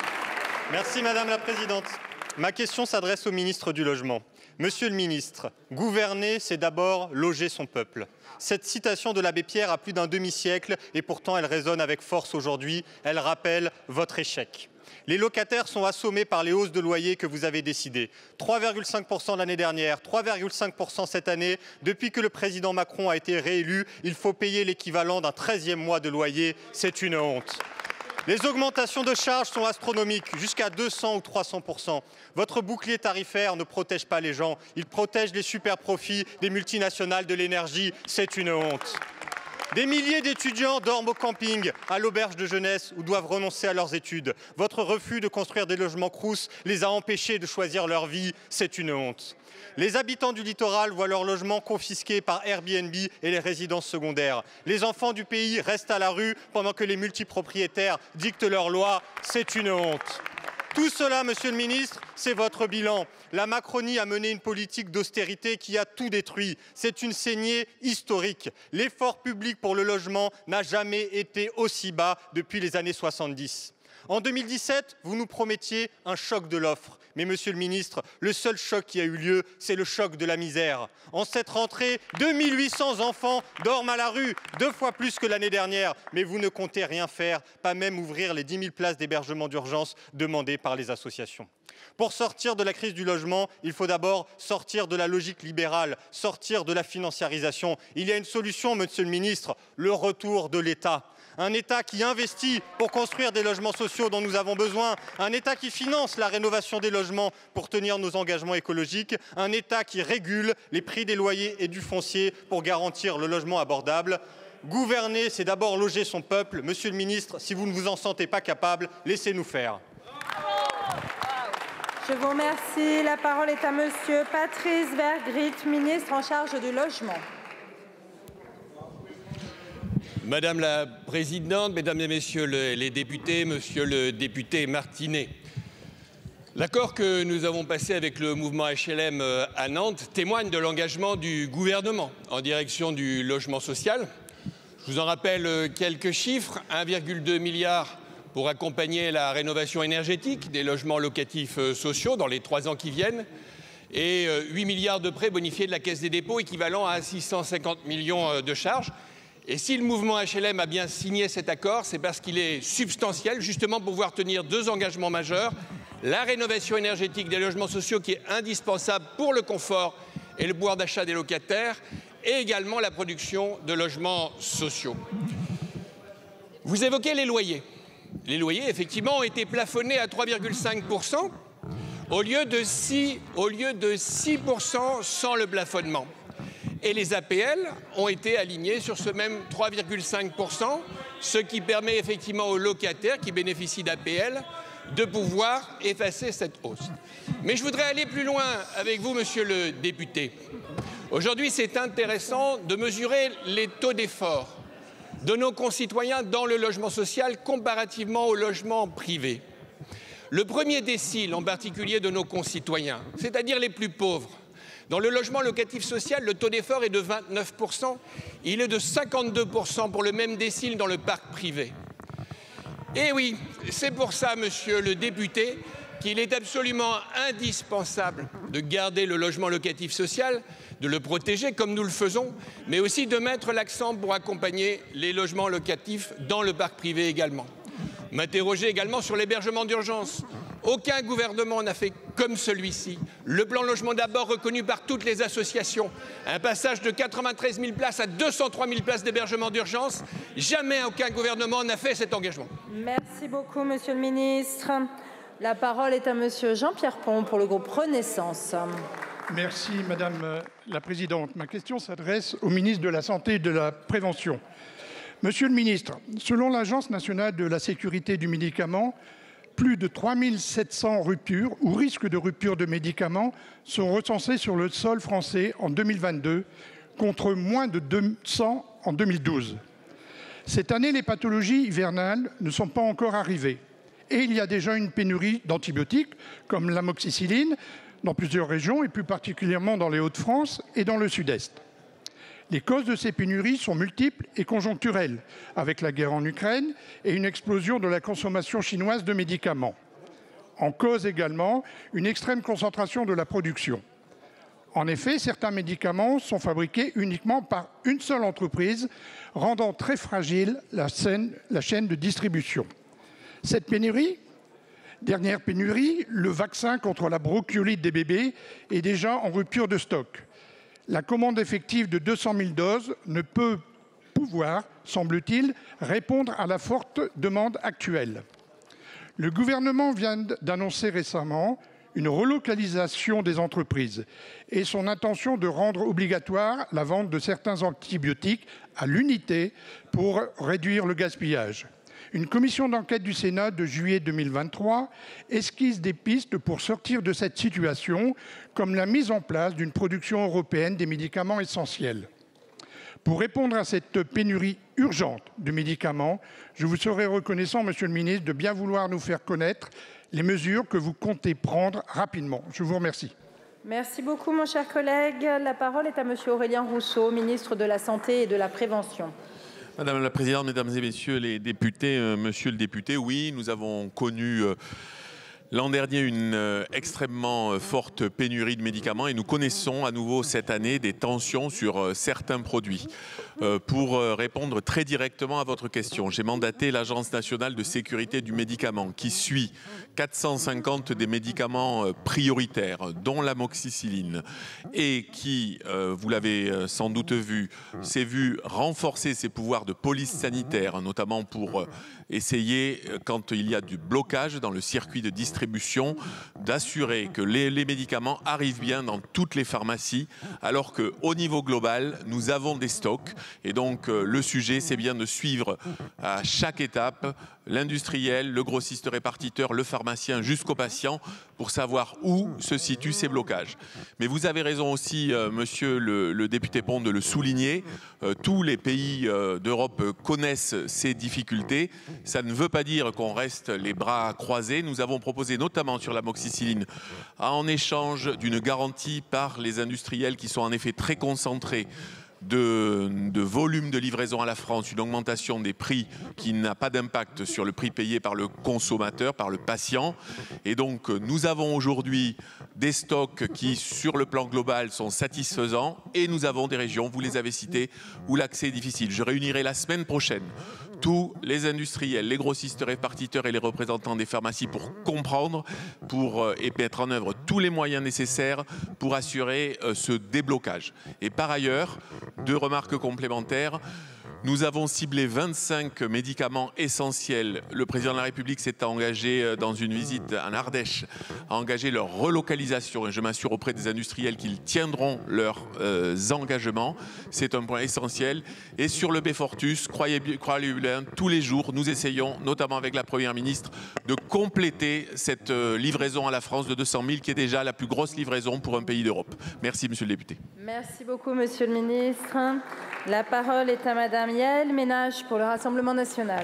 Speaker 18: Merci Madame la Présidente. Ma question s'adresse au ministre du Logement. Monsieur le ministre, gouverner, c'est d'abord loger son peuple. Cette citation de l'abbé Pierre a plus d'un demi-siècle et pourtant elle résonne avec force aujourd'hui. Elle rappelle votre échec. Les locataires sont assommés par les hausses de loyers que vous avez décidées. trois virgule cinq pour cent l'année dernière, trois virgule cinq pour cent cette année. Depuis que le président Macron a été réélu, il faut payer l'équivalent d'un treizième mois de loyer. C'est une honte. Les augmentations de charges sont astronomiques, jusqu'à deux cents ou trois cents pour cent. Votre bouclier tarifaire ne protège pas les gens, il protège les super profits des multinationales de l'énergie. C'est une honte. Des milliers d'étudiants dorment au camping, à l'auberge de jeunesse ou doivent renoncer à leurs études. Votre refus de construire des logements Crous les a empêchés de choisir leur vie. C'est une honte. Les habitants du littoral voient leurs logements confisqués par Airbnb et les résidences secondaires. Les enfants du pays restent à la rue pendant que les multipropriétaires dictent leurs lois. C'est une honte. Tout cela, Monsieur le Ministre, c'est votre bilan. La Macronie a mené une politique d'austérité qui a tout détruit. C'est une saignée historique. L'effort public pour le logement n'a jamais été aussi bas depuis les années soixante-dix. En deux mille dix-sept, vous nous promettiez un choc de l'offre. Mais Monsieur le Ministre, le seul choc qui a eu lieu, c'est le choc de la misère. En cette rentrée, deux mille huit cents enfants dorment à la rue, deux fois plus que l'année dernière. Mais vous ne comptez rien faire, pas même ouvrir les dix mille places d'hébergement d'urgence demandées par les associations. Pour sortir de la crise du logement, il faut d'abord sortir de la logique libérale, sortir de la financiarisation. Il y a une solution, Monsieur le Ministre, le retour de l'État. Un État qui investit pour construire des logements sociaux dont nous avons besoin, un État qui finance la rénovation des logements pour tenir nos engagements écologiques, un État qui régule les prix des loyers et du foncier pour garantir le logement abordable. Gouverner, c'est d'abord loger son peuple. Monsieur le Ministre, si vous ne vous en sentez pas capable, laissez-nous faire.
Speaker 1: Je vous remercie. La parole est à Monsieur Patrice Vergrit, ministre en charge du logement.
Speaker 19: Madame la Présidente, Mesdames et Messieurs les députés, Monsieur le député Martinet, l'accord que nous avons passé avec le mouvement H L M à Nantes témoigne de l'engagement du gouvernement en direction du logement social. Je vous en rappelle quelques chiffres, un virgule deux milliard pour accompagner la rénovation énergétique des logements locatifs sociaux dans les trois ans qui viennent et huit milliards de prêts bonifiés de la Caisse des dépôts équivalent à six cent cinquante millions de charges. Et si le mouvement H L M a bien signé cet accord, c'est parce qu'il est substantiel, justement pour pouvoir tenir deux engagements majeurs. La rénovation énergétique des logements sociaux qui est indispensable pour le confort et le pouvoir d'achat des locataires et également la production de logements sociaux. Vous évoquez les loyers. Les loyers, effectivement, ont été plafonnés à trois virgule cinq pour cent au lieu de six pour cent sans le plafonnement. Et les A P L ont été alignés sur ce même trois virgule cinq pour cent, ce qui permet effectivement aux locataires qui bénéficient d'A P L de pouvoir effacer cette hausse. Mais je voudrais aller plus loin avec vous, Monsieur le député. Aujourd'hui, c'est intéressant de mesurer les taux d'effort de nos concitoyens dans le logement social comparativement au logement privé. Le premier décile, en particulier de nos concitoyens, c'est-à-dire les plus pauvres, dans le logement locatif social, le taux d'effort est de vingt-neuf pour cent. Il est de cinquante-deux pour cent pour le même décile dans le parc privé. Et oui, c'est pour ça, Monsieur le député, qu'il est absolument indispensable de garder le logement locatif social, de le protéger comme nous le faisons, mais aussi de mettre l'accent pour accompagner les logements locatifs dans le parc privé également. M'interroger également sur l'hébergement d'urgence. Aucun gouvernement n'a fait comme celui-ci. Le plan logement d'abord reconnu par toutes les associations. Un passage de quatre-vingt-treize mille places à deux cent trois mille places d'hébergement d'urgence. Jamais aucun gouvernement n'a fait cet engagement.
Speaker 1: Merci beaucoup, Monsieur le Ministre. La parole est à Monsieur Jean-Pierre Pont pour le groupe Renaissance.
Speaker 20: Merci Madame la Présidente. Ma question s'adresse au ministre de la Santé et de la Prévention. Monsieur le Ministre, selon l'Agence nationale de la sécurité du médicament, plus de trois mille sept cents ruptures ou risques de rupture de médicaments sont recensés sur le sol français en deux mille vingt-deux, contre moins de deux cents en deux mille douze. Cette année, les pathologies hivernales ne sont pas encore arrivées. Et il y a déjà une pénurie d'antibiotiques, comme l'amoxicilline, dans plusieurs régions, et plus particulièrement dans les Hauts-de-France et dans le Sud-Est. Les causes de ces pénuries sont multiples et conjoncturelles, avec la guerre en Ukraine et une explosion de la consommation chinoise de médicaments. En cause également une extrême concentration de la production. En effet, certains médicaments sont fabriqués uniquement par une seule entreprise, rendant très fragile la chaîne, la chaîne de distribution. Cette pénurie, dernière pénurie, le vaccin contre la bronchiolite des bébés est déjà en rupture de stock. La commande effective de deux cent mille doses ne peut pouvoir, semble-t-il, répondre à la forte demande actuelle. Le gouvernement vient d'annoncer récemment une relocalisation des entreprises et son intention de rendre obligatoire la vente de certains antibiotiques à l'unité pour réduire le gaspillage. Une commission d'enquête du Sénat de juillet deux mille vingt-trois esquisse des pistes pour sortir de cette situation, comme la mise en place d'une production européenne des médicaments essentiels. Pour répondre à cette pénurie urgente de médicaments, je vous serais reconnaissant, Monsieur le ministre, de bien vouloir nous faire connaître les mesures que vous comptez prendre rapidement. Je vous remercie.
Speaker 1: Merci beaucoup, mon cher collègue. La parole est à Monsieur Aurélien Rousseau, ministre de la Santé et de la Prévention.
Speaker 7: Madame la Présidente, Mesdames et Messieurs les députés, euh, Monsieur le député, oui, nous avons connu euh, l'an dernier une euh, extrêmement euh, forte pénurie de médicaments et nous connaissons à nouveau cette année des tensions sur euh, certains produits. Euh, pour euh, répondre très directement à votre question, j'ai mandaté l'Agence nationale de sécurité du médicament qui suit quatre cent cinquante des médicaments euh, prioritaires, dont l'amoxicilline, et qui, euh, vous l'avez euh, sans doute vu, s'est vu renforcer ses pouvoirs de police sanitaire, notamment pour euh, essayer, euh, quand il y a du blocage dans le circuit de distribution, d'assurer que les, les médicaments arrivent bien dans toutes les pharmacies, alors qu'au niveau global, nous avons des stocks. Et donc, euh, le sujet, c'est bien de suivre à chaque étape l'industriel, le grossiste répartiteur, le pharmacien jusqu'au patient pour savoir où se situent ces blocages. Mais vous avez raison aussi, euh, monsieur le, le député Pont, de le souligner. Euh, tous les pays euh, d'Europe connaissent ces difficultés. Ça ne veut pas dire qu'on reste les bras croisés. Nous avons proposé notamment sur l'amoxicilline, en échange d'une garantie par les industriels qui sont en effet très concentrés, De, de volume de livraison à la France, une augmentation des prix qui n'a pas d'impact sur le prix payé par le consommateur, par le patient. Et donc nous avons aujourd'hui des stocks qui, sur le plan global, sont satisfaisants et nous avons des régions, vous les avez citées, où l'accès est difficile. Je réunirai la semaine prochaine tous les industriels, les grossistes répartiteurs et les représentants des pharmacies pour comprendre pour, euh, et mettre en œuvre tous les moyens nécessaires pour assurer euh, ce déblocage. Et par ailleurs, deux remarques complémentaires. Nous avons ciblé vingt-cinq médicaments essentiels. Le président de la République s'est engagé dans une visite en Ardèche à engager leur relocalisation et je m'assure auprès des industriels qu'ils tiendront leurs euh, engagements. C'est un point essentiel. Et sur le Beyfortus, croyez bien, tous les jours, nous essayons, notamment avec la Première ministre, de compléter cette euh, livraison à la France de deux cent mille qui est déjà la plus grosse livraison pour un pays d'Europe. Merci, monsieur le député.
Speaker 1: Merci beaucoup, monsieur le ministre. La parole est à madame Yaël Ménage pour le Rassemblement national.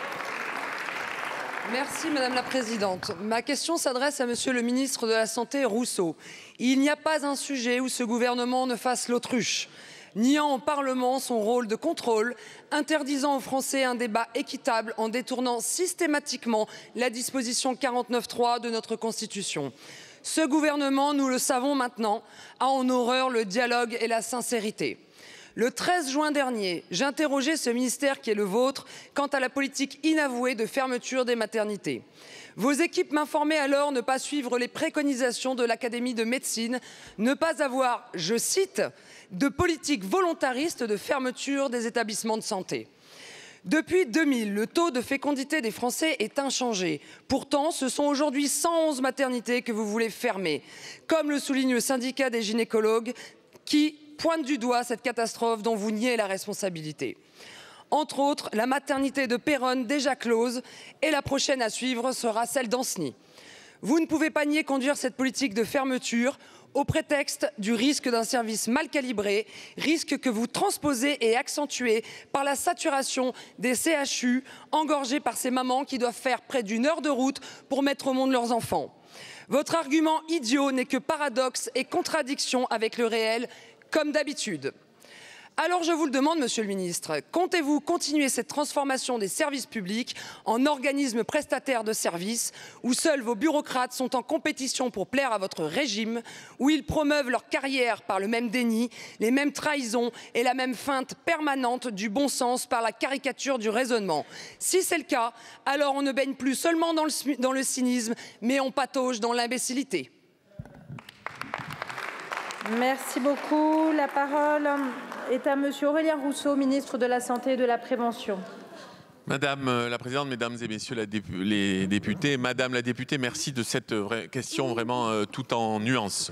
Speaker 6: Merci Madame la Présidente. Ma question s'adresse à Monsieur le ministre de la Santé Rousseau. Il n'y a pas un sujet où ce gouvernement ne fasse l'autruche, niant au Parlement son rôle de contrôle, interdisant aux Français un débat équitable en détournant systématiquement la disposition quarante-neuf trois de notre Constitution. Ce gouvernement, nous le savons maintenant, a en horreur le dialogue et la sincérité. Le treize juin dernier, j'interrogeais ce ministère qui est le vôtre quant à la politique inavouée de fermeture des maternités. Vos équipes m'informaient alors ne pas suivre les préconisations de l'Académie de médecine, ne pas avoir, je cite, de politique volontariste de fermeture des établissements de santé. Depuis deux mille, le taux de fécondité des Français est inchangé. Pourtant, ce sont aujourd'hui cent onze maternités que vous voulez fermer, comme le souligne le syndicat des gynécologues qui pointe du doigt cette catastrophe dont vous niez la responsabilité. Entre autres, la maternité de Péronne déjà close et la prochaine à suivre sera celle d'Ancenis. Vous ne pouvez pas nier conduire cette politique de fermeture au prétexte du risque d'un service mal calibré, risque que vous transposez et accentuez par la saturation des C H U engorgés par ces mamans qui doivent faire près d'une heure de route pour mettre au monde leurs enfants. Votre argument idiot n'est que paradoxe et contradiction avec le réel, comme d'habitude. Alors je vous le demande, monsieur le ministre, comptez-vous continuer cette transformation des services publics en organismes prestataires de services où seuls vos bureaucrates sont en compétition pour plaire à votre régime, où ils promeuvent leur carrière par le même déni, les mêmes trahisons et la même feinte permanente du bon sens par la caricature du raisonnement? Si c'est le cas, alors on ne baigne plus seulement dans le, dans le cynisme, mais on patauge dans l'imbécilité.
Speaker 1: Merci beaucoup. La parole est à monsieur Aurélien Rousseau, ministre de la Santé et de la Prévention.
Speaker 7: Madame la Présidente, Mesdames et Messieurs les députés, Madame la députée, merci de cette question vraiment euh, tout en nuances.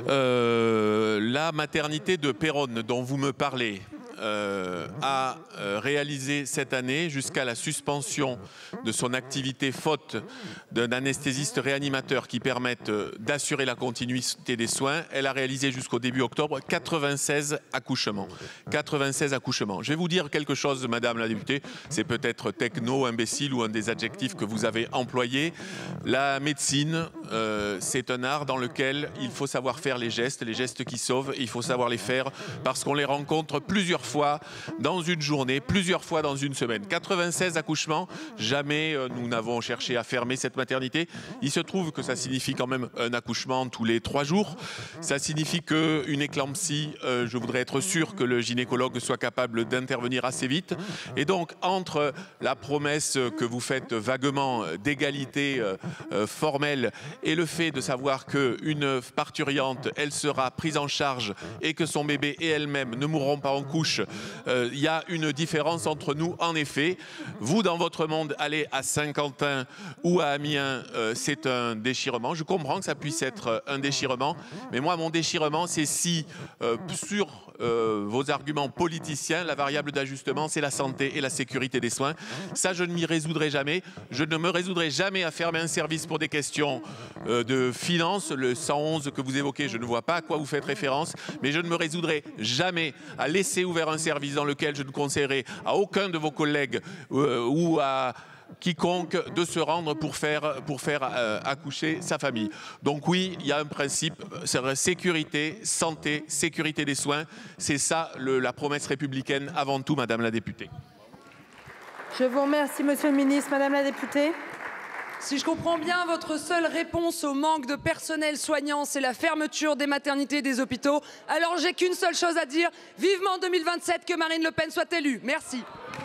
Speaker 7: Euh, la maternité de Péronne dont vous me parlez euh, a euh, réalisé cette année, jusqu'à la suspension de son activité faute d'un anesthésiste réanimateur qui permette d'assurer la continuité des soins, elle a réalisé jusqu'au début octobre quatre-vingt-seize accouchements. quatre-vingt-seize accouchements. Je vais vous dire quelque chose, Madame la députée, c'est peut-être techno, imbécile ou un des adjectifs que vous avez employés. La médecine, euh, c'est un art dans lequel il faut savoir faire les gestes, les gestes qui sauvent, et il faut savoir les faire parce qu'on les rencontre plusieurs fois dans une journée, plusieurs fois dans une semaine. quatre-vingt-seize accouchements, jamais euh, nous n'avons cherché à fermer cette maternité. Il se trouve que ça signifie quand même un accouchement tous les trois jours. Ça signifie qu'une éclampsie, euh, je voudrais être sûr que le gynécologue soit capable d'intervenir assez vite. Et donc, entre la promesse que vous faites vaguement d'égalité euh, euh, formelle et le fait de savoir qu'une parturiente, elle sera prise en charge et que son bébé et elle-même ne mourront pas en couche, euh, il y a une différence entre nous. En effet, vous, dans votre monde, allez à Saint-Quentin ou à Amiens, euh, c'est un déchirement. Je comprends que ça puisse être un déchirement, mais moi, mon déchirement, c'est si euh, sur euh, vos arguments politiciens, la variable d'ajustement, c'est la santé et la sécurité des soins. Ça, je ne m'y résoudrai jamais. Je ne me résoudrai jamais à fermer un service pour des questions euh, de finances. Le cent onze que vous évoquez, je ne vois pas à quoi vous faites référence, mais je ne me résoudrai jamais à laisser ouvert un service dans lequel je ne conseillerai à aucun de vos collègues euh, ou à quiconque de se rendre pour faire, pour faire euh, accoucher sa famille. Donc oui, il y a un principe, c'est sécurité, santé, sécurité des soins. C'est ça le, la promesse républicaine avant tout, Madame la députée.
Speaker 1: Je vous remercie, Monsieur le ministre. Madame la députée.
Speaker 6: Si je comprends bien, votre seule réponse au manque de personnel soignant, c'est la fermeture des maternités et des hôpitaux. Alors j'ai qu'une seule chose à dire, vivement en deux mille vingt-sept que Marine Le Pen soit élue. Merci.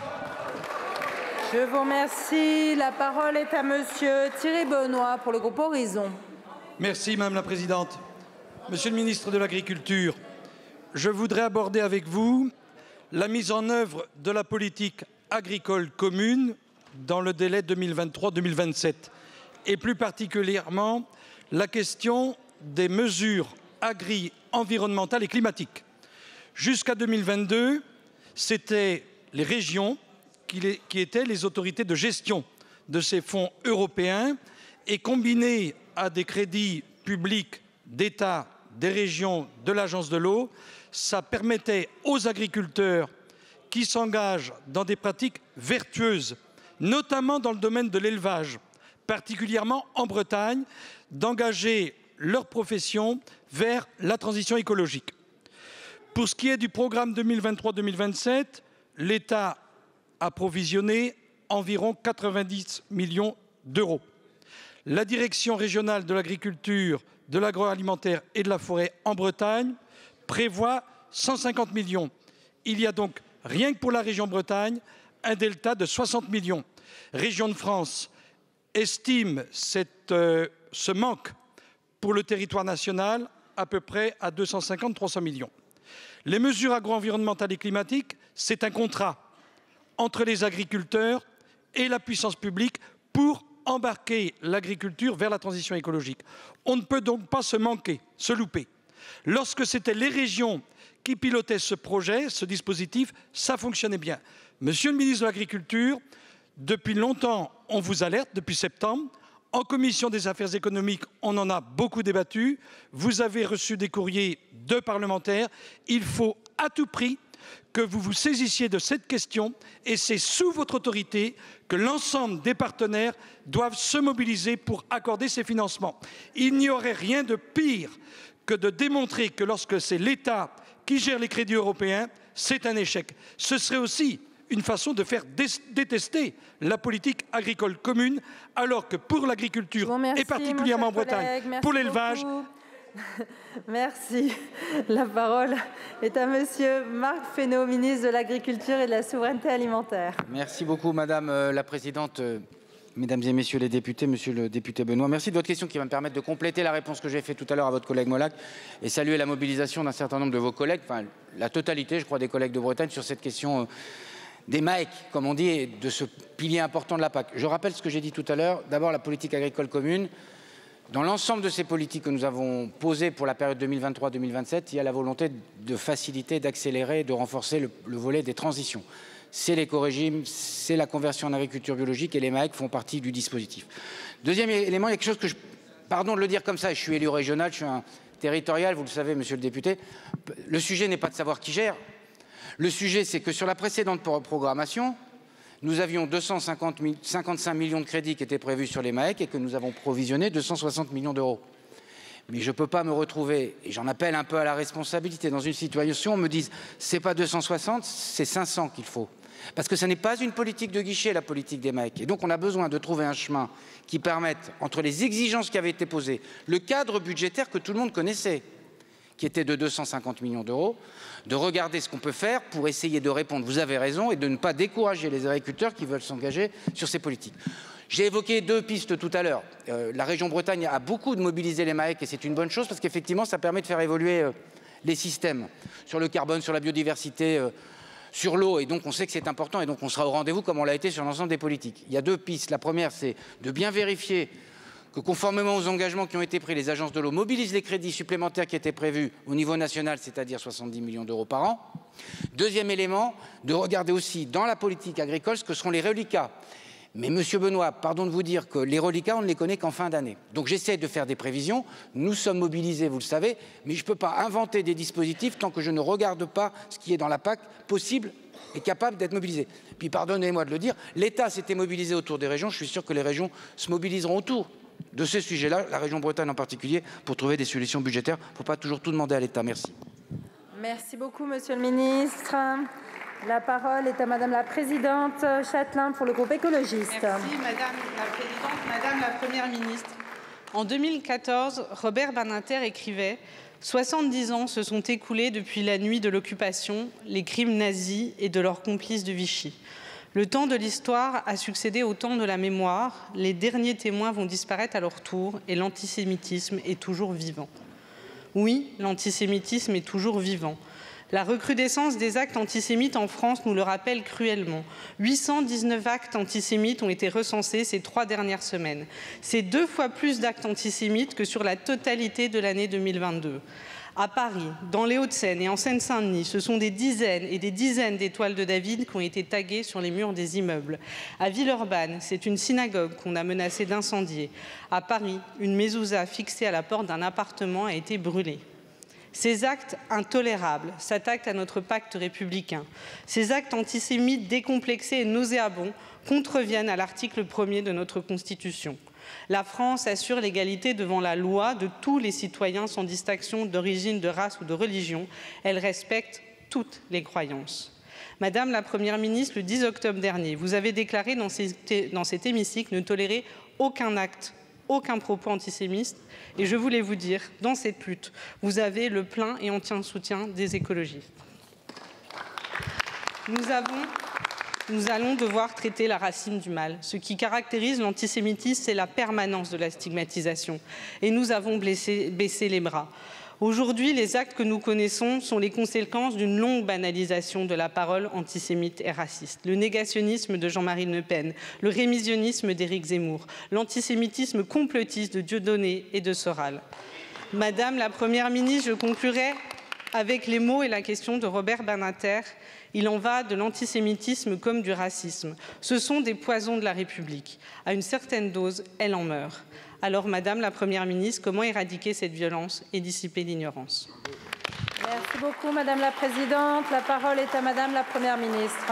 Speaker 1: Je vous remercie. La parole est à Monsieur Thierry Benoît pour le groupe Horizon.
Speaker 8: Merci Madame la Présidente. Monsieur le ministre de l'Agriculture, je voudrais aborder avec vous la mise en œuvre de la politique agricole commune dans le délai deux mille vingt-trois deux mille vingt-sept et plus particulièrement la question des mesures agri-environnementales et climatiques. Jusqu'à deux mille vingt-deux, c'était les régions qui étaient les autorités de gestion de ces fonds européens et combinés à des crédits publics d'État, des régions, de l'Agence de l'eau, ça permettait aux agriculteurs qui s'engagent dans des pratiques vertueuses, notamment dans le domaine de l'élevage, particulièrement en Bretagne, d'engager leur profession vers la transition écologique. Pour ce qui est du programme deux mille vingt-trois deux mille vingt-sept, l'État a provisionné environ quatre-vingt-dix millions d'euros. La direction régionale de l'agriculture, de l'agroalimentaire et de la forêt en Bretagne prévoit cent cinquante millions. Il y a donc, rien que pour la région Bretagne, un delta de soixante millions. Région de France estime cette, euh, ce manque pour le territoire national à peu près à deux cent cinquante à trois cents millions. Les mesures agro-environnementales et climatiques, c'est un contrat entre les agriculteurs et la puissance publique pour embarquer l'agriculture vers la transition écologique. On ne peut donc pas se manquer, se louper. Lorsque c'était les régions qui pilotaient ce projet, ce dispositif, ça fonctionnait bien. Monsieur le ministre de l'Agriculture, depuis longtemps, on vous alerte, depuis septembre. En commission des affaires économiques, on en a beaucoup débattu. Vous avez reçu des courriers de parlementaires. Il faut à tout prix que vous vous saisissiez de cette question et c'est sous votre autorité que l'ensemble des partenaires doivent se mobiliser pour accorder ces financements. Il n'y aurait rien de pire que de démontrer que lorsque c'est l'État qui gère les crédits européens, c'est un échec. Ce serait aussi une façon de faire détester la politique agricole commune, alors que pour l'agriculture, et particulièrement en Bretagne, pour l'élevage...
Speaker 1: Merci. La parole est à Monsieur Marc Fesneau, ministre de l'Agriculture et de la Souveraineté alimentaire.
Speaker 9: Merci beaucoup, Madame la Présidente. Mesdames et Messieurs les députés, Monsieur le député Benoît, merci de votre question qui va me permettre de compléter la réponse que j'ai faite tout à l'heure à votre collègue Molac et saluer la mobilisation d'un certain nombre de vos collègues, enfin la totalité, je crois, des collègues de Bretagne sur cette question des M A E C, comme on dit, et de ce pilier important de la P A C. Je rappelle ce que j'ai dit tout à l'heure. D'abord, la politique agricole commune. Dans l'ensemble de ces politiques que nous avons posées pour la période deux mille vingt-trois deux mille vingt-sept, il y a la volonté de faciliter, d'accélérer, de renforcer le, le volet des transitions. C'est l'éco-régime, c'est la conversion en agriculture biologique et les M A E C font partie du dispositif. Deuxième élément, il y a quelque chose que je... Pardon de le dire comme ça, je suis élu régional, je suis un territorial, vous le savez, monsieur le député. Le sujet n'est pas de savoir qui gère. Le sujet, c'est que sur la précédente programmation, nous avions deux cent cinquante-cinq millions de crédits qui étaient prévus sur les M A E C et que nous avons provisionné deux cent soixante millions d'euros. Mais je ne peux pas me retrouver, et j'en appelle un peu à la responsabilité, dans une situation où on me dise c'est pas deux cent soixante, c'est cinq cents qu'il faut. Parce que ce n'est pas une politique de guichet, la politique des M A E C. Et donc on a besoin de trouver un chemin qui permette, entre les exigences qui avaient été posées, le cadre budgétaire que tout le monde connaissait, qui était de deux cent cinquante millions d'euros, de regarder ce qu'on peut faire pour essayer de répondre, vous avez raison, et de ne pas décourager les agriculteurs qui veulent s'engager sur ces politiques. J'ai évoqué deux pistes tout à l'heure. Euh, la région Bretagne a beaucoup de mobilisé les M A E C et c'est une bonne chose parce qu'effectivement, ça permet de faire évoluer euh, les systèmes sur le carbone, sur la biodiversité, euh, sur l'eau. Et donc, on sait que c'est important et donc on sera au rendez-vous comme on l'a été sur l'ensemble des politiques. Il y a deux pistes. La première, c'est de bien vérifier que conformément aux engagements qui ont été pris, les agences de l'eau mobilisent les crédits supplémentaires qui étaient prévus au niveau national, c'est-à-dire soixante-dix millions d'euros par an. Deuxième élément, de regarder aussi dans la politique agricole ce que seront les reliquats. Mais monsieur Benoît, pardon de vous dire que les reliquats, on ne les connaît qu'en fin d'année. Donc j'essaie de faire des prévisions. Nous sommes mobilisés, vous le savez, mais je ne peux pas inventer des dispositifs tant que je ne regarde pas ce qui est dans la P A C possible et capable d'être mobilisé. Puis pardonnez-moi de le dire, l'État s'était mobilisé autour des régions. Je suis sûr que les régions se mobiliseront autour de ce sujet-là, la région Bretagne en particulier, pour trouver des solutions budgétaires. Il ne faut pas toujours tout demander à l'État. Merci.
Speaker 1: Merci beaucoup, monsieur le ministre. La parole est à madame la présidente Chatelain pour le groupe écologiste.
Speaker 4: Merci, madame la présidente, madame la première ministre. En deux mille quatorze, Robert Badinter écrivait « soixante-dix ans se sont écoulés depuis la nuit de l'occupation, les crimes nazis et de leurs complices de Vichy. Le temps de l'histoire a succédé au temps de la mémoire, les derniers témoins vont disparaître à leur tour et l'antisémitisme est toujours vivant. » Oui, l'antisémitisme est toujours vivant. La recrudescence des actes antisémites en France nous le rappelle cruellement. huit cent dix-neuf actes antisémites ont été recensés ces trois dernières semaines. C'est deux fois plus d'actes antisémites que sur la totalité de l'année deux mille vingt-deux. À Paris, dans les Hauts-de-Seine et en Seine-Saint-Denis, ce sont des dizaines et des dizaines d'étoiles de David qui ont été taguées sur les murs des immeubles. À Villeurbanne, c'est une synagogue qu'on a menacé d'incendier. À Paris, une mezouza fixée à la porte d'un appartement a été brûlée. Ces actes intolérables s'attaquent à notre pacte républicain. Ces actes antisémites décomplexés et nauséabonds contreviennent à l'article premier de notre Constitution. La France assure l'égalité devant la loi de tous les citoyens sans distinction d'origine, de race ou de religion. Elle respecte toutes les croyances. Madame la Première ministre, le dix octobre dernier, vous avez déclaré dans cet hémicycle ne tolérer aucun acte, aucun propos antisémite. Et je voulais vous dire, dans cette lutte, vous avez le plein et entier soutien des écologistes. Nous avons... Nous allons devoir traiter la racine du mal. Ce qui caractérise l'antisémitisme, c'est la permanence de la stigmatisation. Et nous avons baissé, baissé les bras. Aujourd'hui, les actes que nous connaissons sont les conséquences d'une longue banalisation de la parole antisémite et raciste. Le négationnisme de Jean-Marie Le Pen, le révisionnisme d'Éric Zemmour, l'antisémitisme complotiste de Dieudonné et de Soral. Madame la Première ministre, je conclurai avec les mots et la question de Robert Badinter. Il en va de l'antisémitisme comme du racisme. Ce sont des poisons de la République. À une certaine dose, elle en meurt. Alors, Madame la Première ministre, comment éradiquer cette violence et dissiper l'ignorance?
Speaker 1: Merci beaucoup, Madame la Présidente. La parole est à Madame la Première ministre.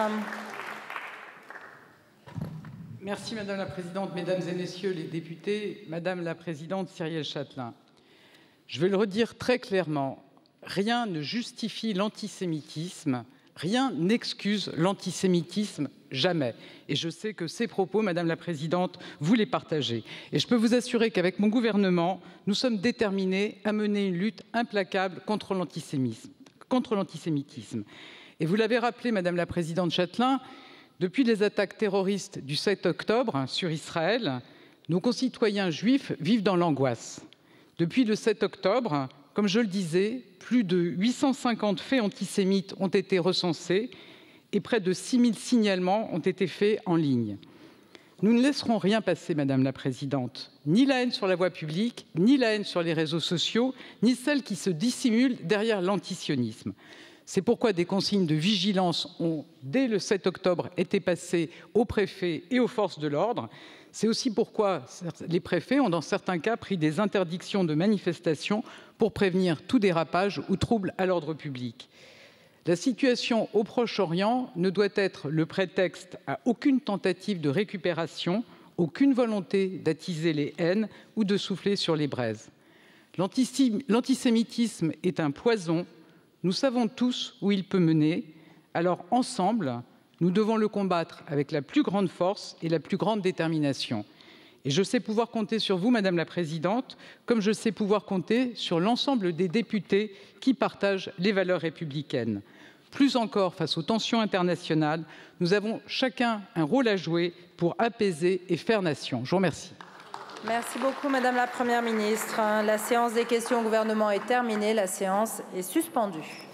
Speaker 10: Merci, Madame la Présidente, Mesdames et Messieurs les députés, Madame la Présidente Cyrielle Chatelain. Je vais le redire très clairement, rien ne justifie l'antisémitisme. Rien n'excuse l'antisémitisme, jamais. Et je sais que ces propos, Madame la Présidente, vous les partagez. Et je peux vous assurer qu'avec mon gouvernement, nous sommes déterminés à mener une lutte implacable contre l'antisémitisme. Contre l'antisémitisme. Et vous l'avez rappelé, Madame la Présidente Chatelain, depuis les attaques terroristes du sept octobre sur Israël, nos concitoyens juifs vivent dans l'angoisse. Depuis le sept octobre, comme je le disais, plus de huit cent cinquante faits antisémites ont été recensés et près de six mille signalements ont été faits en ligne. Nous ne laisserons rien passer, Madame la Présidente, ni la haine sur la voie publique, ni la haine sur les réseaux sociaux, ni celle qui se dissimule derrière l'antisionisme. C'est pourquoi des consignes de vigilance ont, dès le sept octobre, été passées aux préfets et aux forces de l'ordre. C'est aussi pourquoi les préfets ont, dans certains cas, pris des interdictions de manifestation pour prévenir tout dérapage ou trouble à l'ordre public. La situation au Proche-Orient ne doit être le prétexte à aucune tentative de récupération, aucune volonté d'attiser les haines ou de souffler sur les braises. L'antisémitisme est un poison. Nous savons tous où il peut mener. Alors, ensemble, nous devons le combattre avec la plus grande force et la plus grande détermination. Et je sais pouvoir compter sur vous, Madame la Présidente, comme je sais pouvoir compter sur l'ensemble des députés qui partagent les valeurs républicaines. Plus encore, face aux tensions internationales, nous avons chacun un rôle à jouer pour apaiser et faire nation. Je vous remercie.
Speaker 1: Merci beaucoup, Madame la Première ministre. La séance des questions au gouvernement est terminée. La séance est suspendue.